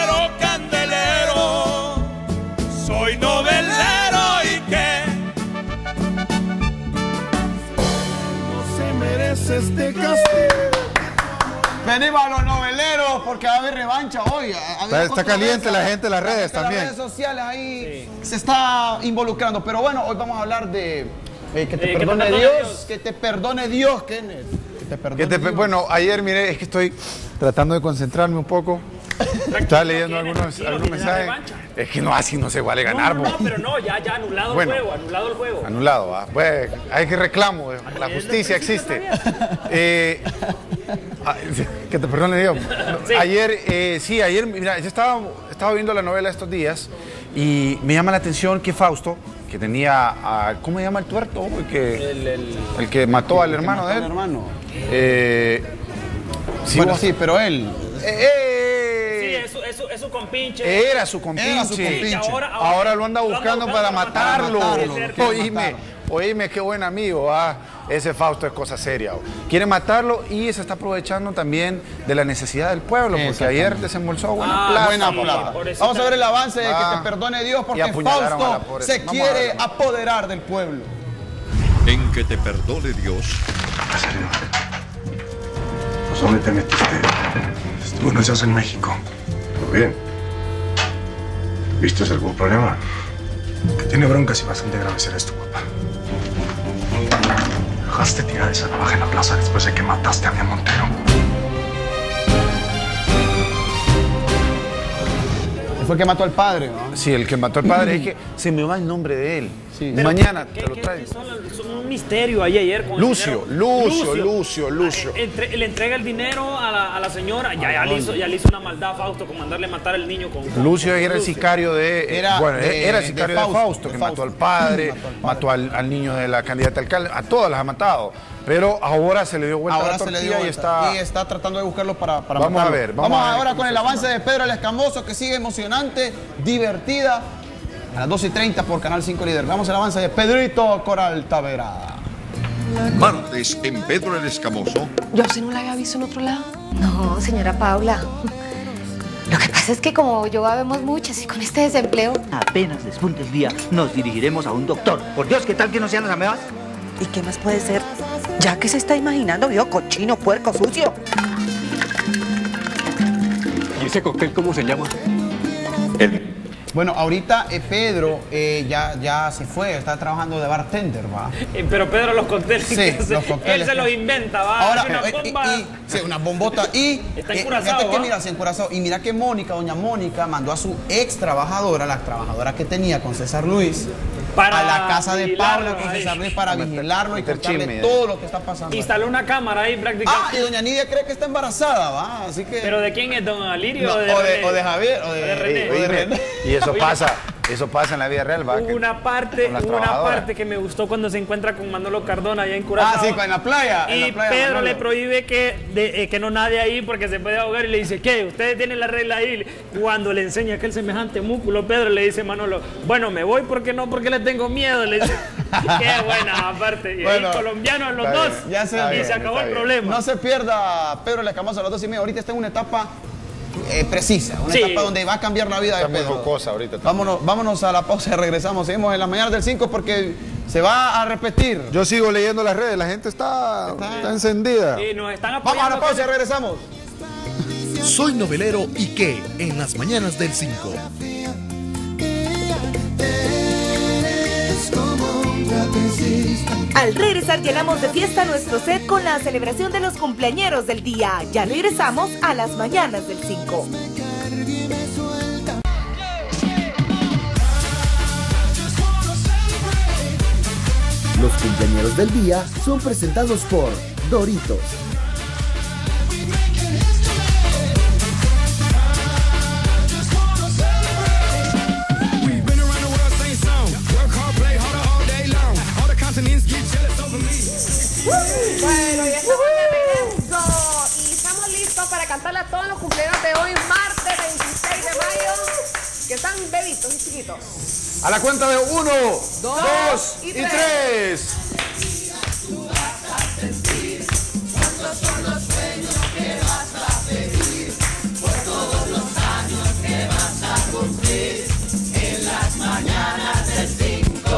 Venimos a los noveleros porque va a haber revancha hoy. Está, está caliente la gente en las redes también. Las redes sociales ahí sí. se está involucrando. Pero bueno, hoy vamos a hablar de eh, que te eh, perdone que te Dios, Dios. Que te perdone Dios, Kenneth. Que te perdone Que te, Dios. bueno, ayer miré, es que estoy tratando de concentrarme un poco. Estaba leyendo algunos, algunos mensajes. Es que no, así no se vale ganar. No, no, no, pero no, ya, ya anulado Bueno. el juego, anulado el juego. Anulado, ¿va? Pues, hay que reclamo, la justicia existe. Eh, ah, que te perdone Dios. Sí. Ayer, eh, sí, ayer, mira, yo estaba, estaba viendo la novela estos días y me llama la atención que Fausto, que tenía, a, ¿cómo se llama el tuerto? El que, El, el, el que mató al El que hermano mató de al él. hermano. Eh, sí, Bueno, vos- sí, pero él. Eh, eh, Sí, es su, es su, es su compinche. Era su compinche. Era su compinche. Ahora, Ahora lo anda buscando para matarlo. para matarlo, lo quiere Oíme, matar. oíme, qué buen amigo. Ah, ese Fausto es cosa seria. oh. Quiere matarlo y se está aprovechando también de la necesidad del pueblo, porque ayer desembolsó buena Ah, plata. Buena papá. plata. Por eso Vamos a ver el avance de Ah. que te perdone Dios Y porque apuñalaron a la Fausto pobre. se Vamos a quiere verlo. apoderar del pueblo. En que te perdone Dios. Pues ¿dónde te metiste? Estuvo unos días en México. Muy bien. ¿Viste algún problema? Que tiene broncas y bastante graves eres tu papá. Dejaste tirar esa navaja en la plaza después de que mataste a mi Montero. Fue el que mató al padre, ¿no? Sí, el que mató al padre. Es que se me va el nombre de él. Sí. Pero Mañana ¿qué- te lo qué- traigo. qué son, son un misterio ahí ayer con el Lucio, dinero. Lucio, Lucio, Lucio. Ah, entre- le entrega el dinero a la, a la señora. Ya, ya, le hizo, ya le hizo una maldad a Fausto con mandarle matar al niño con. con- Lucio con era el Lucio. sicario de. eh, Era bueno, de- era de sicario de Fausto, Fausto, que de mató Fausto. al padre, Mató al padre. mató al, al niño de la candidata alcalde, a todas las ha matado. Pero ahora se le dio vuelta a Ahora la se le tortilla dio y vuelta. está. Y está tratando de buscarlo para, para Vamos matarlo. a ver, vamos a ver ahora cómo con el se avance de Pedro el Escamoso, que sigue emocionante, divertida. A las dos y treinta por Canal cinco Líder. Vamos al avance de Pedrito Coral Tavera. Martes en Pedro el Escamoso. ¿Yo a usted no la había visto en otro lado? No, señora Paula. Lo que pasa es que como yo vemos muchas y con este desempleo... Apenas despunte el día, nos dirigiremos a un doctor. Por Dios, ¿qué tal que no sean las amebas? ¿Y qué más puede ser? Ya que se está imaginando, vio, cochino, puerco, sucio. ¿Y ese cóctel cómo se llama? Bueno, ahorita eh, Pedro eh, ya, ya se fue, está trabajando de bartender, ¿va? Eh, Pero Pedro, los cócteles. Sí, que se- los cócteles Él se que- los inventa, va. Ahora, hace una eh, y- bomba. y- sí, una bombota y Está eh, encurazado, fíjate que ¿va? mira, se encurazó. Y mira que Mónica, doña Mónica, mandó a su ex trabajadora, la trabajadora que tenía con César Luis, Para a la casa de vigilarlo, Paula con ahí. César Luis para vigilarlo y meter contarle chisme, todo lo que está pasando. Instaló una cámara ahí Ah, prácticamente. y doña Nidia cree que está embarazada, ¿va? Así que... ¿Pero de quién es? ¿Don Alirio No, o de o, de, René? o de Javier, o de, O de René. o de Oíme, René. y eso Oye. pasa, eso pasa en la vida real, ¿va? Hubo Que- una parte, con las hubo una trabajadoras. parte que me gustó cuando se encuentra con Manolo Cardona allá en Curazao. Ah, sí, en la playa. en Y la playa, Pedro Manolo. le prohíbe que, de- eh, que no nade ahí porque se puede ahogar y le dice, ¿qué? Ustedes tienen la regla ahí. Cuando le enseña aquel semejante músculo, Pedro le dice Manolo, bueno, me voy porque no, porque le tengo miedo. Le dice, qué buena aparte. Y Bueno, ahí colombianos los está dos. bien, ya se- y está se bien, acabó está el bien. problema. No se pierda Pedro el Escamoso a las dos y media. Ahorita está en una etapa eh, precisa, una Sí. etapa donde va a cambiar la vida Está de muy Pedro. jocosa ahorita también. Vámonos, vámonos a la pausa y regresamos. Seguimos en las mañanas del cinco porque se va a repetir. Yo sigo leyendo las redes, la gente está, está encendida. Y nos están Vamos a apoyando. la pausa y regresamos. Soy novelero y qué en las mañanas del cinco. Al regresar llenamos de fiesta nuestro set con la celebración de los cumpleañeros del día. Ya regresamos a las mañanas del cinco. Los cumpleañeros del día son presentados por Doritos. We've been around the world, same song. Work hard, play harder all day long. All the continents get jealous over me. Bueno, ya estamos de regreso y estamos listos para cantarle a todos los cumpleaños de hoy, martes veintiséis de mayo, que están bebitos y chiquitos. A la cuenta de uno, Dos dos y y tres. tres.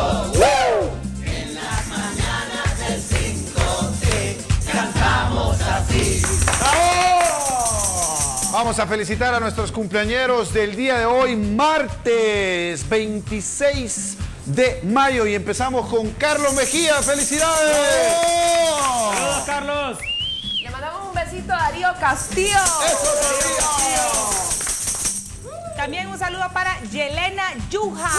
Cantamos a Vamos a felicitar a nuestros cumpleañeros del día de hoy, martes veintiséis de mayo, y empezamos con Carlos Mejía. ¡Felicidades! ¡Oh! ¡Saludos, Carlos! Le mandamos un besito a Darío Castillo. ¡Eso, Darío! También un saludo para Yelena Yuja.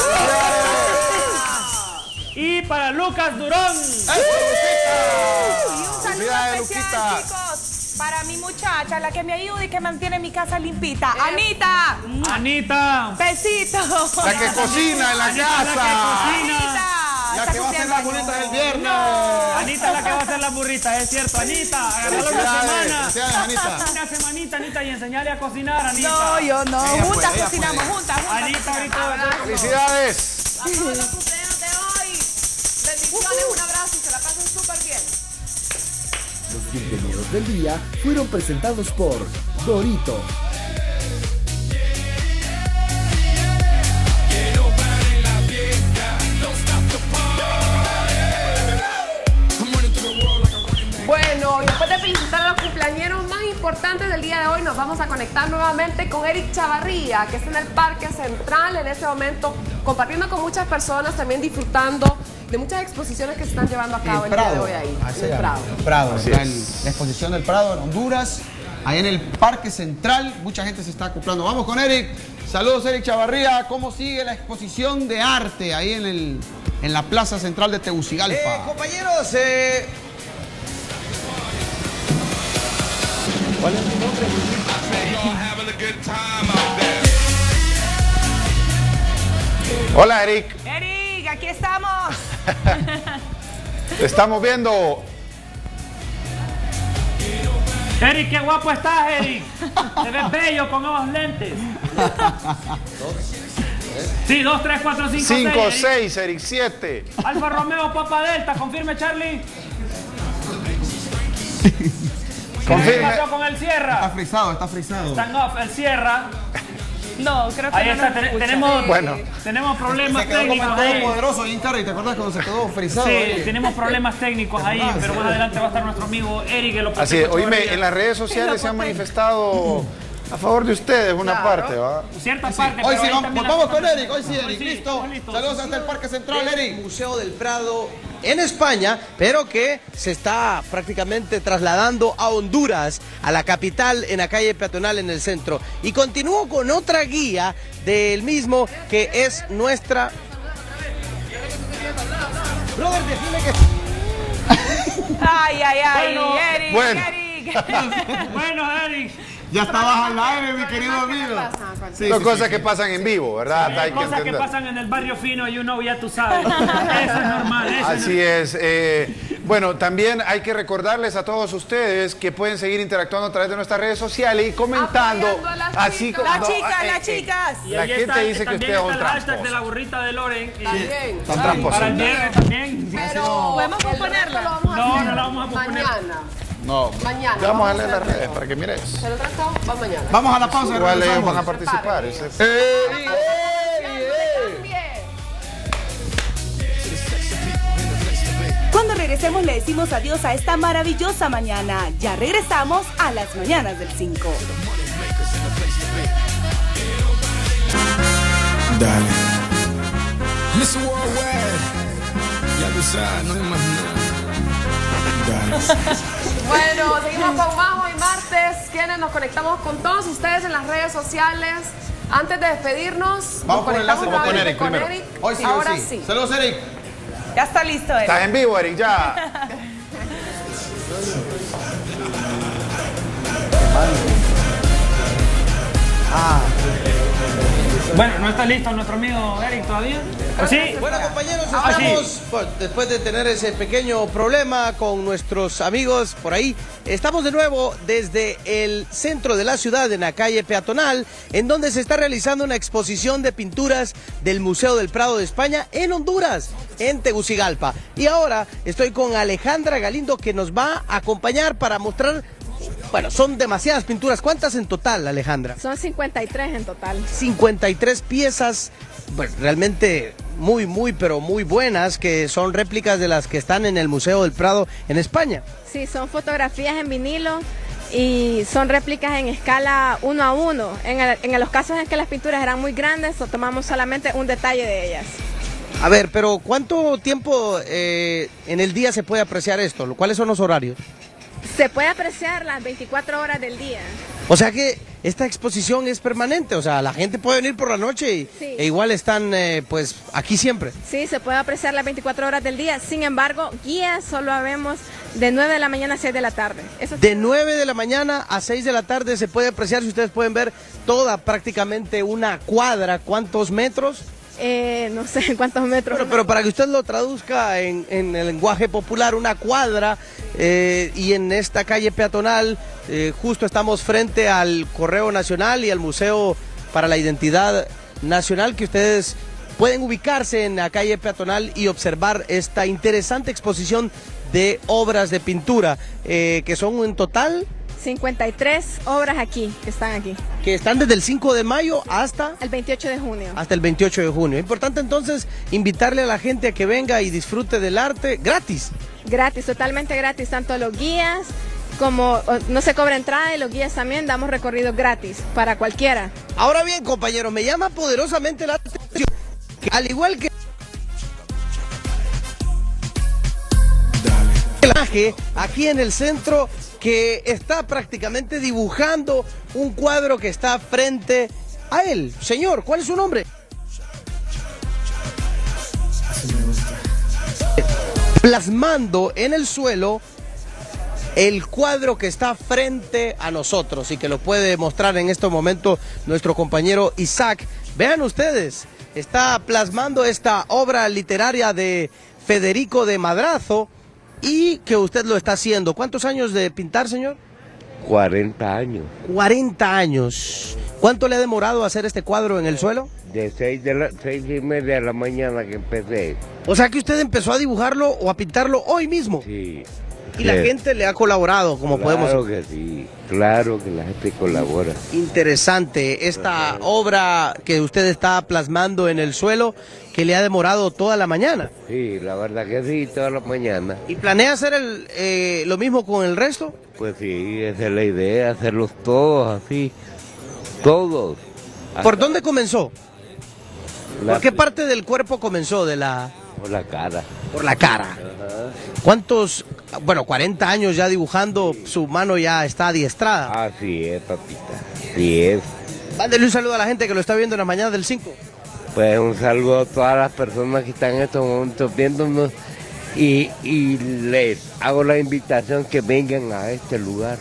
Y para Lucas Durón. ¡Eso, Y un saludo especial, chicos, para mi muchacha, la que me ayuda y que mantiene mi casa limpita. Eh. Anita. Anita. Besito. La que cocina en la Anita, casa. la que cocina. Anita. La está que va a hacer cumpliendo las burritas años. el viernes. No. Anita es la que va a hacer las burritas, es cierto. Anita, agarrala una Felicidades, semana. felicidades, Anita. Una semanita, Anita, y enseñale a cocinar, Anita. No, yo no. Ella juntas puede, ella cocinamos, puede. juntas, juntas. Anita, ahorita. ¡Felicidades! A todos los cumpleaños de hoy. Bendiciones, un abrazo y se la pasen súper bien. Los cumpleaños del día fueron presentados por Dorito. Bueno, y después de felicitar a los cumpleañeros más importantes del día de hoy, nos vamos a conectar nuevamente con Eric Chavarría, que está en el Parque Central en este momento, compartiendo con muchas personas, también disfrutando de muchas exposiciones que se están llevando a cabo el, día de hoy ahí. Así en el es, Prado. el Prado, Así está es. el- la exposición del Prado en Honduras, ahí en el Parque Central, mucha gente se está acoplando. Vamos con Eric. Saludos, Eric Chavarría. ¿Cómo sigue la exposición de arte ahí en, el, en la Plaza Central de Tegucigalpa? Eh, compañeros, eh, ¿Cuál es tu nombre? Hola, Eric. Eric, aquí estamos. Te estamos viendo. Eric, qué guapo estás, Eric. Te ves bello con nuevos lentes. Sí, dos, tres, cuatro, cinco, cinco, seis. seis, Eric, siete. Alfa Romeo, Papa Delta, confirme, Charlie. ¿Qué Confirme. pasó con el Está Sierra? frisado, está frisado. Stand off, el Sierra. No, creo que Ahí no está, nos ten- escucha. tenemos, Bueno. tenemos problemas Se quedó como el técnicos ahí. todopoderoso Jim Carrey, ¿te acuerdas cuando se quedó frisado? Sí, ahí? tenemos problemas técnicos ahí, pero más adelante va a estar nuestro amigo Eric, el Así es, oíme, en las redes sociales se han manifestado a favor de ustedes una Claro. parte, ¿va? cierta Sí, parte. hoy pero sí, ahí vamos, también vamos la- con Eric, hoy sí, Hoy Eric, sí, listo. estamos listos. Saludos hasta el Parque Central, del Eric. Museo del Prado en España, pero que se está prácticamente trasladando a Honduras, a la capital, en la calle peatonal en el centro. Y continúo con otra guía del mismo, que es nuestra... Brother, decime que... Ay, ay, ay, Bueno, Eric, bueno. Eric. Bueno, Eric. Ya estabas al aire, mi querido amigo. Sí, Son sí, cosas sí, que sí. pasan en vivo, ¿verdad? Hay Hay que cosas que entender. pasan en el barrio fino, you know, ya tú sabes. Eso es normal. Eso Así es. eh, bueno, también hay que recordarles a todos ustedes que pueden seguir interactuando a través de nuestras redes sociales y comentando. Apoyando a las Así chicas. como. Las no, chicas, eh, las eh, chicas. Y La ahí gente está, dice que también usted es un está el hashtag tramposo. de la burrita de Loren. y- También. Son tramposos. Para el viernes también. Pero ¿Podemos el posponerla? resto lo vamos a No, hacer no la vamos a posponer. mañana. No, Mañana, ya vamos a vamos leer a las hacer redes eso. para que mires. ¿El resto va mañana? Vamos a la pausa. Igual ellos regresamos. van a participar. ese es- Eric, Cuando regresemos le decimos adiós a esta maravillosa mañana. Ya regresamos a las mañanas del cinco. Dale. mister Worldwide. Ya tú sabes, no hay más nada. Dale. Bueno, seguimos con más hoy martes, quienes nos conectamos con todos ustedes en las redes sociales. Antes de despedirnos, Vamos con el enlace, conectamos vamos con nuevamente Eric con primero. Eric. Hoy sí, Ahora hoy sí. sí. Saludos, Eric. Ya está listo, Eric. Estás en vivo, Eric, ya. Ah, Bueno, no está listo nuestro amigo Eric todavía. Pues sí. Bueno, compañeros, Ahora sí. estamos, bueno, después de tener ese pequeño problema con nuestros amigos por ahí, estamos de nuevo desde el centro de la ciudad, en la calle peatonal, en donde se está realizando una exposición de pinturas del Museo del Prado de España en Honduras, en Tegucigalpa. Y ahora estoy con Alejandra Galindo, que nos va a acompañar para mostrar. Bueno, son demasiadas pinturas. ¿Cuántas en total, Alejandra? Son cincuenta y tres en total. cincuenta y tres piezas, pues realmente muy, muy, pero muy buenas, que son réplicas de las que están en el Museo del Prado en España. Sí, son fotografías en vinilo, y son réplicas en escala uno a uno. En, el- en los casos en que las pinturas eran muy grandes, o tomamos solamente un detalle de ellas. A ver, pero ¿cuánto tiempo eh, en el día se puede apreciar esto? ¿Cuáles son los horarios? Se puede apreciar las veinticuatro horas del día. O sea que esta exposición es permanente, o sea, la gente puede venir por la noche y, Sí. e igual están eh, pues aquí siempre. Sí, se puede apreciar las veinticuatro horas del día. Sin embargo, guías solo habemos de nueve de la mañana a seis de la tarde. Eso De nueve de la mañana a seis de la tarde se puede apreciar, si ustedes pueden ver toda prácticamente una cuadra, ¿cuántos metros? Eh, no sé cuántos metros. Pero, pero para que usted lo traduzca en, en el lenguaje popular, una cuadra, eh, y en esta calle peatonal, eh, justo estamos frente al Correo Nacional y al Museo para la Identidad Nacional, que ustedes pueden ubicarse en la calle peatonal y observar esta interesante exposición de obras de pintura, eh, que son en total cincuenta y tres obras aquí, que están aquí. que están desde el cinco de mayo hasta El veintiocho de junio. hasta el veintiocho de junio. Importante entonces invitarle a la gente a que venga y disfrute del arte gratis. Gratis, totalmente gratis, tanto los guías como o, no se cobra entrada y los guías también damos recorridos gratis para cualquiera. Ahora bien, compañero, me llama poderosamente la atención que al igual que el personaje aquí en el centro que está prácticamente dibujando un cuadro que está frente a él. Señor, ¿cuál es su nombre? Plasmando en el suelo el cuadro que está frente a nosotros y que lo puede mostrar en este momento nuestro compañero Isaac. Vean ustedes, está plasmando esta obra literaria de Federico de Madrazo y que usted lo está haciendo. ¿Cuántos años de pintar, señor? cuarenta años. cuarenta años. ¿Cuánto le ha demorado hacer este cuadro en el suelo? De seis, de la, seis y media de la mañana que empecé. O sea que usted empezó a dibujarlo o a pintarlo hoy mismo. Sí. Y la gente le ha colaborado, como podemos. Claro que sí, claro que la gente colabora. Interesante esta obra que usted está plasmando en el suelo, que le ha demorado toda la mañana. Sí, la verdad que sí, toda la mañana. ¿Y planea hacer el, eh, lo mismo con el resto? Pues sí, esa es la idea, hacerlos todos así, todos. ¿Por dónde comenzó? La- ¿Por qué parte del cuerpo comenzó? De la... Por la cara. Por la cara. Ajá. ¿Cuántos, bueno, cuarenta años ya dibujando, su mano ya está adiestrada? Así es, papita, así es. Mándele un saludo a la gente que lo está viendo en la mañana del cinco. Pues un saludo a todas las personas que están en estos momentos viéndonos y, y les hago la invitación que vengan a este lugar.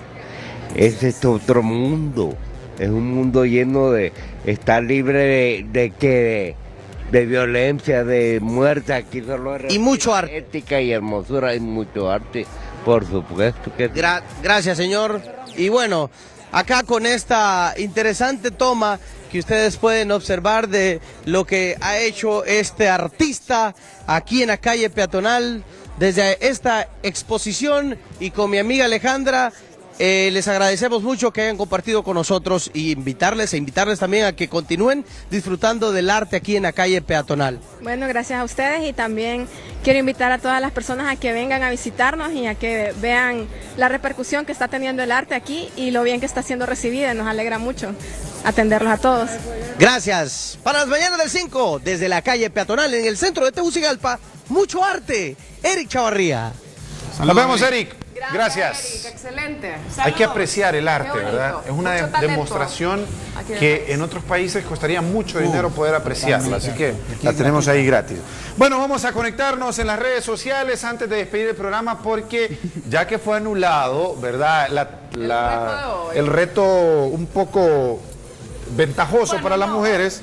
Es este otro mundo, es un mundo lleno de, está libre de, de que de violencia, de muerte, aquí solo hay Y mucho arte. ética y hermosura y mucho arte, por supuesto que sí. Gra- gracias, señor. Y bueno, acá con esta interesante toma que ustedes pueden observar de lo que ha hecho este artista aquí en la calle peatonal desde esta exposición, y con mi amiga Alejandra, eh, les agradecemos mucho que hayan compartido con nosotros y invitarles e invitarles también a que continúen disfrutando del arte aquí en la calle peatonal. Bueno, gracias a ustedes, y también quiero invitar a todas las personas a que vengan a visitarnos y a que vean la repercusión que está teniendo el arte aquí y lo bien que está siendo recibida. Nos alegra mucho atenderlos a todos. Gracias. Para las mañanas del cinco, desde la calle peatonal en el centro de Tegucigalpa, mucho arte. Eric Chavarría. Nos vemos, Eric. Gracias. Eric, excelente. Hay que apreciar el arte, Qué bonito. ¿verdad? Es una Mucho de- talento. demostración Aquí que en otros países costaría mucho dinero poder apreciarla, así que Aquí la es tenemos gratuita. ahí gratis. Bueno, vamos a conectarnos en las redes sociales antes de despedir el programa, porque ya que fue anulado, ¿verdad? La- la- el reto un poco ventajoso para las mujeres,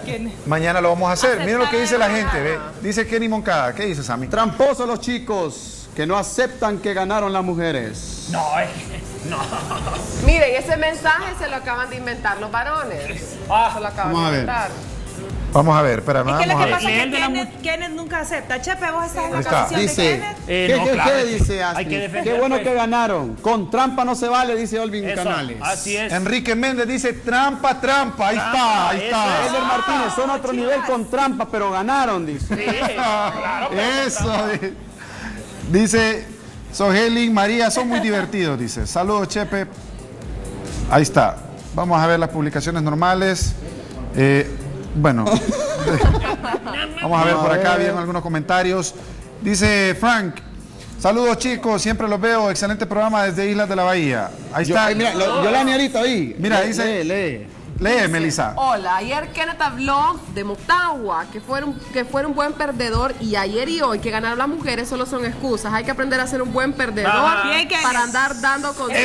mañana lo vamos a hacer. Miren lo que dice la gente, ¿ve? Dice Kenny Moncada. ¿Qué dice, Sammy? Tramposos los chicos que no aceptan que ganaron las mujeres. No, es no. Miren, ese mensaje se lo acaban de inventar los varones. Ah, se lo acaban vamos a de ver. inventar. Vamos a ver, espera, Es que vamos lo a que ver. pasa es que Kenneth, Kenneth nunca acepta. Chepe, vos estás en la Ahí está. canción Dice, de Kenneth. ¿qué, Eh, no, qué- claro, qué hay dice que Astrid? defender, Qué bueno pues. que ganaron. Con trampa no se vale, dice Olvin Eso, Canales. así es. Enrique Méndez dice trampa, trampa. Ahí está, ahí Eso está. es. Eder Martínez, son otro nivel con trampa, pero ganaron, dice. Eso. di- Dice Sogelin María, son muy divertidos, dice. Saludos, Chepe. Ahí está. Vamos a ver las publicaciones normales. Eh, bueno, vamos a ver por acá, bien algunos comentarios. Dice Frank, saludos chicos, siempre los veo, excelente programa desde Islas de la Bahía. Ahí Yo- está. ay, mira, lo- yo la ni ahorita ahí. Mira, Lee, dice. lee, lee. Lee, Melissa. Hola, ayer Kenneth habló de Motagua, que fue, un, que fue un buen perdedor, y ayer y hoy que ganaron las mujeres solo son excusas. Hay que aprender a ser un buen perdedor Ajá. Bien, Kenneth. para andar dando consejos.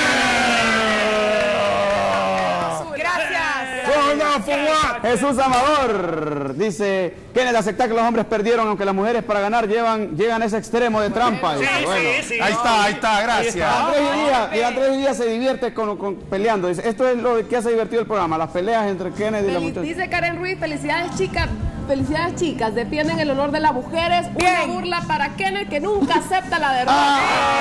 Gracias. Jesús Amador dice, Kenneth, acepta que los hombres perdieron, aunque las mujeres para ganar llevan, llegan a ese extremo de trampa. Sí, Dice, sí, bueno. sí. Ahí está, ahí está, gracias. Y Andrés Díaz, y Andrés Díaz se divierte con, con- peleando. Dice, esto es lo que hace divertido el programa, las peleas entre Kenneth y la Fel- muchacha. Dice Karen Ruiz, felicidades chicas, felicidades chicas, defienden el honor de las mujeres. Una burla para Kenneth que nunca acepta la derrota.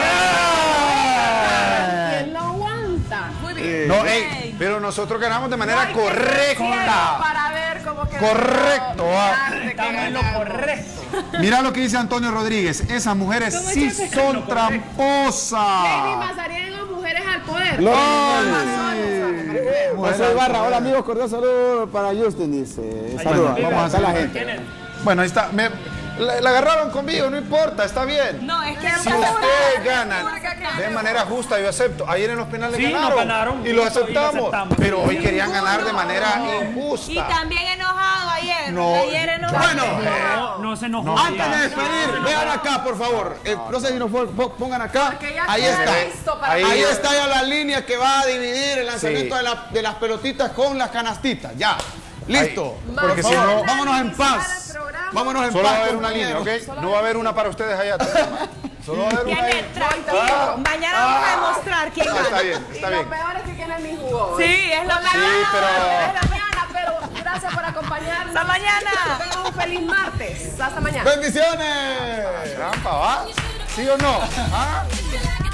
¿Quién lo aguanta? Muy bien. No, ey, pero nosotros ganamos de manera No hay que ser correcta. ciego para ver cómo que Correcto, ah. Estamos en lo correcto. Mira lo que dice Antonio Rodríguez. Esas mujeres ¿Cómo sí es que se- son Lady tramposas. Mazariego, mujeres al poder. Lol. Mujer José al Ibarra, poder. hola amigos, cordial saludo para Justin, dice. Saludos, Bueno, vamos a hacer la gente. Bueno, ahí está. Me- la, la agarraron conmigo, no importa, está bien. No, es que Si ustedes ganan de manera justa, yo acepto. Ayer en los penales Sí, nos ganaron, ganaron, y lo y lo aceptamos. aceptamos. Pero hoy querían ganar de manera Y injusta. también enojado ayer. No. Ayer enojado. Bueno, No, no se enojó. antes de despedir, vean acá, por favor. Eh, no sé si nos pon- pon- pongan acá. Porque ya Ahí queda está. listo para- Ahí, Ahí- está ya la línea que va a dividir el lanzamiento Sí. de, la- de las pelotitas con las canastitas. Ya. Listo. Ahí. Por Porque si favor, no- vámonos en paz. Vámonos en Solo paz. va a haber una línea, compañeros. ¿ok? No va a haber una para ustedes allá. Solo va a haber una ahí. Kenneth, tranquilo. Mañana vamos a demostrar quién Ah, gana. está bien, Y está lo bien. peor es que Kenneth ni jugó. Sí, es lo Con la peor. gana, pero- es la mañana, pero gracias por acompañarnos. Hasta mañana. Que tengan un feliz martes. Hasta mañana. Bendiciones. Trampa, ¿va? ¿Sí o no? ¿Ah?